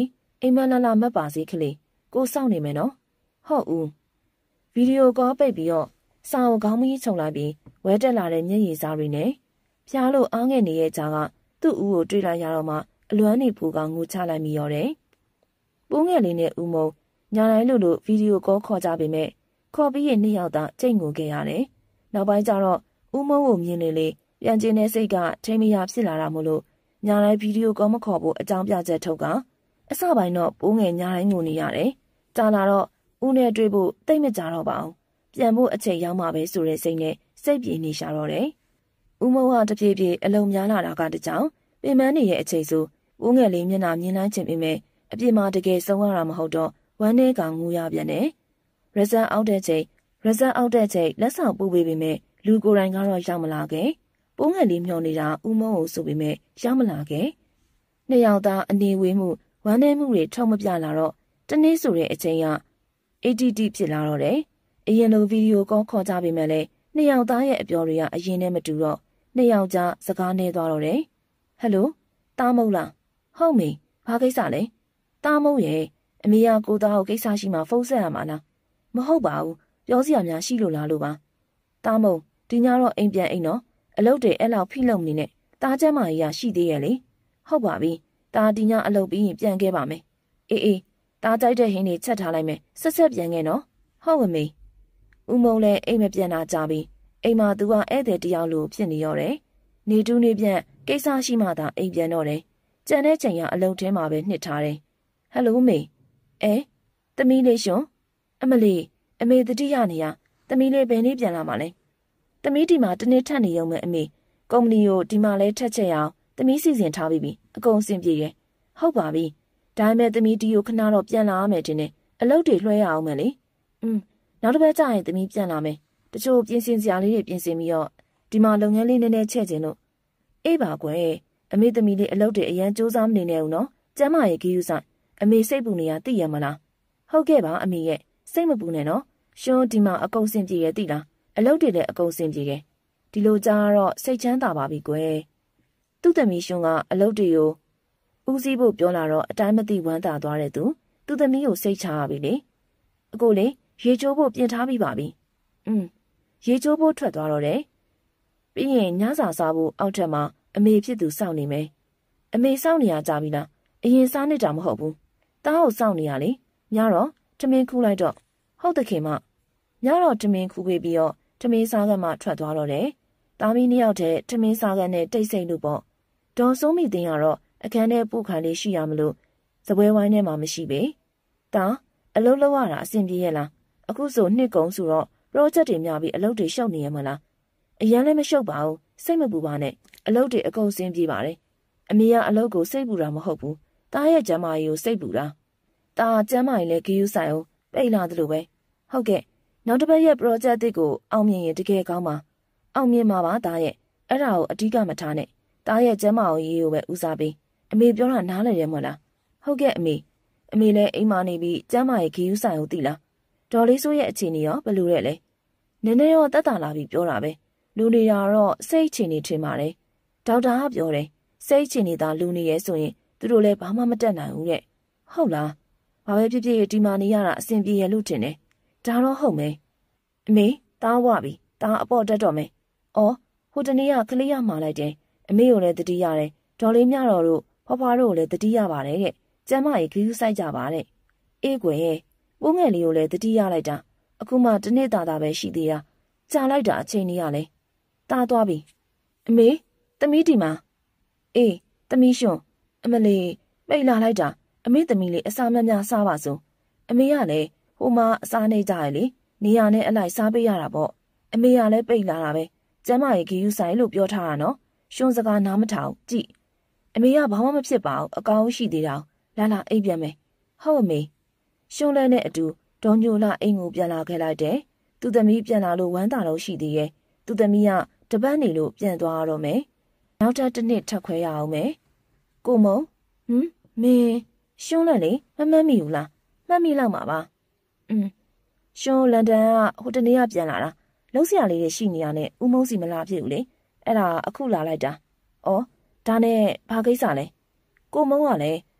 B: အိမ်မလာလာမတ်ပါစေခလေးကိုစောင့်နေမယ်နော်ဟုတ်ဦးဗီဒီယိုကောပိတ်ပြီးတော့စာအုပ်ခေါင်းမကြီးခြုံလိုက်ပြီးဝဲတက်လာတဲ့မျက်ရည်စားတွေနဲ့ဖျားလို့အားငယ်နေတဲ့ကြားကသူ့ဦးကိုတွေ့လိုက်ရတော့မှအလွမ်းနေဖူကငိုချလိုက်မိရောတယ်ပိုးငယ်လေးနဲ့ဦးမုံညာတိုင်းလို့လို့ဗီဒီယိုကောခေါ်ကြပေမဲ့ခေါ်ပြီးရင်နှစ်ယောက်သာကြိတ်ငိုခဲ့ရတယ်နောက်ပိုင်းကျတော့ဦးမုံကိုမြင်နေလေပြန်ကျင်တဲ့စိတ်ကထိမရဖြစ်လာတာမို့လို့ညာတိုင်းဗီဒီယိုကောမခေါ်ဖို့အကြောင်းပြချက်ထုတ်ကအစပိုင်းတော့ပိုးငယ်ညာတိုင်းငိုနေရတယ်ကြာလာတော့ဦးနဲ့တွေ့ဖို့တိတ်မကြတော့ပါဘူးပြန်ဖို့အချိန်ရောက်မှပဲဆိုတဲ့စိတ်နဲ့စိတ်ပြေနေရှာတော့တယ်ဦးမုံကတဖြည်းဖြည်းအလုံးများလာတာကတကြောင်ပင်မနေရဲ့အချိန်ဆိုပိုးငယ်လေးမျက်နှာမြင်လိုက်ခြင်းပေမဲ့အပြစ်မှာတကယ်ဆုံးရတာမဟုတ်တော့ဝမ်းထဲကငိုရပြန်တယ်ရဇန်အောက်တဲ့ချိန်ရဇန်အောက်တဲ့ချိန်လက်ဆောင်ပို့ပေးပေမဲ့လူကိုယ်တိုင်ကတော့ရောက်မလာခဲ့ပိုးငယ်လေးမျောနေတာဦးမုံကိုဆိုပေမဲ့ရောက်မလာခဲ့နှစ်ယောက်သားအနေဝေးမှုဝမ်းထဲမှုတွေထုံမပြလာတော့တနေ့ဆိုတဲ့အချိန်က အေးတီတီ ဖြစ်လာတော့တယ်အရင်လိုဗီဒီယိုကောခေါ်ကြပေမဲ့လည်းနှစ်ယောက်သားရဲ့အပြောတွေကအရင်နဲ့မတူတော့နှစ်ယောက်ကြားစကားနေသွားတော့တယ်ဟယ်လိုတားမုံလားဟုတ်မေဘာကိစ္စလဲတားမုံရဲ့အမေကကိုသားကိုကိစ္စရှိမှဖုန်းဆက်ရမှာလားမဟုတ်ပါဘူးပြောစရာများရှိလို့လားလို့ပါတားမုံဒီညတော့အိမ်ပြန်အိမ်နော်အလုပ်တွေအဲ့လောက်ဖိလုံနေနဲ့တားချမ်းမကြီးရရှိသေးရဲ့လေဟုတ်ပါပြီတားဒီညအလုပ်ပြီးရင်ပြန်ခဲ့ပါမယ်အေးအေးတားကြိုက်တဲ့ဟင်းတွေချက်ထားလိုက်မယ်ဆက်ဆက်ပြန်ခဲ့နော်ဟုတ်အမေဦးမုံလည်းအိမ်မပြန်တာကြပြီအိမ်မှာသူကဧည့်သည်တယောက်လိုဖြစ်နေရောတယ်နေတူးနေပြန်ကိစ္စရှိမှသာအိမ်ပြန်တော့တယ်ကြံတဲ့ချိန်ကအလုပ်ထဲမှာပဲနှစ်ထားတယ်ဟယ်လိုမေအဲသမီးလေးရှင်အမလီအမေတတိယနေရသမီးလေးဘယ်နေ့ပြန်လာမှာလဲသမီးဒီမှာတနေ့ထပ်နေရုံပဲအမေကုမ္ပဏီကိုဒီမှာလဲထက်ချက်ရအောင်သမီးစီစဉ်ထားပြီးပြီအကုန်အဆင်ပြေတယ်ဟုတ်ပါပြီဒါပေမဲ့သမီးဒီကိုခဏတော့ပြန်လာရမယ်တင်တယ်အလုပ်တွေလွှဲရအောင်မယ်လေอืมနောက်တစ်ပတ်ကျရင်သမီးပြန်လာမယ်တချို့ပြင်ဆင်စရာလေးတွေပြင်ဆင်ပြီးတော့ဒီမှာလုပ်ငန်းလေးနည်းနည်းချဲ့ခြင်းလို့အေးပါကွယ်အမေသမီးလေးအလုပ်တွေအရန်စူးစမ်းမနေနဲ့ဦးနော်ကျမ်းမာရေးဂီယူဆိုင်အမေစိတ်ပူနေရသိရမလားဟုတ်ကဲ့ပါအမေရဲ့စိတ်မပူနဲ့နော်ရှင်ဒီမှာအကုန်စင်ပြေရဲ့သိလားအလုပ်တွေလည်းအကုန်စင်ပြေတယ်ဒီလိုကြားတော့စိတ်ချမ်းသာပါပြီကွယ်သူ့သမီးရှင်ကအလုပ်တွေကိုဦးစီးဖို့ပြောလာတော့အတိုင်းမသိဝမ်းသာသွားတဲ့သူသူ့သမီးကိုစိတ်ချရပြီလေအကိုလေရေချိုးဖို့ပြင်ထားပြီးပါပြီอืมရေချိုးဖို့ထွက်သွားတော့တယ်ပြီးရင်ညစာစားဖို့အောက်ထပ်မှာအမေဖြစ်သူစောင့်နေမယ်အမေစောင့်နေရကြပြီလားအရင်စားနေတာမဟုတ်ဘူးတားကိုစောင့်နေရလေညတော့ထမင်းခူးလိုက်တော့ဟုတ်တယ်ခင်မညတော့ထမင်းခူးပေးပြီးတော့ထမင်းစားကမှထွက်သွားတော့တယ်တားမီးနှစ်ယောက်တည်းထမင်းစားကနဲ့တိတ်ဆိတ်လို့ပေါ့ဒေါ်စိုးမိတင်ကတော့အခန်းထဲပို့ခံလေးရှိရမလို့စပွဲဝိုင်းထဲမှာမရှိပေတားအလုပ်လုပ်ရတာအဆင်ပြေရဲ့လားအခုဆိုနှစ်ကုန်ဆိုတော့ project တွေများပြီးအလုပ်တွေရှုပ်နေရမလားအရန်လည်းမရှုပ်ပါဘူးစိတ်မပူပါနဲ့အလုပ်တွေအကုန်စင်ပြေပါတယ်အမေကအလုပ်ကိုစိတ်ပူတာမဟုတ်ဘူးတားရဲ့ကျမ်းမာရေးကိုစိတ်ပူတာတားကျမ်းမာရေးလည်းဂီယူဆိုင်အောင်ပိတ်လာတယ်လို့ပဲဟုတ်ကဲ့နောက်တစ်ပတ်ရဲ့ project တစ်ကိုအောင်မြင်ရင်တကယ်ကောင်းပါအောင်မြင်မှာပါတားရဲ့အဲ့ဒါကိုအဓိကမထားနဲ့တားရဲ့ကျမ်းမာရေးကိုပဲဦးစားပေးအမေပြောတာနားလည်ရမလားဟုတ်ကဲ့အမေအမေလည်းအိမ်မှာနေပြီးကျမ်းမာရေးဂီယူဆိုင်ကိုသိလားဒေါ်လေးဆိုးရဲ့အခြေအနေရောဘယ်လိုလဲလဲနည်းနည်းရောတက်တာလာပြီးပြောတာပဲလူနေရတော့စိတ်အခြေအနေထင်ပါတယ်ဒေါက်တာကပြောတယ်စိတ်အခြေအနေသာလူနေရဲဆိုရင်သူတို့လည်းဘာမှမတက်နိုင်ဘူးတဲ့ဟုတ်လားဘာပဲဖြစ်ဖြစ်ဒီမှာနေရတာအဆင်ပြေရလို့ထင်တယ်ဒါတော့ဟုတ်မယ်အမေတားဝပြီတားအပေါ်တက်တော့မယ်အော်ဟိုတနေ့ကကလေးရမှာလိုက်တယ်အမေကိုလည်းတတိရတယ်ဒေါ်လေးမြတော်တို့ဖွားဖွားတို့ကိုလည်းတတိရပါတယ်တဲ့ကျမ်းမကြီးခရူးဆိုင်ကြပါတဲ့အေးကွယ်ပိုးငယ်လေးကိုလည်းတတိရလိုက်တာအခုမှတနေ့တာတာပဲရှိသေးတာကြာလိုက်တာအချိန်ကြီးရလဲတားသွားပြီအမေသမီးဒီမှာအေးသမီးရှင်အမလေးပိတ်လာလိုက်တာအမေသမီးလေးအစာမများစားပါစို့အမေကလည်းဟိုမှာအစားနေကြရလေနေရနဲ့အလိုက်စားပေးရတာပေါ့အမေကလည်းပိတ်လာတာပဲကျမ်းမကြီးဂီယူဆိုင်လို့ပြောထားတာနော်ရှင်စကားနားမထောင်ကြည့်အမေကဘာမှမဖြစ်ပါဘူးအကောင်ရှိသေးတာလာလာအိပ်ပြန်မယ်ဟုတ်အမေရှင်လဲနဲ့အတူဒေါ်ညိုလာအိမ်ကိုပြန်လာခဲ့လိုက်တယ်သူသမီးပြန်လာလို့ဝမ်းသာလို့ရှိသေးရဲ့သူသမီးကတပတ်နေလို့ပြန်သွားရတော့မယ်နောက်ထပ်တစ်နှစ်ထပ်ခွဲရအောင်မယ်ကိုမုံဟမ်မင်းရှင်လဲလေမမှတ်မိဘူးလားမှတ်မိလောက်မှာပါอืมရှင်လန်ဒန်ကဟိုတနေ့ကပြန်လာတာလုံးစရာလေးတွေရှိနေရနဲ့ဦးမုံစီမလာဖြစ်ဘူးလေအဲ့ဒါအခုလာလိုက်တာဩဒါနဲ့ဘာကိစ္စလဲကိုမုံကလည်း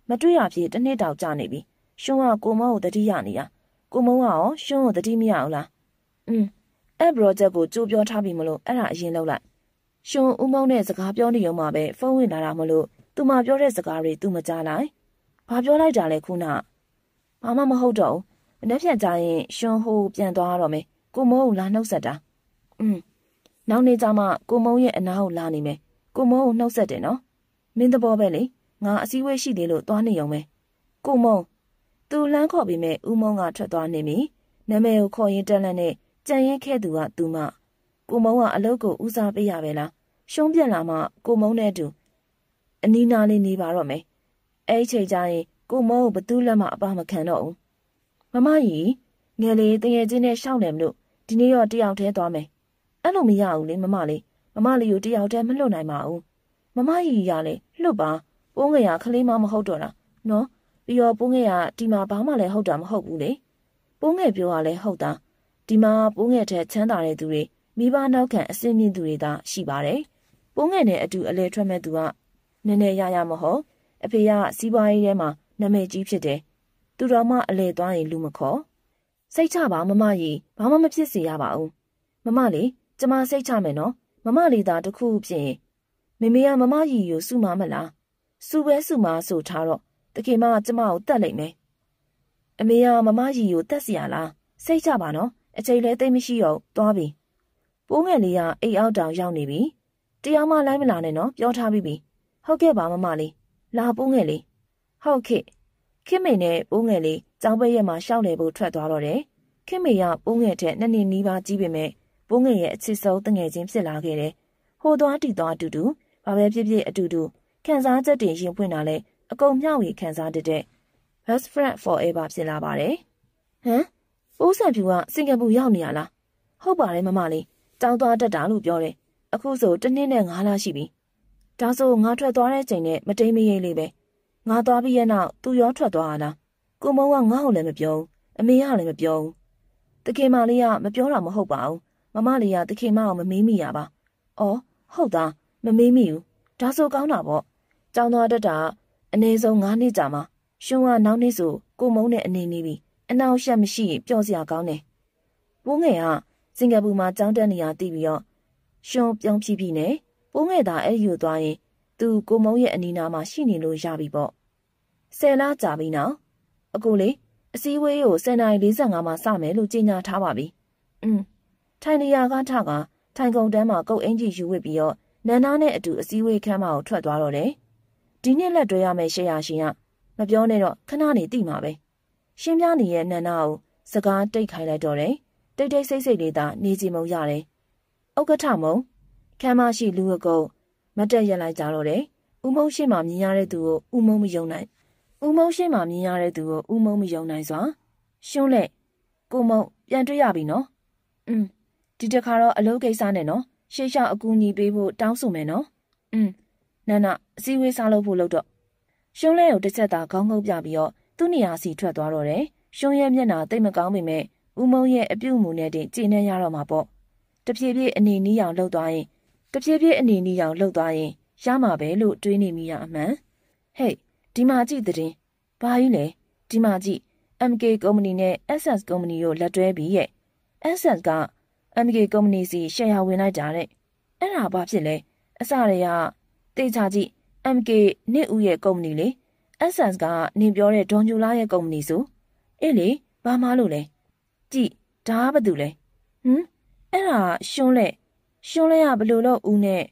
B: မတွေ့ရဖြစ်တစ်နှစ်တောင်ကြာနေပြီရှုံးကကိုမောကိုတတိယနေရကိုမုံကရောရှုံးကိုတတိမရအောင်လားอืมအဲ့ project ကိုကြိုးပြောထားပြီမလို့အဲ့ဒါအရင်လောက်လိုက်ရှုံးဦးမုံနဲ့စကားပြောနေရုံမှာပဲဖုန်းဝင်လာတာမလို့သူမပြောတဲ့စကားတွေသူမကြားလိုက်ဘာပြောလိုက်တာလဲခုနဘာမှမဟုတ်တော့ဘူးမနေ့ပြန်ကြရင်ရှုံးဟိုပြန်သွားရတော့မယ်ကိုမုံကိုလာနှုတ်ဆက်တာอืมနောက်နေ့ကျမှကိုမုံရဲ့အနားကိုလာနေမယ်ကိုမုံကိုနှုတ်ဆက်တယ်နော်မင်းသဘောပဲလေငါအစည်းအဝေးရှိသေးလို့သွားနေရုံပဲကိုမုံသူလမ်းခေါ်ပြီးမဲ့ဦးမုံကထွက်သွားနေပြီနာမည်ကိုခေါ်ရင်တက်လက်နဲ့ကြံရင်ခဲ့သူကသူမကိုမုံကအလုပ်ကိုဦးစားပေးရပဲလားရှုံးပြက်လာမှကိုမုံနဲ့တူအနီးနားလေးနေပါတော့မယ်အဲ့ချိန်ကျရင်ကိုမုံကိုဘသူလက်မှအပါမခံတော့ဘူးမမကြီးငယ်လေးတငယ်ချင်းနဲ့ရှောက်တယ်မလို့ဒီနေ့တော့တယောက်တည်းသွားမယ်အဲ့လိုမရဘူးလေမမလေးမမလေးကိုတယောက်တည်းမလွတ်နိုင်ပါဘူးမမကြီးရလေလွတ်ပါပိုးငယ်ရခလေးမမဟုတ်တော့တာနော်ပြီးတော့ပိုးငယ်ရဒီမှာဘာမှလည်းဟုတ်တာမဟုတ်ဘူးလေပိုးငယ်ပြောရလဲဟုတ်တာဒီမှာပိုးငယ်တဲ့ချမ်းသာတဲ့သူတွေမိဘနောက်ခံအစင်းမြင့်သူတွေသာရှိပါတယ်ပိုးငယ်နဲ့အတူအလဲထွက်မဲ့သူကနည်းနည်းရရမဟုတ်အဖေကစီးပွားရေးထဲမှာနာမည်ကြီးဖြစ်တယ်သူတော်မှအလဲသွားရင်လူမခေါ်စိတ်ချပါမမကြီးဘာမှမဖြစ်စေရပါဘူးမမလေးကျမစိတ်ချမယ်နော်မမလေးသာတခုဖြစ်ရင်မေမေကမမကြီးကိုစုမမလားစုပဲစုမဆိုထားတော့တခင်မကျမကိုတတ်လိုက်မယ်အမေကမမကြီးကိုတတ်စီရလားစိတ်ချပါနော်အချိန်လဲသိမ့်မရှိတော့သွားပြီပိုးငယ်လေးကအိမ်အောက်တောင်ရောက်နေပြီတရားမလိုက်မလာနဲ့နော်ပြောထားပြီးပြီဟုတ်ကဲ့ပါမမလေးလာပိုးငယ်လေးဟုတ်ကဲ့ခင်မေနဲ့ပိုးငယ်လေးကျောင်းပိတ်ရက်မှာရှောက်လေဖို့ထွက်သွားတော့တယ်ခင်မေကပိုးငယ်တဲ့နှစ်နှစ်နီးပါးကြီးပေမဲ့ပိုးငယ်ရဲ့အချစ်ဆုံးတငယ်ချင်းဖြစ်လာခဲ့တယ်ဟိုသွားတီသွားအတူတူဘာပဲဖြစ်ဖြစ်အတူတူခံစားချက်တွေရင်ဖွင့်တာလဲအကုန်မျှဝေခံစားတတ်တဲ့ best friend forever ဖြစ်လာပါတယ်ဟမ်ပိုးဆန်ဖြူကစင်ကာပူရောက်နေရလားဟုတ်ပါတယ်မမလေးတောင်းသွားတတ်တာလို့ပြောတယ်အခုဆိုတစ်နှစ်နဲ့ငါးလရှိပြီဒါဆိုငါထွက်သွားတဲ့ချိန်နဲ့မတိမ်မရိပ်လေးပဲငါသွားပြီးရဲ့နောက်သူရောထွက်သွားရလားကိုမုံကငါ့ကိုလည်းမပြောဘူးအမေကလည်းမပြောဘူးတခင်မလေးကမပြောတာမဟုတ်ပါဘူးမမလေးကတခင်မအောင်မမေးမိရပါအော်ဟုတ်သားမမေးမိဘူးဒါဆိုကောင်းတာပေါ့ကျောင်းသွားတတ်တာအနည်းဆုံး၅နှစ်ကြာမှရှုံးကနောက်နေ့ဆိုကိုမုံနဲ့အနေနေပြီအနောက်ရှက်မရှိရင်ပျော်စရာကောင်းတယ်ပိုးငယ်ကစင်ကာပူမှာကျောင်းတက်နေရသိပြီးတော့ရှုံးပြောင်းဖြီးဖြီးနဲ့ပိုးငယ်သာအဲ့ဒီကိုသွားရင်သူကိုမုံရဲ့အနီးနားမှာရှိနေလို့ရပြီပေါ့ဆယ်လကြာပြီနော်အခုလေအစည်းအဝေးကိုဆယ်နာရီ၄၅မှာစမယ်လို့ကြေညာထားပါပြီอืมထိုင်နေရကထကထိုင်ကုန်တန်းမှာကုတ်အင်ကြီးယူဝစ်ပြီးတော့နန်းသားနဲ့အတူအစည်းအဝေးခန်းမကိုထွက်သွားတော့တယ်ဒီနေ့လက်တွဲရမယ့်ရှေ့ရရှင်ကမပြောနဲ့တော့ခဏနေတိမှာပဲရှင်းပြနေတဲ့နန်းသားကိုစကားတိတ်ခိုင်းလိုက်တော့တယ်တိတ်တိတ်ဆိတ်ဆိတ်လေးသာနေကြမုံရတယ်ဥက္ကဋ္ဌမုံခမ်းမရှိလူအကုတ်မတက်ရက်လိုက်ကြတော့တယ်ဦးမုံရှိမှမြင်ရတဲ့သူကိုဦးမုံမယုံနိုင်ဦးမုံရှိမှမြင်ရတဲ့သူကိုဦးမုံမယုံနိုင်စွာရှုံးလက်ကိုမုံပြန်တွေ့ရပြီနော်อืมဒီတခါတော့အလုပ်ကိစ္စနဲ့နော်ရှေ့လျှောက်အကူအညီပေးဖို့တောင်းဆိုမယ်နော်อืมနာနာအစည်းအဝေးစားလုပ်ဖို့လုပ်တော့ရှုံးလဲကိုတစ်ချက်သာခေါင်းငုပ်ပြပြီးတော့သူ့နေရာစီထွက်သွားတော့တယ်ရှုံးရဲ့မျက်နှာတိတ်မကောင်းပေမဲ့ဦးမုံရဲ့အပြုတ်အမူနဲ့တင်ကြည်နေရတော့မှာပေါ့တဖြည်းဖြည်းအနေနီးအောင်လှုပ်သွားရင်တဖြည်းဖြည်းအနေနီးအောင်လှုပ်သွားရင်ရမှာပဲလို့တွေးနေမိတာအမှန်ဟေ့ဒီမှာကြည့်တဲ့တင်ဘာကြီးလဲဒီမှာကြည့် M K ကုမ္ပဏီနဲ့ S S ကုမ္ပဏီတို့လက်တွဲပြီးရဲ့ S S က M K ကုမ္ပဏီစီရှယ်ယာဝင်လိုက်ကြတဲ့အဲ့ဒါဘာဖြစ်လဲအစတွေကတေချာကြည့် M K နှစ်ဦးရဲ့ကုမ္ပဏီလေ S S ကနင်ပြောတဲ့ဒေါ်ညူလာရဲ့ကုမ္ပဏီဆိုအေးလေဘာမှလို့လဲကြည့်ဒါကဘာတူလဲဟမ်အဲ့ဒါရှုံးလက်ရှုံးလက်ကဘလို့လို့ဦးနဲ့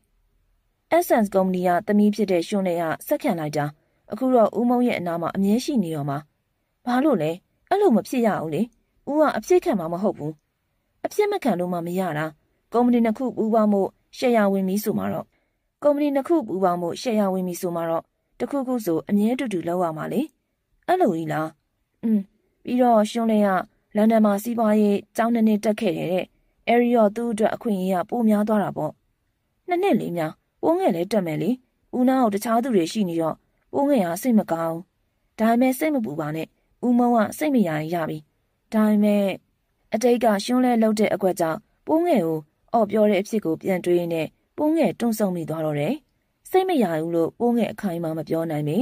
B: S S ကုမ္ပဏီကတမီးဖြစ်တဲ့ရှုံးလက်ကစက်ခံလိုက်တာအခုတော့ဦးမုံရဲ့အနားမှာအမြဲရှိနေရောမှာဘာလို့လဲအဲ့လိုမဖြစ်ရဘူးလေဦးကအဖြစ်ခံမှာမဟုတ်ဘူးအဖြစ်မခံလို့မှမရတာကုမ္ပဏီနှစ်ခုပူးပေါင်းမှုရှယ်ယာဝင်ပြီးဆိုမှတော့ကုမ္ပဏီနှစ်ခုပူးပေါင်းမှုရှယ်ယာဝင်ပြီးဆိုမှတော့တခုခုဆိုအမြဲတူတူလောက်ရမှာလေအဲ့လိုကြီးလားอืมပြီးတော့ရှုံးလက်ကလန်ဒန်မှာစီးပွားရေးကျောင်းနှစ်နှစ်တက်ခဲ့တဲ့အဲဒီတော့သူ့အတွက်အခွင့်အရေးကပိုများသွားတာပေါ့နှစ်နှစ်လေးများပိုးငယ်လည်းတက်မယ်လေဦးနာကိုတခြားသူတွေရှိနေတော့ပိုးငယ်ကစိတ်မကောင်းဒါပေမဲ့စိတ်မပူပါနဲ့ဦးမုံကစိတ်မရရင်ရပြီဒါပေမဲ့အတိတ်ကရှုံးလဲလှုပ်တဲ့အကွက်ကြောင့်ပိုးငယ်ကိုအော်ပြောတဲ့အဖြစ်ကိုပြန်တွေးရင်းနဲ့ပိုးငယ်တွန့်ဆုတ်မိသွားတော့တယ်စိတ်မရဘူးလို့ပိုးငယ်အခိုင်အမာမပြောနိုင်ပေ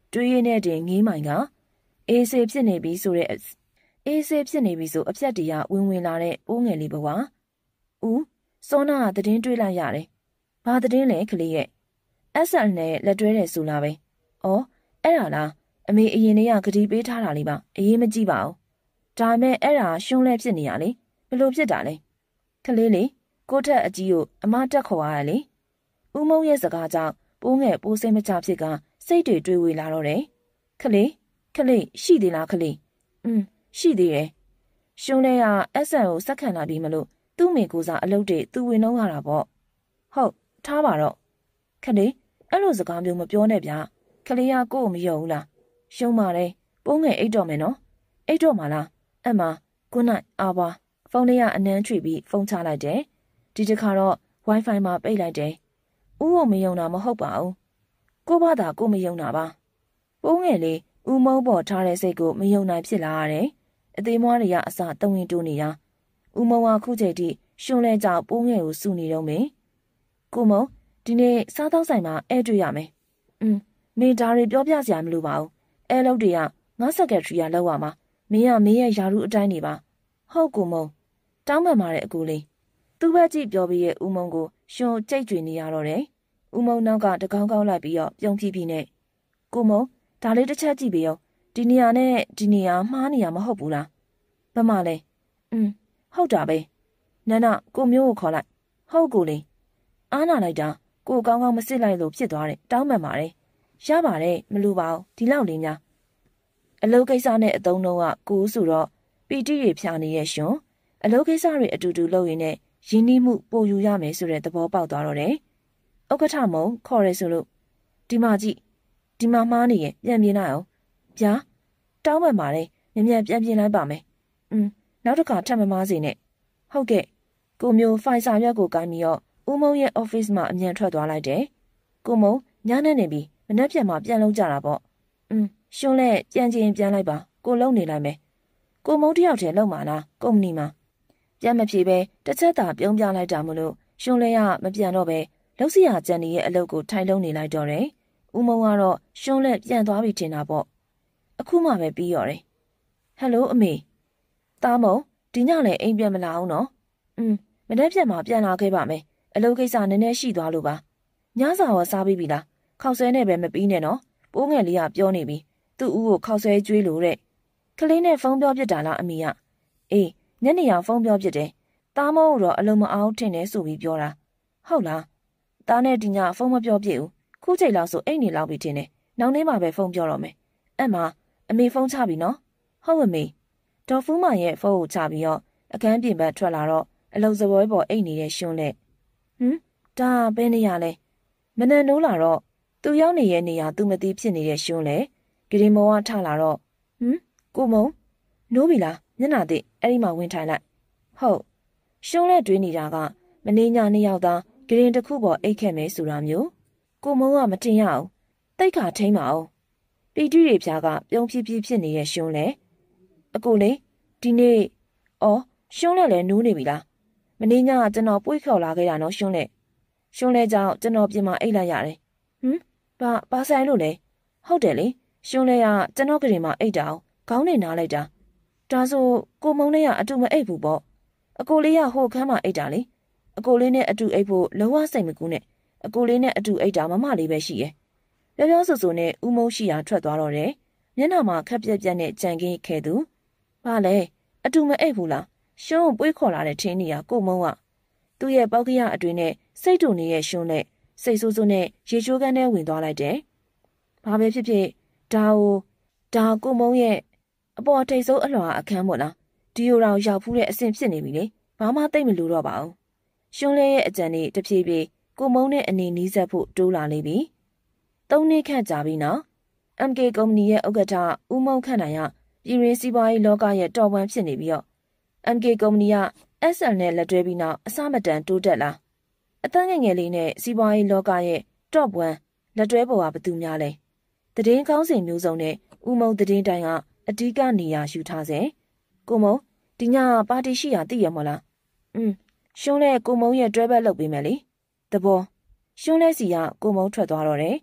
B: တွေးရင်းနဲ့တင်ငေးမိုင်ကအေးဆေးဖြစ်နေပြီဆိုတဲ့အေးဆေးဖြစ်နေပြီဆိုအဖြတ်တရဝင်ဝင်လာတဲ့ပိုးငယ်လေးဘဝ။ဦးစောနာကသတင်းတွေးလိုက်ရတယ်။ဘာသတင်းလဲကလေးရဲ့။ အက်ဆယ်နဲ့လက်တွဲတယ်ဆိုလားပဲ။အော်အဲ့ဒါလားအမေအရင်တည်းကဂတိပေးထားတာလေးပါ။အရေးမကြီးပါဘူး။ဒါမဲ့အဲ့ဒါရှုံးလဲဖြစ်နေရလေ။ဘလို့ဖြစ်တာလဲ။ကလေးလေးကိုထက်အကြီးကိုအမတက်ခေါ်ရလေ။ဦးမုံရဲ့စကားကြောင့်ပိုးငယ်ပိုးစိတ်မချဖြစ်ကစိတ်တွေတွေးဝေလာတော့တယ်။ကလေးကလေးရှိသေးလားကလေး။อืมရှိသေးတယ်။ရှုံးလဲကအက်ဆယ်ကိုစက်ခံလာပြီးမလို့သူ့မိကိုစားအလုပ်တွေသူဝင်နှုံးရတာပေါ့။ဟုတ်ထားပါတော့။ကလေးအဲ့လိုစကားမျိုးမပြောနဲ့ဗျာ။ကလေးကကို့ကိုမယုံဘူးလား။ရှုံးပါတယ်ပိုးငယ်အိတ်တော်မယ်နော်။အိတ်တော်မလား။အမgood nightအာပါဖုန်းလေးကအနမ်းချွေပြီးဖုန်းချလိုက်တယ်။ဒီတစ်ခါတော့ Wi-Fi မှာပိတ်လိုက်တယ်။ဦးကိုမယုံတာမဟုတ်ပါဘူး။ကို့ဘာသာကိုမယုံတာပါ။ပိုးငယ်လေးဦးမုံပေါ်ထားတဲ့စိတ်ကိုမယုံနိုင်ဖြစ်လာရတယ်။အသေးမွားတွေကအစတုံရင်တိုးနေတာ။ဦးမုံကခုချိန်ထိရှုံးလဲကြောက်ပိုးငယ်ကိုစုနေတော့မယ်။ကိုမုံဒီနေ့စားသောက်ဆိုင်မှာအဲတွေ့ရမယ်။อืมမင်းဒါတွေပြောပြစရာမလိုပါဘူး။အဲလုပ်တွေကငါစက်ကထရီကလောက်ရမှာ။မင်းကမင်းရဲ့ယာရုအတိုင်းနေပါ။ဟုတ်ကိုမုံတောင်းပန်ပါတဲ့အကူလေးသူ့ဘက်ကြည့်ပြောပြီးရဲ့ဦးမုံကိုရှုံကြိတ်ကြွေနေရတော့တယ်ဦးမုံနောက်ကတကောင်းကောင်းလိုက်ပြီးတော့ပြုံးဖြီးဖြီးနဲ့ကိုမုံဒါလေးတစ်ချက်ကြည့်ပေးရောဒီနေရာနဲ့ဒီနေရာမှားနေရမဟုတ်ဘူးလားဘမလဲอืมဟုတ်တာပဲနန္ဒကိုမျိုးကိုခေါ်လိုက်ဟုတ်ကိုလေးအားနာလိုက်တာကိုကောင်းကောင်းမစစ်လိုက်လို့ဖြစ်သွားတယ်တောင်းပန်ပါတယ်ရပါတယ်မလိုပါဘူးဒီလောက်လေးများအလုပ်ကိစ္စနဲ့အတုံးတော့ကကိုဆိုတော့ပီတိတွေဖြာနေရဲ့ရှင်အလုပ်ကိစ္စတွေအတူတူလုပ်ရင်းနဲ့ရင်းနှီးမှုပိုယူရမယ်ဆိုတဲ့သဘောပေါက်သွားတော့တယ်။ဥက္ကဋ္ဌမုံခေါ်ရဲဆိုလို့ဒီမှာကြည့်ဒီမှာမှားနေရင်ပြန်ပြင်လိုက်အောင်။ဗျာတောင်းပန်ပါတယ်မြန်မြန်ပြန်ပြင်လိုက်ပါမယ်။อืมနောက်တစ်ခါထပ်မမားစေနဲ့။ဟုတ်ကဲ့ကိုမျိုးဖိုင်စာရွက်ကိုကိုင်းပြီးတော့ဦးမုံရဲ့ office မှာအမြန်ထွက်သွားလိုက်တယ်။ကိုမုံညနေနေပြီမနှက်ပြန်မှာပြန်လုံးကြတာပေါ့။อืมရှုံးလဲပြန်ချင်းပြန်လိုက်ပါကိုလုံးနေလိုက်မယ်။ကိုမုံတယောက်တည်းလုံမှာလားကုမ္ပဏီမှာပြန်မဖြေပဲတစ်ချက်သာပြုံးပြလိုက်တာမလို့ရှုံးလဲရမပြန်တော့ပဲလောက်စီရကျန်နေရဲ့အလုပ်ကိုထိုင်လုံးနေလိုက်တော့တယ်။ဦးမုံကတော့ရှုံးလက်ပြန်သွားပြီထင်တာပေါ့။အခုမှပဲပြီးရော်တယ်။ဟယ်လိုအမေ။သားမုံဒီညလည်းအိမ်ပြန်မလာအောင်နော်။อืมမနေ့ပြန်မှပြန်လာခဲ့ပါမယ်။အလုပ်ကိစ္စနည်းနည်းရှိသွားလို့ပါ။ညစာရောစားပြီးပြီလား။ခောက်ဆွဲနဲ့ပဲမပြီးနဲ့နော်။ပိုးငယ်လေးကပြောနေပြီ။သူ့ဦးကိုခောက်ဆွဲကျွေးလို့တဲ့။ကလေးနဲ့ဖုန်းပြောပြစ်တာလားအမေက။အေးညနေအောင်ဖုန်းပြောပြတယ်။သားမဟုတ်တော့အလုံးမအောင်ထင်တယ်ဆိုပြီးပြောတာ။ဟုတ်လား။သားနဲ့ဒီညဖုန်းမပြောပြစ်ဘူး။ခုချိန်လောက်ဆိုအိတ်နေလောက်ပြီထင်တယ်။နောက်နေ့မှပဲဖုန်းပြောတော့မယ်။အဲ့မှာအမေဖုန်းချပြီနော်။ဟုတ်အမေ။ဒေါ်ဖူးမရဲ့ဖုန်းကိုချပြီးတော့အခန်းပြင်ဘက်ထွက်လာတော့အလုံးစပွဲပေါ်အိတ်နေတဲ့ရှွန်းလက်။ဟမ်ဒါဘယ်နေရလဲ။မနက်နိုးလာတော့သူရောက်နေရဲ့နေရာသူမသိဖြစ်နေတဲ့ရှွန်းလက်။ဂရီမောကထလာတော့ဟမ်ကိုမုံနိုးပြီလားမျက်နှာသိအဲ့ဒီမှာဝင်ထိုင်လိုက်ဟုတ်ရှုံးလက်တွေးနေတာကမနေညာနှစ်ယောက်သားဂရင်တစ်ခုပေါ်အိတ်ခဲ့မယ်ဆိုတာမျိုးကိုမုံကမတင်ရအောင်တိတ်ခါထိမ့်မအောင်ပီတိတွေဖြာကပြုံးဖြည်းဖြည်းဖြစ်နေတဲ့ရှုံးလက်အကိုလေဒီနေ့အော်ရှုံးလက်လည်းနိုးနေပြီလားမနေညာကကျွန်တော်ပွေးခေါ်လာခဲ့တာနော်ရှုံးလက်ရှုံးလက်ကြောင့်ကျွန်တော်ပြင်မှာအိတ်လိုက်ရတယ်ဟမ်ဘာဘာဆိုင်လို့လဲဟုတ်တယ်လေရှုံးလက်ကကျွန်တော်ဂရင်မှာအိတ်တာအောင်ခေါင်းနဲ့နားလိုက်တာဒါဆိုကိုမုံလေးကအတူမအိတ်ဘူးပေါ့အကိုလေးကဟိုခန်းမှာအိတ်တာလေအကိုလေးနဲ့အတူအိတ်ဖို့လုံးဝစိတ်မကူးနဲ့အကိုလေးနဲ့အတူအိတ်တာမမလေးပဲရှိရဲ့ပြောပြောဆိုဆိုနဲ့ဦးမုံရှိရာထွက်သွားတော့တယ်မျက်နှာမှာခက်ပြက်ပြက်နဲ့ကြံကင်းခဲသူဘာလဲအတူမအိတ်ဘူးလားရှုံးပွေးခေါ်လာတဲ့ထင်းနေရကိုမုံကသူ့ရဲ့ပေါက်ကရအတွင်းနဲ့စိတ်တူနေတဲ့ရှုံးနဲ့စိတ်ဆိုးဆိုးနဲ့ရေချိုးကန်းထဲဝင်သွားလိုက်တယ်ဘာပဲဖြစ်ဖြစ်ဒါကိုဒါကိုမုံရဲ့အပေါ်ထိတ်ဆုံးအလွှာအခန်းမို့လားဒီလိုတော့ရောက်ဖူးတဲ့အဆင့်ဖြစ်နေပြီလေဘာမှသိမ့်မလို့တော့ပါဘူးရှုံးလဲရဲ့အကြံနဲ့တဖြည်းဖြည်းကိုမုံနဲ့အနေနီးစပ်ဖို့တိုးလာနေပြီသုံးနှစ်ခန့်ကြာပြီနော် အမ် ကေ ကုမ္ပဏီရဲ့ဥက္ကဋ္ဌဦးမုံခန့်နိုင်ကပြည်ရင်းစီးပွားရေးလောကရဲ့တော်ပန်းဖြစ်နေပြီးတော့ အမ် ကေ ကုမ္ပဏီက အက်ဆယ် နဲ့လက်တွဲပြီးနောက်အစမတန်တိုးတက်လာအတန်းငယ်ငယ်လေးနဲ့စီးပွားရေးလောကရဲ့တော့ပန်းလက်တွဲပေါ်ကဘသူများလဲတည်င်းကောင်းစဉ်မျိုးစုံနဲ့ဦးမုံတည်င်းတိုင်းကအဓိကနေရာယူထားစေကိုမုံဒီညပါတီရှိရာသိရမလားอืมရှုံးလဲကိုမုံရဲ့တွဲဘက်လုပ်ပေးမယ်လေတဘောရှုံးလဲစီကကိုမုံထွက်သွားတော့တယ်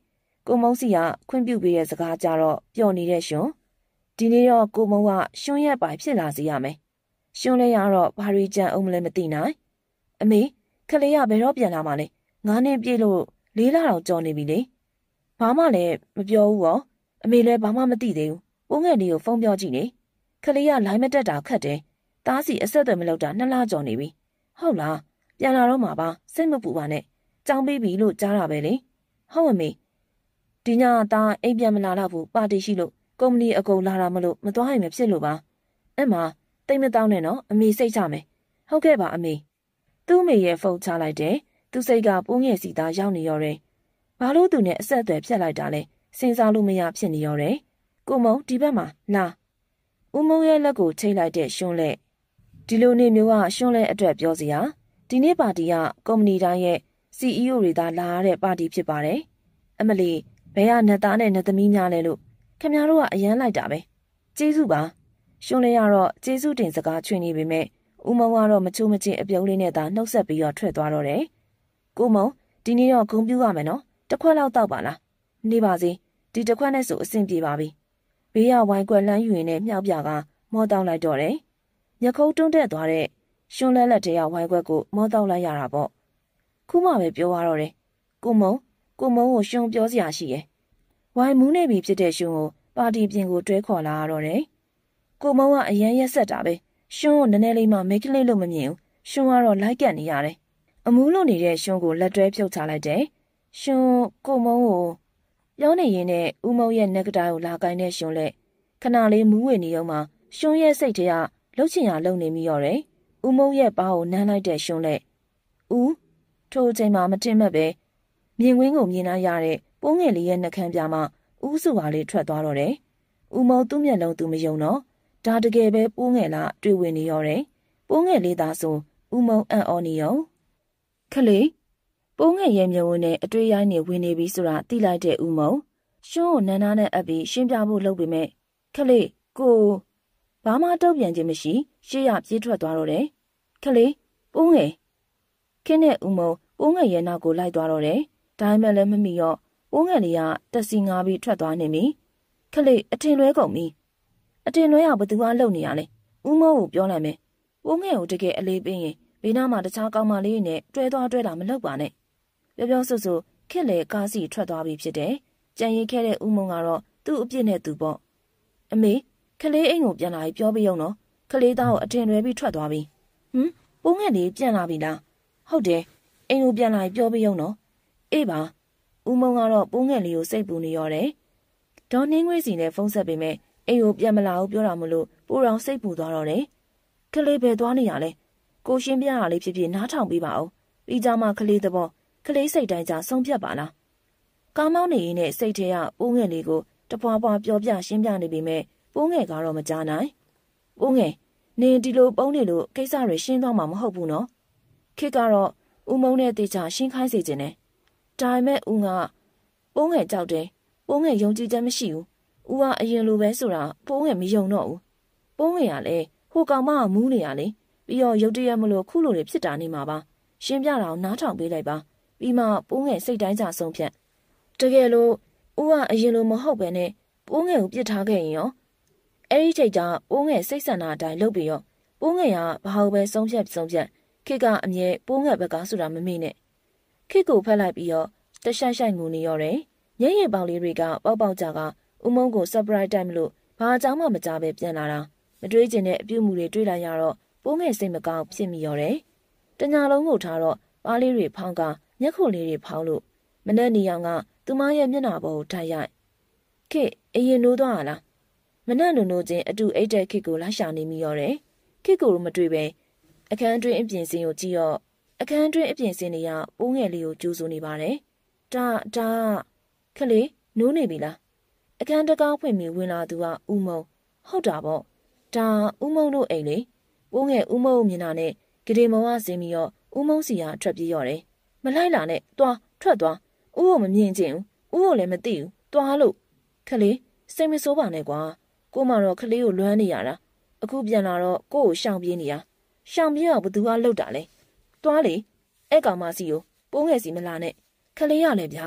B: ကိုမုံစီကခွင့်ပြုပေးတဲ့စကားကြတော့ပျော်နေတဲ့ရှင်ဒီနေ့တော့ကိုမုံကရှင်ရဲ့ပိုင်ဖြစ်လာစေရမယ်ရှင်လည်းရတော့ဘာရီကြံအောင်မလဲမသိနိုင်အမေခလေးကဘယ်တော့ပြန်လာမှလဲငါးနှစ်ပြည့်လို့လေးလတော့ကြော်နေပြီလေဘာမှလည်းမပြောဘူးရောအမေလည်းဘာမှမသိသေးဘူးပိုးငယ်လေးကိုဖုန်းပြောကြည့်နေခလေးကလိုင်းမတက်တာခက်တယ်တားစီအဆက်အသွယ်မလုပ်တာနှစ်လကြော်နေပြီဟုတ်လားပြန်လာတော့မှာပါစိတ်မပူပါနဲ့ကြောင်းပေးပြီလို့ကြားတာပဲလေဟုတ်အမေဒီညတာအိမ်ပြန်မလာတော့ဘူးပါတီရှိလို့ကုမ္ပဏီအကုန်လာတာမလို့မသွားရင်မဖြစ်လို့ပါအဲ့မှာတိတ်မတောင်းနဲ့နော်အမေစိတ်ချမယ်ဟုတ်ကဲ့ပါအမေသူ့အမေရဲ့ဖုန်းချလိုက်တယ်သူစိတ်ကပိုးငယ်စီသားရောက်နေရောတယ်ဘာလို့သူနဲ့အဆက်အသွယ်ဖြတ်လိုက်တာလဲစဉ်းစားလို့မရဖြစ်နေရောတယ်ကိုမုံဒီဘက်မှာလာဦးမုံရဲ့လက်ကိုချိတ်လိုက်တဲ့ရှွန်းလက်ဒီလိုနေမျိုးကရှွန်းလက်အတွက်ပြောစရာဒီနေ့ပါတီကကုမ္ပဏီတိုင်းရဲ့ စီ အီ အို တွေသာလာရတဲ့ပါတီဖြစ်ပါတယ်အမလီဘယ်ကနတ်သားနဲ့နတ်သမီးများလဲလို့ခင်ဗျားတို့ကအရန်လိုက်တာပဲကျေးဇူးပါရှွန်းလက်ကတော့ကျေးဇူးတင်စကားချွေနေပေမဲ့ဦးမုံကတော့မချိုးမချင်းအပြုံးလေးနဲ့သာနှုတ်ဆက်ပြီးတော့ထွက်သွားတော့တယ်ကိုမုံဒီနေ့တော့ဂုံပြူရမယ်နော်တစ်ခွက်လောက်တောက်ပါလားနေပါစေဒီတစ်ခွက်နဲ့ဆိုအဆင်ပြေပါပြီဘေးကဝိုင်းကွက်လန်းယူရင်နဲ့မြောက်ပြကမောတောက်လိုက်တော့တယ်ညခုံးတွန်းတက်သွားတဲ့ရှွန်းလက်လက်တည်းကဝိုင်းကွက်ကိုမောတောက်လိုက်ရတာပေါ့ခုမှပဲပြောသွားတော့တယ်ကိုမုံကိုမုံကိုရှွန်းပြောစရာရှိရဲ့ဝိုင်းမူးနေပြီဖြစ်တဲ့ရှွန်းကိုပါတီပြင်ကိုတွဲခေါ်လာရတော့တယ်ကိုမုံကအရန်ရက်ဆက်တာပဲရှွန်းကိုနည်းနည်းလေးမှမိတ်ကလေးလို့မမြင်ဘူးရှွန်းကတော့လိုက်ကက်နေရတယ်အမူးလွန်နေတဲ့ရှွန်းကိုလက်တွဲဖြုတ်ချလိုက်တယ်ရှွန်းကိုမုံကိုပြောနေရင်နဲ့ဦးမုံရဲ့နက်တာကိုလာကိုင်းတဲ့ရှွန်းလက်ခဏလေးမူးဝေနေအောင်မှရှွန်းရဲ့စိတ်ထဲကလှုပ်ချင်ရလှုပ်နေမိရောတယ်ဦးမုံရဲ့ပါးကိုနမ်းလိုက်တဲ့ရှွန်းလက်ဦးထိုအချိန်မှာမတင်မဲ့ပဲမြင်ကွင်းကိုမြင်လာရတဲ့ပိုးငယ်လေးရဲ့နှကန်းပြမှာဦးစုပါလေးထွက်သွားတော့တယ်ဦးမုံသူ့မျက်လုံးသူမယုံတော့ဒါတကယ်ပဲပိုးငယ်လားတွေ့ဝင်နေရောတယ်ပိုးငယ်လေးသာဆိုဦးမုံအံ့ဩနေရောခလေးပိုးငယ်ရဲ့မျက်ဝန်းနဲ့အတွေ့ရိုင်းနေဝင်နေပြီဆိုတာသိလိုက်တဲ့ဦးမုံရှွန်းကိုနန်းနာနဲ့အပ်ပြီးရှင်းပြဖို့လုပ်ပေမဲ့ခလေးကိုဘာမှတုံ့ပြန်ခြင်းမရှိရှေ့ရပြေးထွက်သွားတော့တယ်ခလေးပိုးငယ်ခင်းတဲ့ဦးမုံပိုးငယ်ရဲ့နောက်ကိုလိုက်သွားတော့တယ်ဒါမှလည်းမမီတော့ပိုးငယ်လေးကတက်စီငါပြီးထွက်သွားနေပြီခလေးအထင်လွဲကုန်ပြီအတင်လွဲအောင်ဘသူကလုံနေရလဲဦးမိုးကိုပြောလိုက်မယ်ပိုးငယ်ကိုတကယ်အလေးပေးရင်ဘေးနားမှာတခြားကောင်းမလေးနဲ့တွဲသွားတွဲတာမလုပ်ပါနဲ့ပြောပြောဆိုဆိုခက်လေကားစီထွက်သွားပြီဖြစ်တယ်ကြံရင်ခဲ့တဲ့ဦးမုံကတော့သူ့အပြစ်နဲ့သူပေါ့အမေခလေးအိမ်ကိုပြန်လာပြီးပြောပြရုံနော်ခလေးသားကိုအတင်လွဲပြီးထွက်သွားပြီဟမ်ပိုးငယ်လေးပြန်လာပြီလားဟုတ်တယ်အိမ်ကိုပြန်လာပြီးပြောပြရုံနော်အေးပါဦးမုံကတော့ပိုးငယ်လေးကိုစိတ်ပူနေရောတယ်ဒေါ်နှင်းငွေစီနဲ့ဖုန်းဆက်ပေမဲ့အိမ်ကိုပြန်မလာဘူးပြောတာမလို့ပိုးတော်စိတ်ပူသွားတော့တယ်ခလေးပဲသွားနေရလဲကိုရှင်းပြတာလေးဖြစ်ဖြစ်နားထောင်ပေးပါဦးပြီးကြမှာခလေးသဘောခလေးစိတ်တိုင်းကြဆုံးဖြတ်ပါလားကားမောင်းနေရင်နဲ့စိတ်ထဲကပိုးငယ်လေးကိုတပွားပွားပြောပြရှင်းပြနေပေမဲ့ပိုးငယ်ကတော့မကြားနိုင်ပိုးငယ်နင်ဒီလိုပုံနေလို့ကိစ္စတွေရှင်းသွားမှာမဟုတ်ဘူးနော်ခေတ်ကတော့ဦးမုံနဲ့တေချာရှင်းခိုင်းစေခြင်းနဲ့ဒါပေမဲ့ဦးကပိုးငယ်ကြောက်တယ်ပိုးငယ်ယုံကြည်ချက်မရှိဘူးဦးကအရင်လိုပဲဆိုတာပိုးငယ်မယုံတော့ဘူးပိုးငယ်ကလည်းဟိုကောင်မကမူးနေရလေပြီးတော့ရုတ်တရက်မလို့ခုလိုတွေဖြစ်တာနေမှာပါရှင်းပြတာကိုနားထောင်ပေးလိုက်ပါပြီးမှပိုးငယ်စိတ်တိုင်းကြဆုံးဖြတ်တကယ်လို့ဦးကအရင်လိုမဟုတ်ပဲနဲ့ပိုးငယ်ကိုပြစ်ထားခဲ့ရင်ရောအဲ့ဒီချိန်ကျပိုးငယ်စိတ်ဆန္ဒအတိုင်းလုပ်ပြီးရောပိုးငယ်ကဘာလို့ပဲဆုံးဖြတ်ဆုံးဖြတ်ခေကအမြဲပိုးငယ်ဘက်ကဆိုတာမမေ့နဲ့ခေကိုဖက်လိုက်ပြီးတော့တရှိုက်ရှိုက်ငူနေရောတယ်ရဲရဲပေါင်လေးတွေကပေါက်ပေါက်ကြကဦးမုံကို surprise တိုက်မလို့ဘာအကြောင်းမှမကြားပဲပြန်လာတာမတွေးကျင်တဲ့အပြုတ်မှုတွေတွေးလိုက်ရတော့ပိုးငယ်စိတ်မကောင်းဖြစ်မိရောတယ်တညာလုံးကိုထားတော့ပါးလေးတွေဖောင်းကမျက်ခုလေးတွေဖောင်းလို့မနဲ့နေအောင်ကသူမရဲ့မျက်နှာပေါ်ကိုထိုက်ရိုက်ခေအရင်နိုးသွားလားမနဲ့နိုးနိုးချင်းအတူအိတ်တဲ့ခေကိုလိုက်ရှာနေမိရောတယ်ခေကိုမတွေ့ပဲအခန်းတွင်းအပြင်စင်ကိုကြည့်တော့အခန်းတွင်းအပြင်စင်တွေကပိုးငယ်လေးကိုကြိုးစိုးနေပါတယ်ဒါဒါခလေးနိုးနေပြီလားအခန်းတကားဖွင့်ပြီးဝင်လာသူကဦးမုံဟုတ်တာပေါ့ဒါဦးမုံတို့အိမ်လေပိုးငယ်ဦးမုံမြင်တာနဲ့ဂရေမောကဆင်းပြီးတော့ဦးမုံစီကထွက်ပြေးရော်တယ်မလိုက်လာနဲ့သွားထွက်သွားဦးကိုမမြင်ချင်ဘူးဦးကိုလည်းမသိဘူးသွားလို့ခလေးစိတ်မဆိုးပါနဲ့ကွာကိုမတော့ခလေးကိုလွမ်းနေရတာအခုပြန်လာတော့ကို့ကိုရှောင်ပြေးနေရရှောင်ပြေးတော့ဘသူကလှုပ်တာလဲသွားလေအဲ့ကောင်မစီကိုပိုးငယ်စီမလာနဲ့ခလေးရလဲဗျာ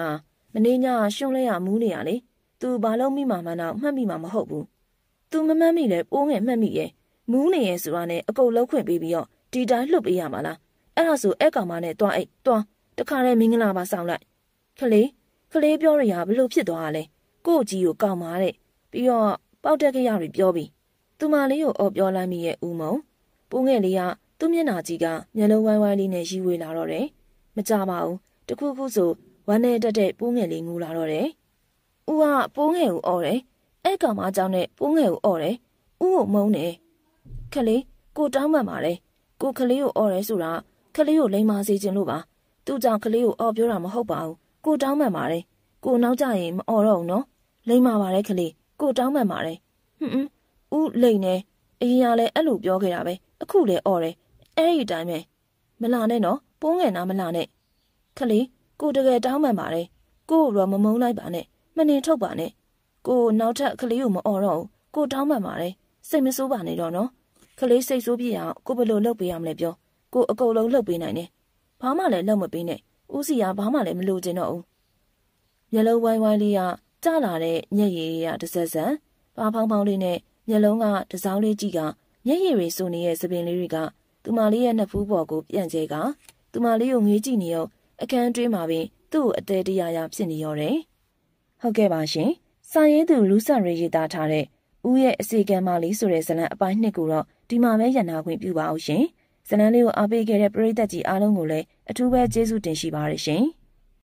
B: မင်းညရှုံးလဲရမူးနေရလေ။ तू ဘာလို့မိမှမှန်းတော့မှတ်မိမှာမဟုတ်ဘူး။ तू မမှန်းမိလဲပိုးငယ်မှတ်မိရဲ့မူးနေရဲ့ဆိုတာနဲ့အကုန်လုံးခွင့်ပေးပြီးတော့ဒီတိုင်းလှုပ်ပေးရမှာလား။အဲ့ဒါဆိုအဲ့ကောင်မနဲ့တွားအိတ်တွားတခါတည်းမင်္ဂလာပါဆောင်လိုက်။ခလေးခလေးပြောရရဘလို့ဖြစ်သွားတာလဲ။ကို့ကြီးကိုကောက်မာတဲ့ပြီးတော့ပေါက်တက်ကြရတွေပြောပြီးသူမလေးကိုအော်ပြောလိုက်မိရဲ့ဦးမုံပိုးငယ်လေးကသူ့မျက်နှာကြီးကမျက်လုံးဝိုင်းဝိုင်းလေးနဲ့ရီဝေလာတော့တယ်မကြပါဘူးတခုခုဆိုဝမ်းနဲ့တက်တဲ့ပိုးငယ်လေးငိုလာတော့တယ်ဦးကပိုးငယ်ကိုအော်တယ်အဲ့ကောင်မအကြောင်းနဲ့ပိုးငယ်ကိုအော်တယ်ဦးကိုမုန်းတယ်ခလေးကိုတောင်းမှန်ပါတယ်ကိုခလေးကိုအော်တယ်ဆိုတာခလေးကိုလိမ်မာစေခြင်းလို့ပါသူ့ကြောင့်ခလေးကိုအော်ပြောတာမဟုတ်ပါဘူးကိုတောင်းမှန်ပါတယ်ကိုနောက်ကြရင်မအော်တော့ဘူးနော်လိမ်မာပါတယ်ခလေးကိုတောင်းမှန်ပါတယ်ဟွန်းဦးလိန်နေအရင်ကလည်းအဲ့လိုပြောခဲ့တာပဲအခုလည်းអော်တယ်အဲ့ဒီတိုင်းပဲမလာနဲ့နော်ပိုးငယ်နာမလာနဲ့ခလေးကိုတကယ်တောင်းမှန်ပါတယ်ကိုတော့မမုန်းလိုက်ပါနဲ့မနေထုတ်ပါနဲ့ကိုနောက်ထပ်ခလေးကိုမអော်တော့ဘူးကိုတောင်းမှန်ပါတယ်စိတ်မဆိုးပါနဲ့တော့နော်ခလေးစိတ်ဆိုးပြအောင်ကိုဘယ်လိုလုပ်ပေးရမလဲပြောကိုအကုန်လုံးလုပ်ပေးနိုင်တယ်ဘာမှလည်းလုပ်မပေးနဲ့ဦးစီကဘာမှလည်းမလိုချင်တော့ဘူးမျက်လုံးဝိုင်းဝိုင်းလေးကကျလာတဲ့ညက်ရည်ရတစ်ဆက်ဆက်ပါဖောင်းဖောင်းလေးနဲ့မျက်လုံးကတစောင်းလေးကြီးကမျက်ရည်တွေစိုးနေတဲ့သပင်လေးတွေကသူမလေးရဲ့နှစ်ဖူးပေါ်ကိုပြန့်ကျဲကသူမလေးကိုငေးကြည့်နေတော့အခန်းတွင်းမှာပင်သူ့ကိုအသေးတရာရာဖြစ်နေရောတယ်။ဟုတ်ကဲ့ပါရှင်။စာရေးသူလူဆန်ရေးရေးသားထားတဲ့ဦးရဲ့အစီကံမလေးဆိုတဲ့ဇာတ်လမ်းအပိုင်းနှစ်ကိုတော့ဒီမှာပဲရန်နာခွင့်ပြုပါအောင်ရှင်။ဇာတ်လမ်းလေးကိုအားပေးခဲ့တဲ့ပရိသတ်ကြီးအားလုံးကိုလည်းအထူးပဲကျေးဇူးတင်ရှိပါရရှင်။